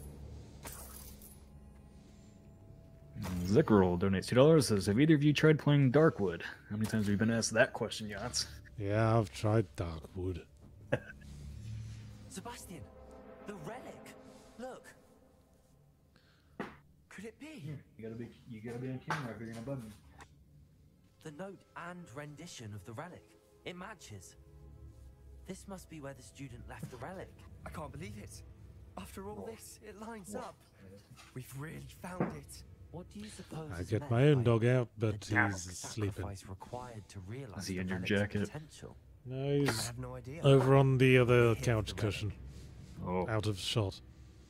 Zickerl donates two dollars. Says, have either of you tried playing Darkwood? How many times have you been asked that question, Yachts? Yeah, I've tried Darkwood. Sebastian, the relic. Look. Could it be? You gotta be, you gotta be on camera if you're gonna bug me. The note and rendition of the relic. It matches. This must be where the student left the relic. I can't believe it. After all this, it lines up. We've really found it. What do you suppose? I is get meant my own by dog out, the but dark he's sleeping. sacrifice required to realize Is he the in your relic's jacket? potential? No, I he's have no idea. over on the other Hit the couch relic. cushion, Oh, out of shot.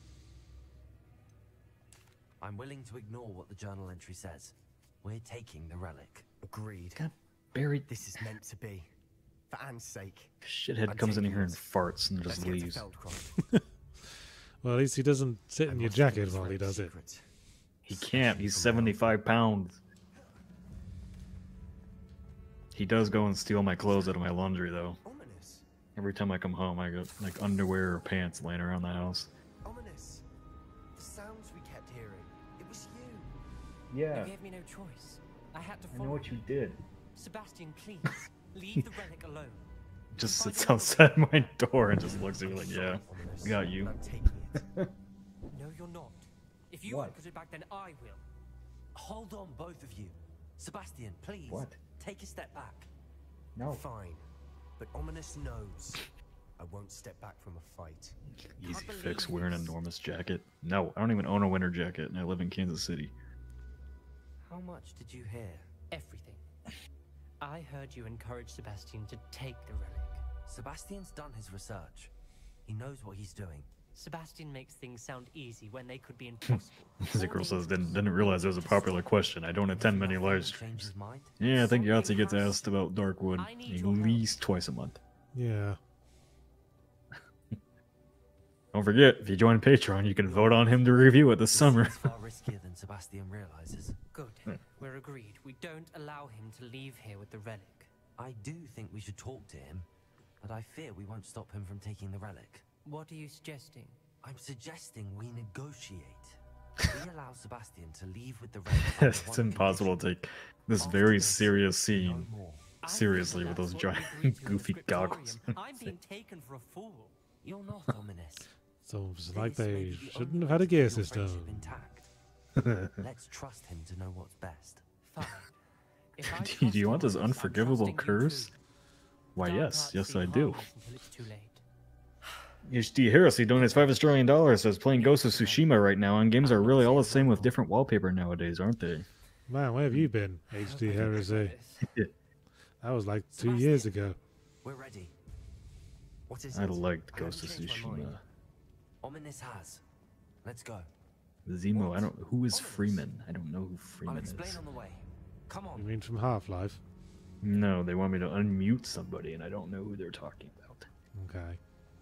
I'm willing to ignore what the journal entry says. We're taking the relic. Agreed. got buried. This is meant to be. For Anne's sake. Shithead I'm comes in taking here and it. farts and Let's just get to leaves. Feldcroft. Well, at least he doesn't sit I in your must keep jacket this while he relic does it. secret. He can't. He's Especially from seventy-five pounds. He does go and steal my clothes out of my laundry, though. Ominous. Every time I come home, I got like underwear or pants laying around the house. Ominous. The sounds we kept hearing. It was you. You gave me no choice. I had to follow. you did. Sebastian, please, leave the relic alone. Just Find sits another outside my door and just looks at me like, yeah, Ominous. got you. I'm taking it. No, you're not. If you What? won't put it back, then I will. Hold on, both of you. Sebastian, please. What? Take a step back. No. Fine. But Ominous knows. I won't step back from a fight. Easy believe fix wearing an this. enormous jacket. No, I don't even own a winter jacket and I live in Kansas City. How much did you hear? Everything. I heard you encourage Sebastian to take the relic. Sebastian's done his research. He knows what he's doing. Sebastian makes things sound easy when they could be impossible. As girl says, didn't, didn't realize it was a popular question. I don't attend many live streams. Yeah, I think Yahtzee gets asked about Darkwood at least twice a month. Yeah. Don't forget, if you join Patreon, you can vote on him to review it this summer. It's far riskier than Sebastian realizes. Good. We're agreed. We don't allow him to leave here with the relic. I do think we should talk to him, but I fear we won't stop him from taking the relic. What are you suggesting? I'm suggesting we negotiate. We allow Sebastian to leave with the relic. It's impossible to take this very serious scene seriously with those giant goofy goggles. I'm being taken for a fool. You're not ominous. It's almost like they shouldn't have had a gear system. Let's trust him to know what's best. Do you want this unforgivable curse? Why, yes, yes, I do. H D Heresy donates five Australian dollars. Says playing Ghost of Tsushima right now, and games are really all the same with different wallpaper nowadays, aren't they? Man, where have you been, H D Heresy? That was like two years ago. We're ready. What is I it? liked Ghost of Tsushima. Ominous has. Let's go. Zemo, I don't. Who is Freeman? I don't know who Freeman I'll explain is. on the way. Come on. You mean from Half-Life? No, they want me to unmute somebody, and I don't know who they're talking about. Okay.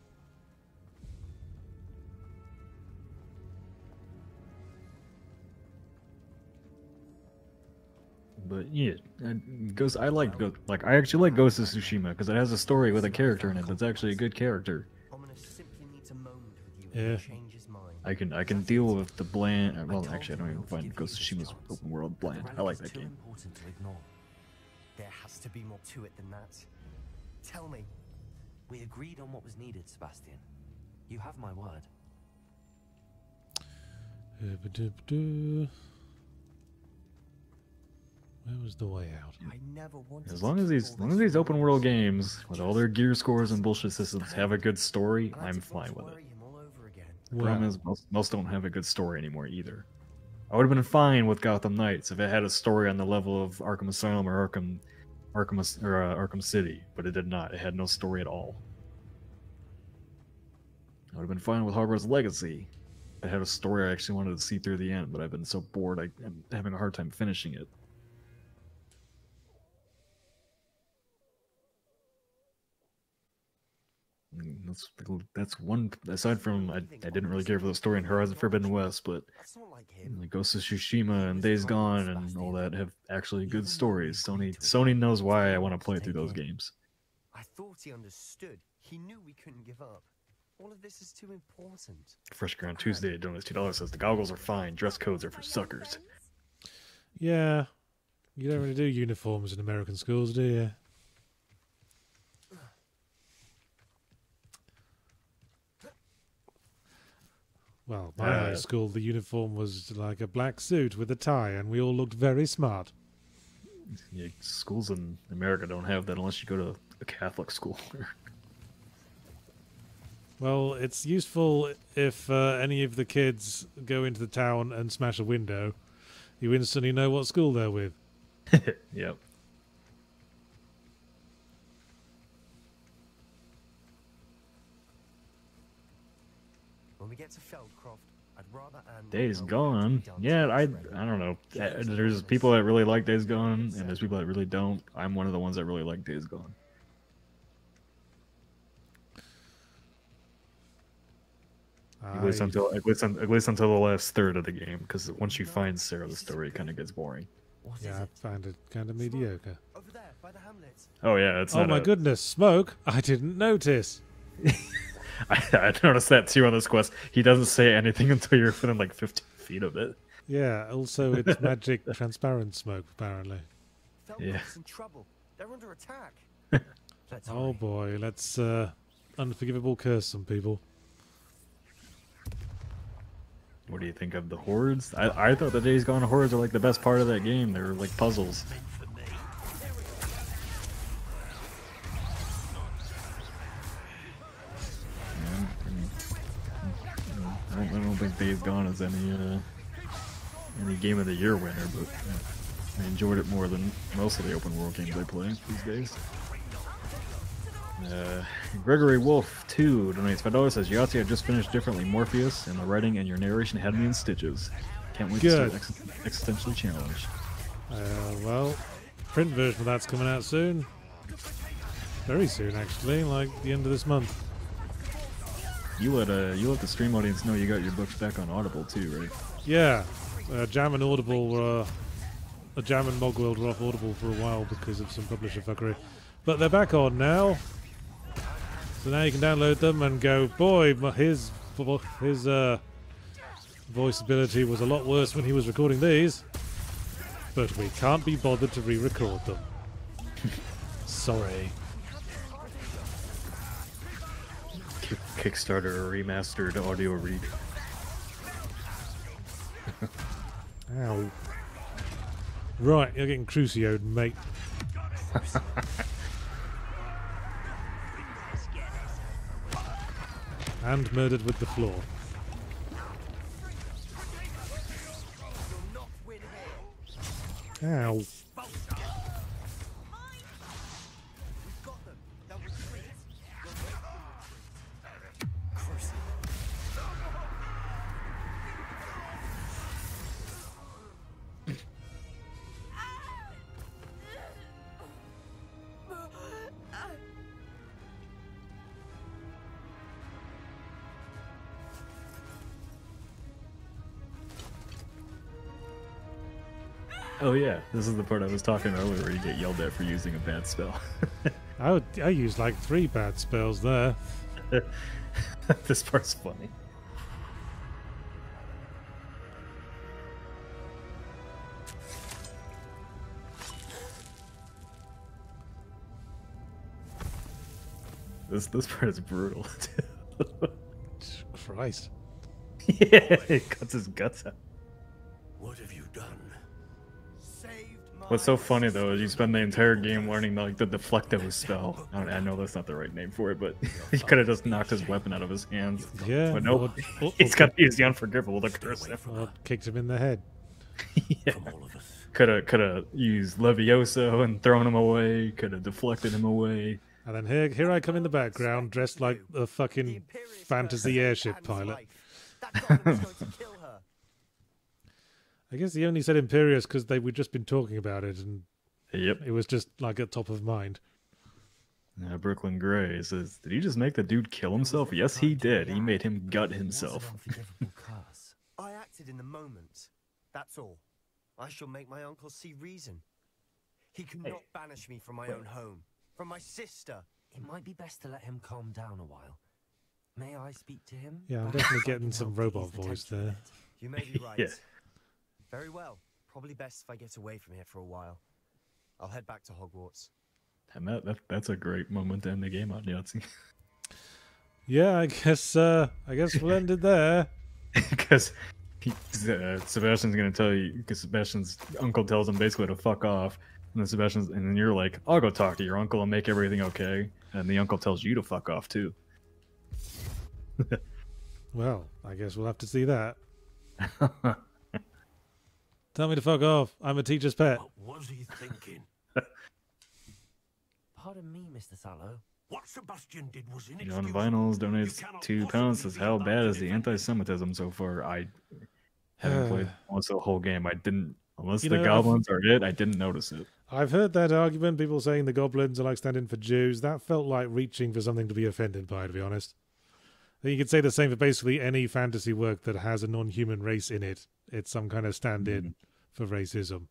But yeah, Ghost. I like Ghost. Like I actually like Ghost of Tsushima because it has a story with a character in it that's actually a good character. Yeah. I can I can deal with the bland. Well, actually, I don't even find Ghost of Tsushima's open world bland. I like that game. There has to be more to it than that. Tell me. We agreed on what was needed, Sebastian. You have my word. Where was the way out? I never wanted As long as these, as long as these open world games with all their gear scores and bullshit systems have a good story, I'm fine with it. The problem is most, most don't have a good story anymore either. I would have been fine with Gotham Knights if it had a story on the level of Arkham Asylum or Arkham, Arkham or uh, Arkham City, but it did not. It had no story at all. I would have been fine with Hogwarts Legacy. It had a story I actually wanted to see through the end, but I've been so bored I, I'm having a hard time finishing it. That's that's one. Aside from, I, I didn't really care for the story in Horizon Forbidden West, but like Ghost of Tsushima and Days Gone and all that have actually good stories. Sony Sony knows why I want to play through those games. I thought he understood. He knew we couldn't give up. All of this is too important. Fresh Ground Tuesday donates two dollars. Says the goggles are fine. Dress codes are for suckers. Yeah, you don't really do uniforms in American schools, do you? Well, my Uh, high school, the uniform was like a black suit with a tie, and we all looked very smart. Yeah, schools in America don't have that unless you go to a Catholic school. Well, it's useful if uh, any of the kids go into the town and smash a window. You instantly know what school they're with. Yep. When we get to Feldcroft, I'd rather Anne Days Gone. Yeah, I I don't know. Uh, There's people that really like Days Gone, and there's people that really don't. I'm one of the ones that really like Days Gone. At least I- until at least, at least until the last third of the game, because once you find Sarah, the story kind of gets boring. Yeah, I found it kind of mediocre. Over there, by the hamlet. Oh yeah, it's Oh not my a- goodness, smoke! I didn't notice. I, I noticed that too on this quest. He doesn't say anything until you're within like fifteen feet of it. Yeah, also it's magic transparent smoke, apparently. Yeah. Feldcroft's in trouble. They're under attack. Let's Oh hurry. boy, let's uh, unforgivable curse some people. What do you think of the hordes? I, I thought the Days Gone hordes are like the best part of that game. They were like puzzles. Yeah, I, mean, I, don't, I don't think Days Gone is any uh, any Game of the Year winner, but yeah. I enjoyed it more than most of the open world games I play these days. Uh, Gregory Wolf two donates five dollars, says Yahtzee, I just finished Differently Morpheus, and the writing and your narration had me in stitches. Can't wait Good. to start ex Existential Challenge. Uh, well, print version of that's coming out soon. Very soon, actually, like the end of this month. You let uh, you let the stream audience know you got your books back on Audible too, right? Yeah, uh, Jam and Audible were, uh, Jam and Mogworld were off Audible for a while because of some publisher fuckery, but they're back on now. So now you can download them and go, boy, his his uh, voice ability was a lot worse when he was recording these, but we can't be bothered to re-record them. Sorry. Kickstarter remastered audio read. Ow. Right, you're getting crucioed, mate. And murdered with the floor. Ow. Oh yeah, this is the part I was talking about earlier where you get yelled at for using a bad spell. I would, I used like three bad spells there. This part's funny. This this part is brutal. Christ. Yeah, he cuts his guts out. What have you done? What's so funny though is you spend the entire game learning like the deflecto spell. I, don't, I know that's not the right name for it, but he could have just knocked his weapon out of his hands. Yeah. But nope, or, or, he's got to use the unforgivable to curse him. Or kicked him in the head. Yeah. Could have could have used Levioso and thrown him away. Could have deflected him away. And then here, here I come in the background, dressed like a fucking fantasy airship pilot. I guess he only said Imperious because they we'd just been talking about it, and yep, it was just like at top of mind. Uh, Brooklyn Gray says, "Did he just make the dude kill himself?" Yes, he did. He made him gut himself. I acted in the moment. That's all. I shall make my uncle see reason. He cannot hey. banish me from my own home, from my sister. It might be best to let him calm down a while. May I speak to him? Yeah, I'm definitely getting some robot voice there. You may be right. Yeah. Very well. Probably best if I get away from here for a while. I'll head back to Hogwarts. And that, that that's a great moment to end the game on, Yahtzee. Yeah, I guess uh, I guess we'll end it there. Because uh, Sebastian's gonna tell you, because Sebastian's uncle tells him basically to fuck off, and then Sebastian's, and then you're like, "I'll go talk to your uncle and make everything okay," and the uncle tells you to fuck off too. Well, I guess we'll have to see that. Tell me to fuck off. I'm a teacher's pet. What was he thinking? Pardon me, Mister Sallow. What Sebastian did was John inexcusable. Vinyls donates two pounds. Says, "How bad is the anti-Semitism so far?" I haven't played almost the whole game. I didn't, unless You the know, goblins are it. I didn't notice it. I've heard that argument. People saying the goblins are like standing for Jews. That felt like reaching for something to be offended by, to be honest. I think you could say the same for basically any fantasy work that has a non-human race in it. It's some kind of stand-in mm. for racism.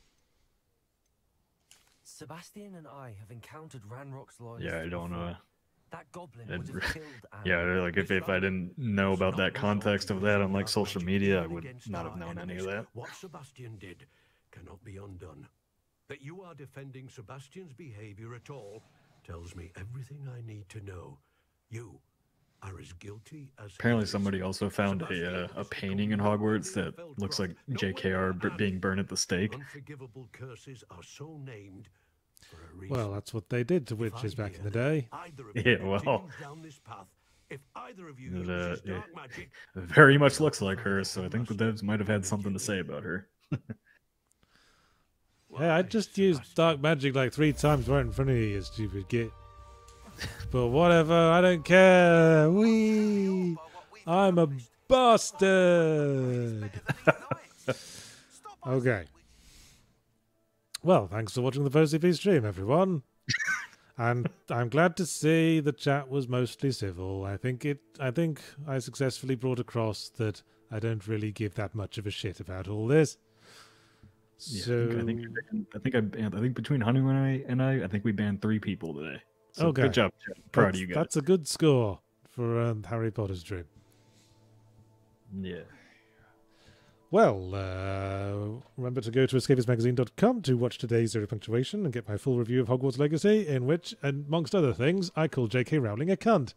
Sebastian and I have encountered Ranrock's lawyers. Yeah, I don't know. That goblin would have killed Anne. Yeah, like if, if I didn't know about that context of that on like social media, I would not have known any of that. What Sebastian did cannot be undone. That you are defending Sebastian's behavior at all tells me everything I need to know. You are as guilty as apparently somebody also found a uh, a painting in Hogwarts that looks like J K R b being burned at the stake. Unforgivable curses are so named for a reason. Well, that's what they did to witches back in the day. Yeah, well, if either of you it, uh, uses dark it magic, very much looks like her, so I think the devs might have had something to say about her. Yeah, I just used dark magic like three times right in front of you, you stupid git. But whatever, I don't care. Wee! I'm a bastard! Okay. Well, thanks for watching the F O C P stream, everyone. And I'm glad to see the chat was mostly civil. I think it. I think I successfully brought across that I don't really give that much of a shit about all this. Yeah, So I think I think I, think I, I think between Honey and I and I, I think we banned three people today. So okay. Good job, Chad. Proud that's, of you guys. That's a good score for um, Harry Potter stream. Yeah. Well, uh, remember to go to escapist magazine dot com to watch today's Zero Punctuation and get my full review of Hogwarts Legacy, in which, amongst other things, I call J K Rowling a cunt.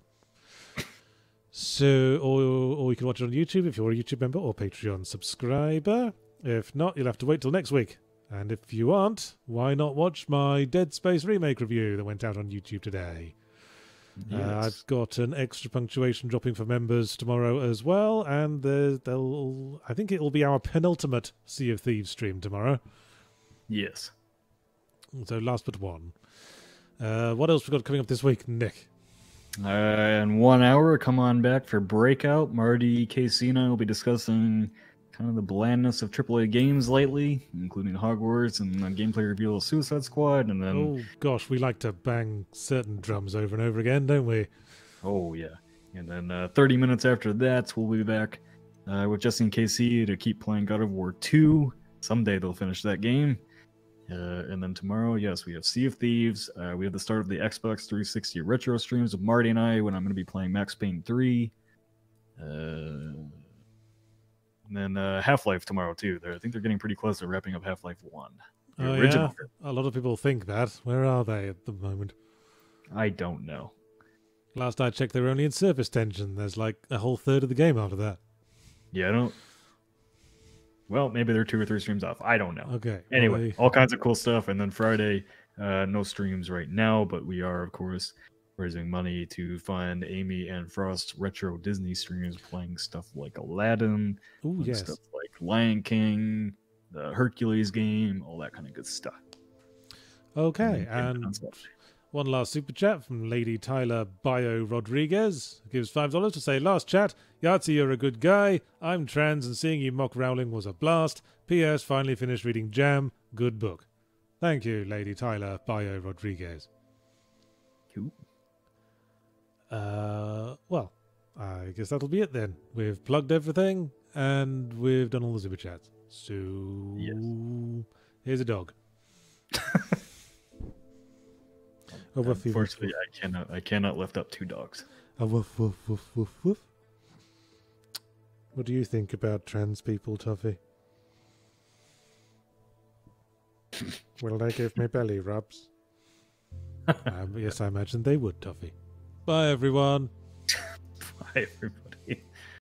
So, or, or you can watch it on YouTube if you're a YouTube member or Patreon subscriber. If not, you'll have to wait till next week. And if you aren't, why not watch my Dead Space remake review that went out on YouTube today? Yes. Uh, I've got an extra punctuation dropping for members tomorrow as well, and uh, they'll. I think it will be our penultimate Sea of Thieves stream tomorrow. Yes. So last but one. Uh, what else we got coming up this week, Nick? Uh, in one hour, come on back for Breakout. Marty, K C, and I will be discussing kind of the blandness of triple A games lately, including Hogwarts and a gameplay reveal of Suicide Squad, and then Oh gosh, we like to bang certain drums over and over again, don't we? oh yeah, and then uh, thirty minutes after that, we'll be back uh, with Jesse and K C to keep playing God of War two. Someday they'll finish that game. Uh, and then tomorrow, yes, we have Sea of Thieves. Uh, we have the start of the Xbox three sixty retro streams with Marty and I when I'm going to be playing Max Payne three. Uh, and then uh, Half-Life tomorrow, too. They're, I think they're getting pretty close to wrapping up Half-Life one. The Oh original. yeah, a lot of people think that. Where are they at the moment? I don't know. Last I checked, they were only in surface tension. There's like a whole third of the game after that. Yeah, I don't... Well, maybe they're two or three streams off. I don't know. Okay. Anyway, well, they- all kinds of cool stuff. And then Friday, uh, no streams right now, but we are, of course, raising money to fund Amy and Frost's retro Disney streams, playing stuff like Aladdin, Ooh, playing yes. stuff like Lion King, the Hercules game, all that kind of good stuff. Okay, And then and stuff. one last super chat from Lady Tyler Bio Rodriguez. Gives five dollars to say, last chat, Yahtzee, you're a good guy. I'm trans and seeing you mock Rowling was a blast. P S. Finally finished reading Jam. Good book. Thank you, Lady Tyler Bio Rodriguez. Cool. Uh, well, I guess that'll be it then. We've plugged everything and we've done all the super chats. So, Yes. here's a dog. A woofy woof Unfortunately, woof. I cannot. I cannot lift up two dogs. A woof woof woof woof woof. What do you think about trans people, Toffee? Will they give me belly rubs? um, yes, I imagine they would, Toffee. Bye, everyone. Bye, everybody.